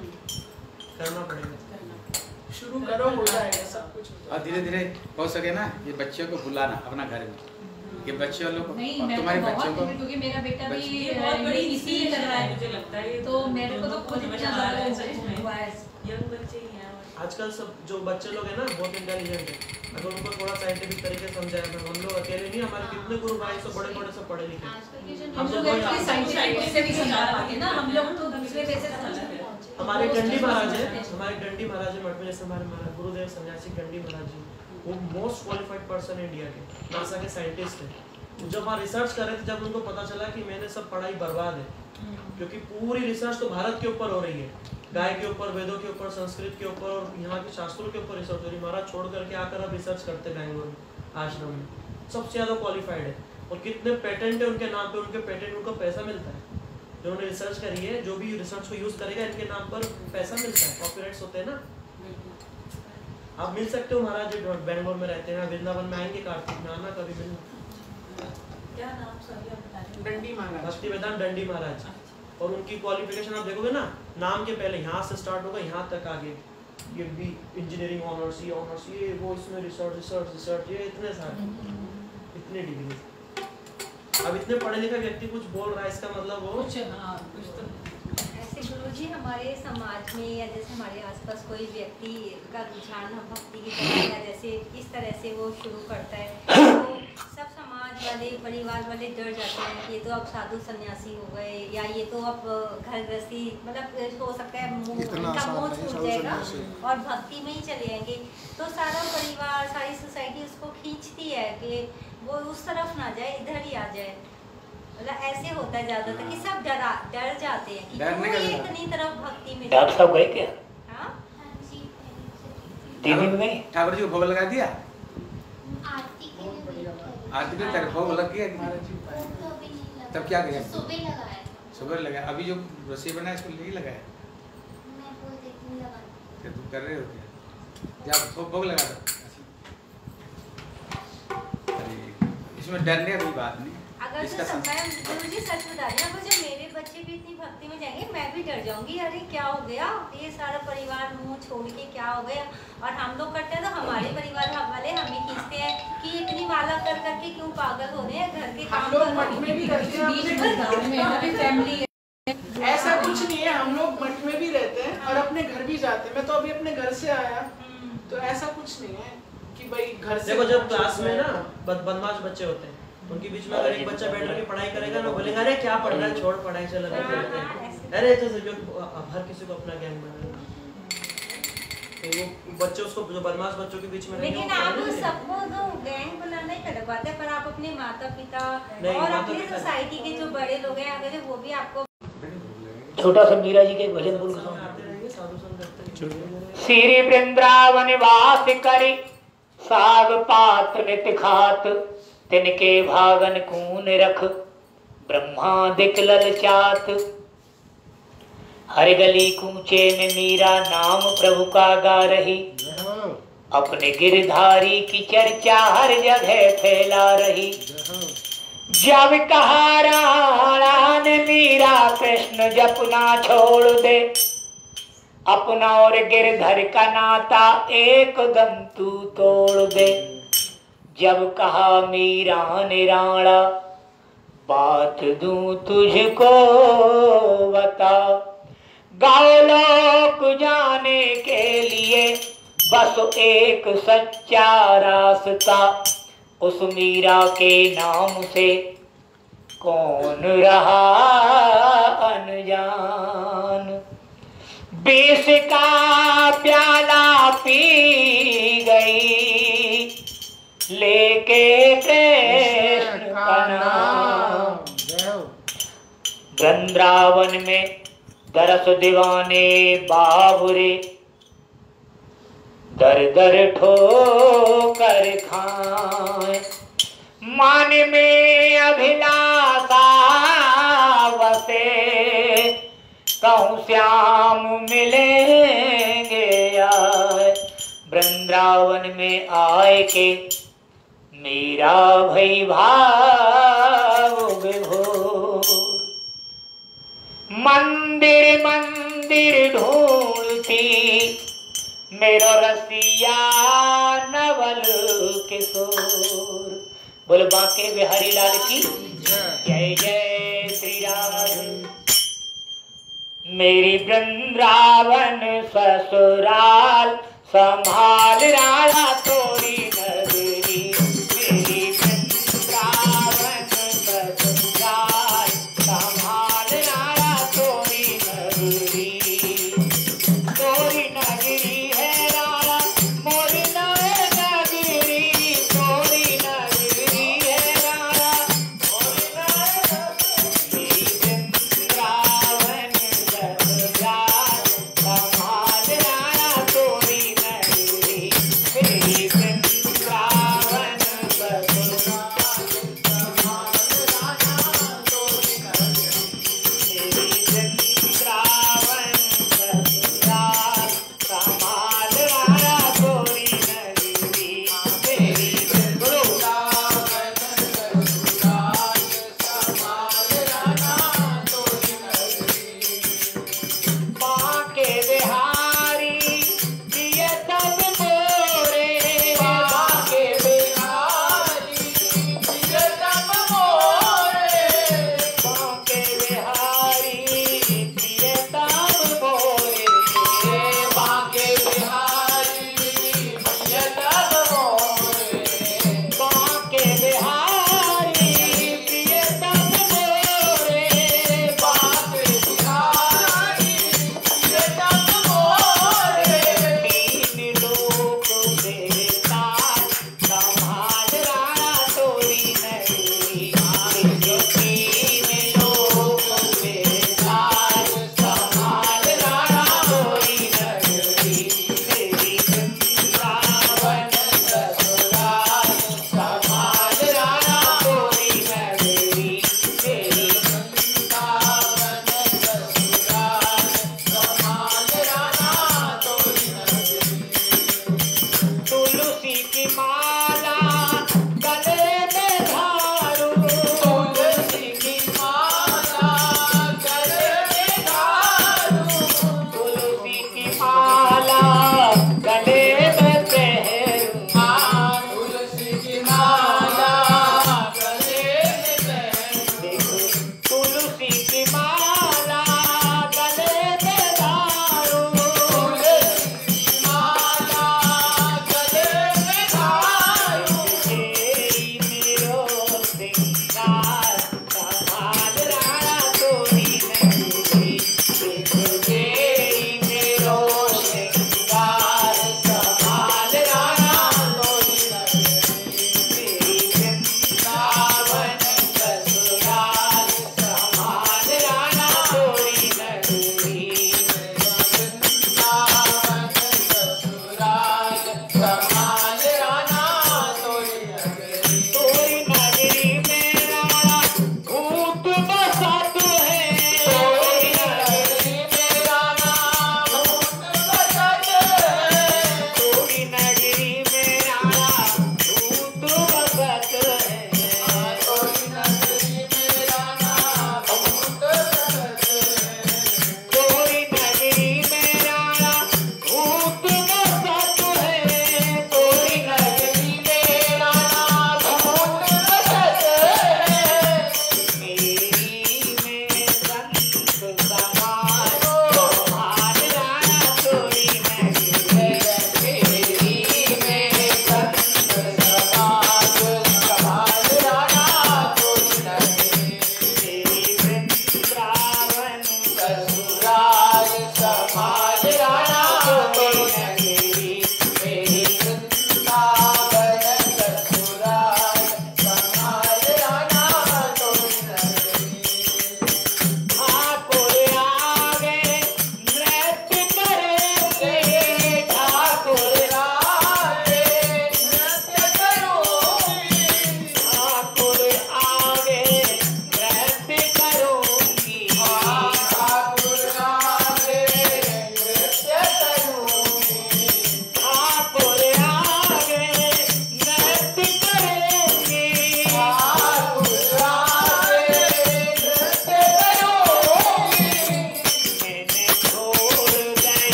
करना पड़ेगा। शुरू करो हो जाएगा सब कुछ। और धीरे धीरे हो सके ना ये बच्चों को बुलाना अपना घर में, ये बच्चों लोग नहीं और मैं तुम्हारे तो बच्चों बहुत को क्योंकि मेरा बेटा भी ये बहुत बड़ी इसी कर रहा है, मुझे लगता है ये तो मेरे को तो खुद समझ इतना आ रहा है ज़्यादा सच में। हुआ है। यंग बच्चे ही हैं और आजकल सब जो बच्चे लोग हैं ना बहुत इंटेलिजेंट है, अगर उनको थोड़ा साइंटिफिक तरीके से समझाया तो हम लोग अकेले नहीं, हमारे कितने गुरु भाई सब बड़े बड़े सब पढ़े लिखे। आजकल के हम जो लोग एक्चुअली साइंटिफिक से भी समझा पाते ना, हम लोग तो दूसरे वे से समझ हमारे डंडी महाराज है, हमारे डंडी महाराज है मठ में, जैसे हमारे महाराज गुरुदेव सन्यासी डंडी महाराज जी, वो मोस्ट क्वालिफाइड पर्सन इंडिया के, नासा के साइंटिस्ट है। जब वहाँ रिसर्च कर रहे थे, जब उनको पता चला कि मैंने सब पढ़ाई बर्बाद है, क्योंकि पूरी रिसर्च तो भारत के ऊपर हो रही है, गाय के ऊपर, वेदों के ऊपर, संस्कृत के ऊपर और यहाँ के शास्त्रों के ऊपर रिसर्च हो रही। महाराज छोड़ करके आकर अब रिसर्च करते बैंगलोर में आश्रम में, सबसे ज्यादा क्वालिफाइड है और कितने पेटेंट है उनके नाम पे, उनके पेटेंट उनको पैसा मिलता है। जो उन्होंने रिसर्च करी है, जो भी रिसर्च को यूज करेगा इनके नाम पर पैसा मिलता है, कॉपीराइट्स होते हैं ना। आप मिल सकते हो महाराज जी बैंगलोर में रहते हैं, वृंदावन में आएंगे कार्तिक में, आना कभी मिलना। क्या नाम सभी आप बता रहे हैं? डंडी महाराज भक्ति वेदांत डंडी महाराज, और उनकी क्वालिफिकेशन आप देखोगे ना, नाम के पहले यहाँ से स्टार्ट होगा यहाँ तक आगे, ये भी इंजीनियरिंग ऑनर्स, ये ऑनर्स, ये वो, इसमें रिसर्च रिसर्च रिसर्च, ये इतने सारे इतने डिग्री। अब इतने पढ़े लिखे व्यक्ति कुछ बोल रहा है, इसका मतलब वो कुछ हाँ कुछ तो ऐसे गुरुजी हमारे समाज में या जैसे हमारे आसपास कोई व्यक्ति का रुझान हम भक्ति की तरफ या जैसे इस तरह से वो शुरू करता है तो सब समाज वाले परिवार वाले डर जाते हैं कि ये तो अब साधु सन्यासी हो गए या ये तो अब घर गृहस्थी मतलब हो सकता है मुंह इतना इनका आसान मुंह नहीं, छूट साधु जाएगा सन्यासी। और भक्ति में ही चले जाएंगे। तो सारा परिवार सारी सोसाइटी उसको खींचती है कि वो उस तरफ ना जाए, इधर ही आ जाए। मतलब ऐसे होता है ज्यादातर कि सब डरा डर जाते हैं कि डरने क्यों का ये डर। इतनी तरफ भक्ति में डॉक्टर साहब गए क्या? हाँ? टीवी में गए? ठाकुर जी को भोग लगा दिया, आरती के लिए आरती में तेरे भोग लग गया महाराज जी, वो तो अभी नहीं लगा। तब क्या किया? सुबह लगाया सुबह लगा, अभी जो रसोई बना है इसको नहीं लगाया, मैं वो देखने लगा। क्या तुम कर रहे हो क्या? जा भोग भोग लगा दो। अरे इसमें डरने की कोई बात नहीं, अगर इसका तो सं- मैं गुरुजी सच बता रही हूँ, अगर जब मेरे बच्चे भी इतनी भक्ति में जाएंगे मैं भी डर जाऊंगी, अरे क्या हो गया, ये सारा परिवार मुंह छोड़ के क्या हो गया। और हम लोग करते हैं तो हमारे परिवार वाले हमें खींचते हैं कि इतनी माला कर करके क्यों पागल हो रहे हैं, घर के काम हम लोग करो। मठ में भी रहते हैं, बीच अपने में गाँव में हमारी फैमिली है। ऐसा कुछ नहीं है, हम लोग मठ में भी रहते हैं और अपने घर भी जाते हैं। मैं तो अभी अपने घर से आया, तो ऐसा कुछ नहीं है। कि भाई घर से देखो जब क्लास में ना बद- बदमाश बच्चे होते हैं, उनके बीच में अगर एक बच्चा बैठ के पढ़ाई करेगा ना, बोलेगा अरे क्या पढ़ रहा है, छोड़ पढ़ाई, चलो अभी खेलते हैं। अरे तो जो हर किसी को अपना गैंग बना, तो वो बच्चे उसको जो बदमाश बच्चों के बीच में रहेंगे, लेकिन वो आप पढ़ने सबको तो गैंग बना नहीं कर पाते, पर आप अपने माता पिता नहीं, और माता अपनी पिता- सोसाइटी के जो बड़े लोग हैं अगर वो भी आपको छोटा सा मीरा जी के भजन बोल लोग आते रहेंगे, साधु संत करते रहेंगे। श्री वृंदावन वास करी साग पात नित खात तिनके भागन कून रख ब्रह्मादिक ललचात। हर गली कूचे में मीरा नाम प्रभु का गा रही, अपने गिरधारी की चर्चा हर जगह फैला रही। जब कहा राणा ने मीरा कृष्ण जपना छोड़ दे, अपना और गिरधर का नाता एकदम तू तोड़ दे। जब कहा मीरा ने राणा बात दूं तुझको बता, गाँव लोग जाने के लिए बस एक सच्चा रास्ता, उस मीरा के नाम से कौन रहा अनजान। विष का प्याला पी गई लेके कृष्ण का नाम। वृंदावन में दरस दीवाने बाबुरे, दर दर ठोकर खाए। मान में अभिलाषा बसे, कहूँ श्याम मिलेंगे आए। वृंदावन में आए के मेरा भई भाव विभोर। मंदिर मंदिर ढूंढती मेरो रसिया नवल किशोर। बोल बांके बिहारी लाल की जय जय श्री राम। मेरी वृंदावन ससुराल संभाल राणा तो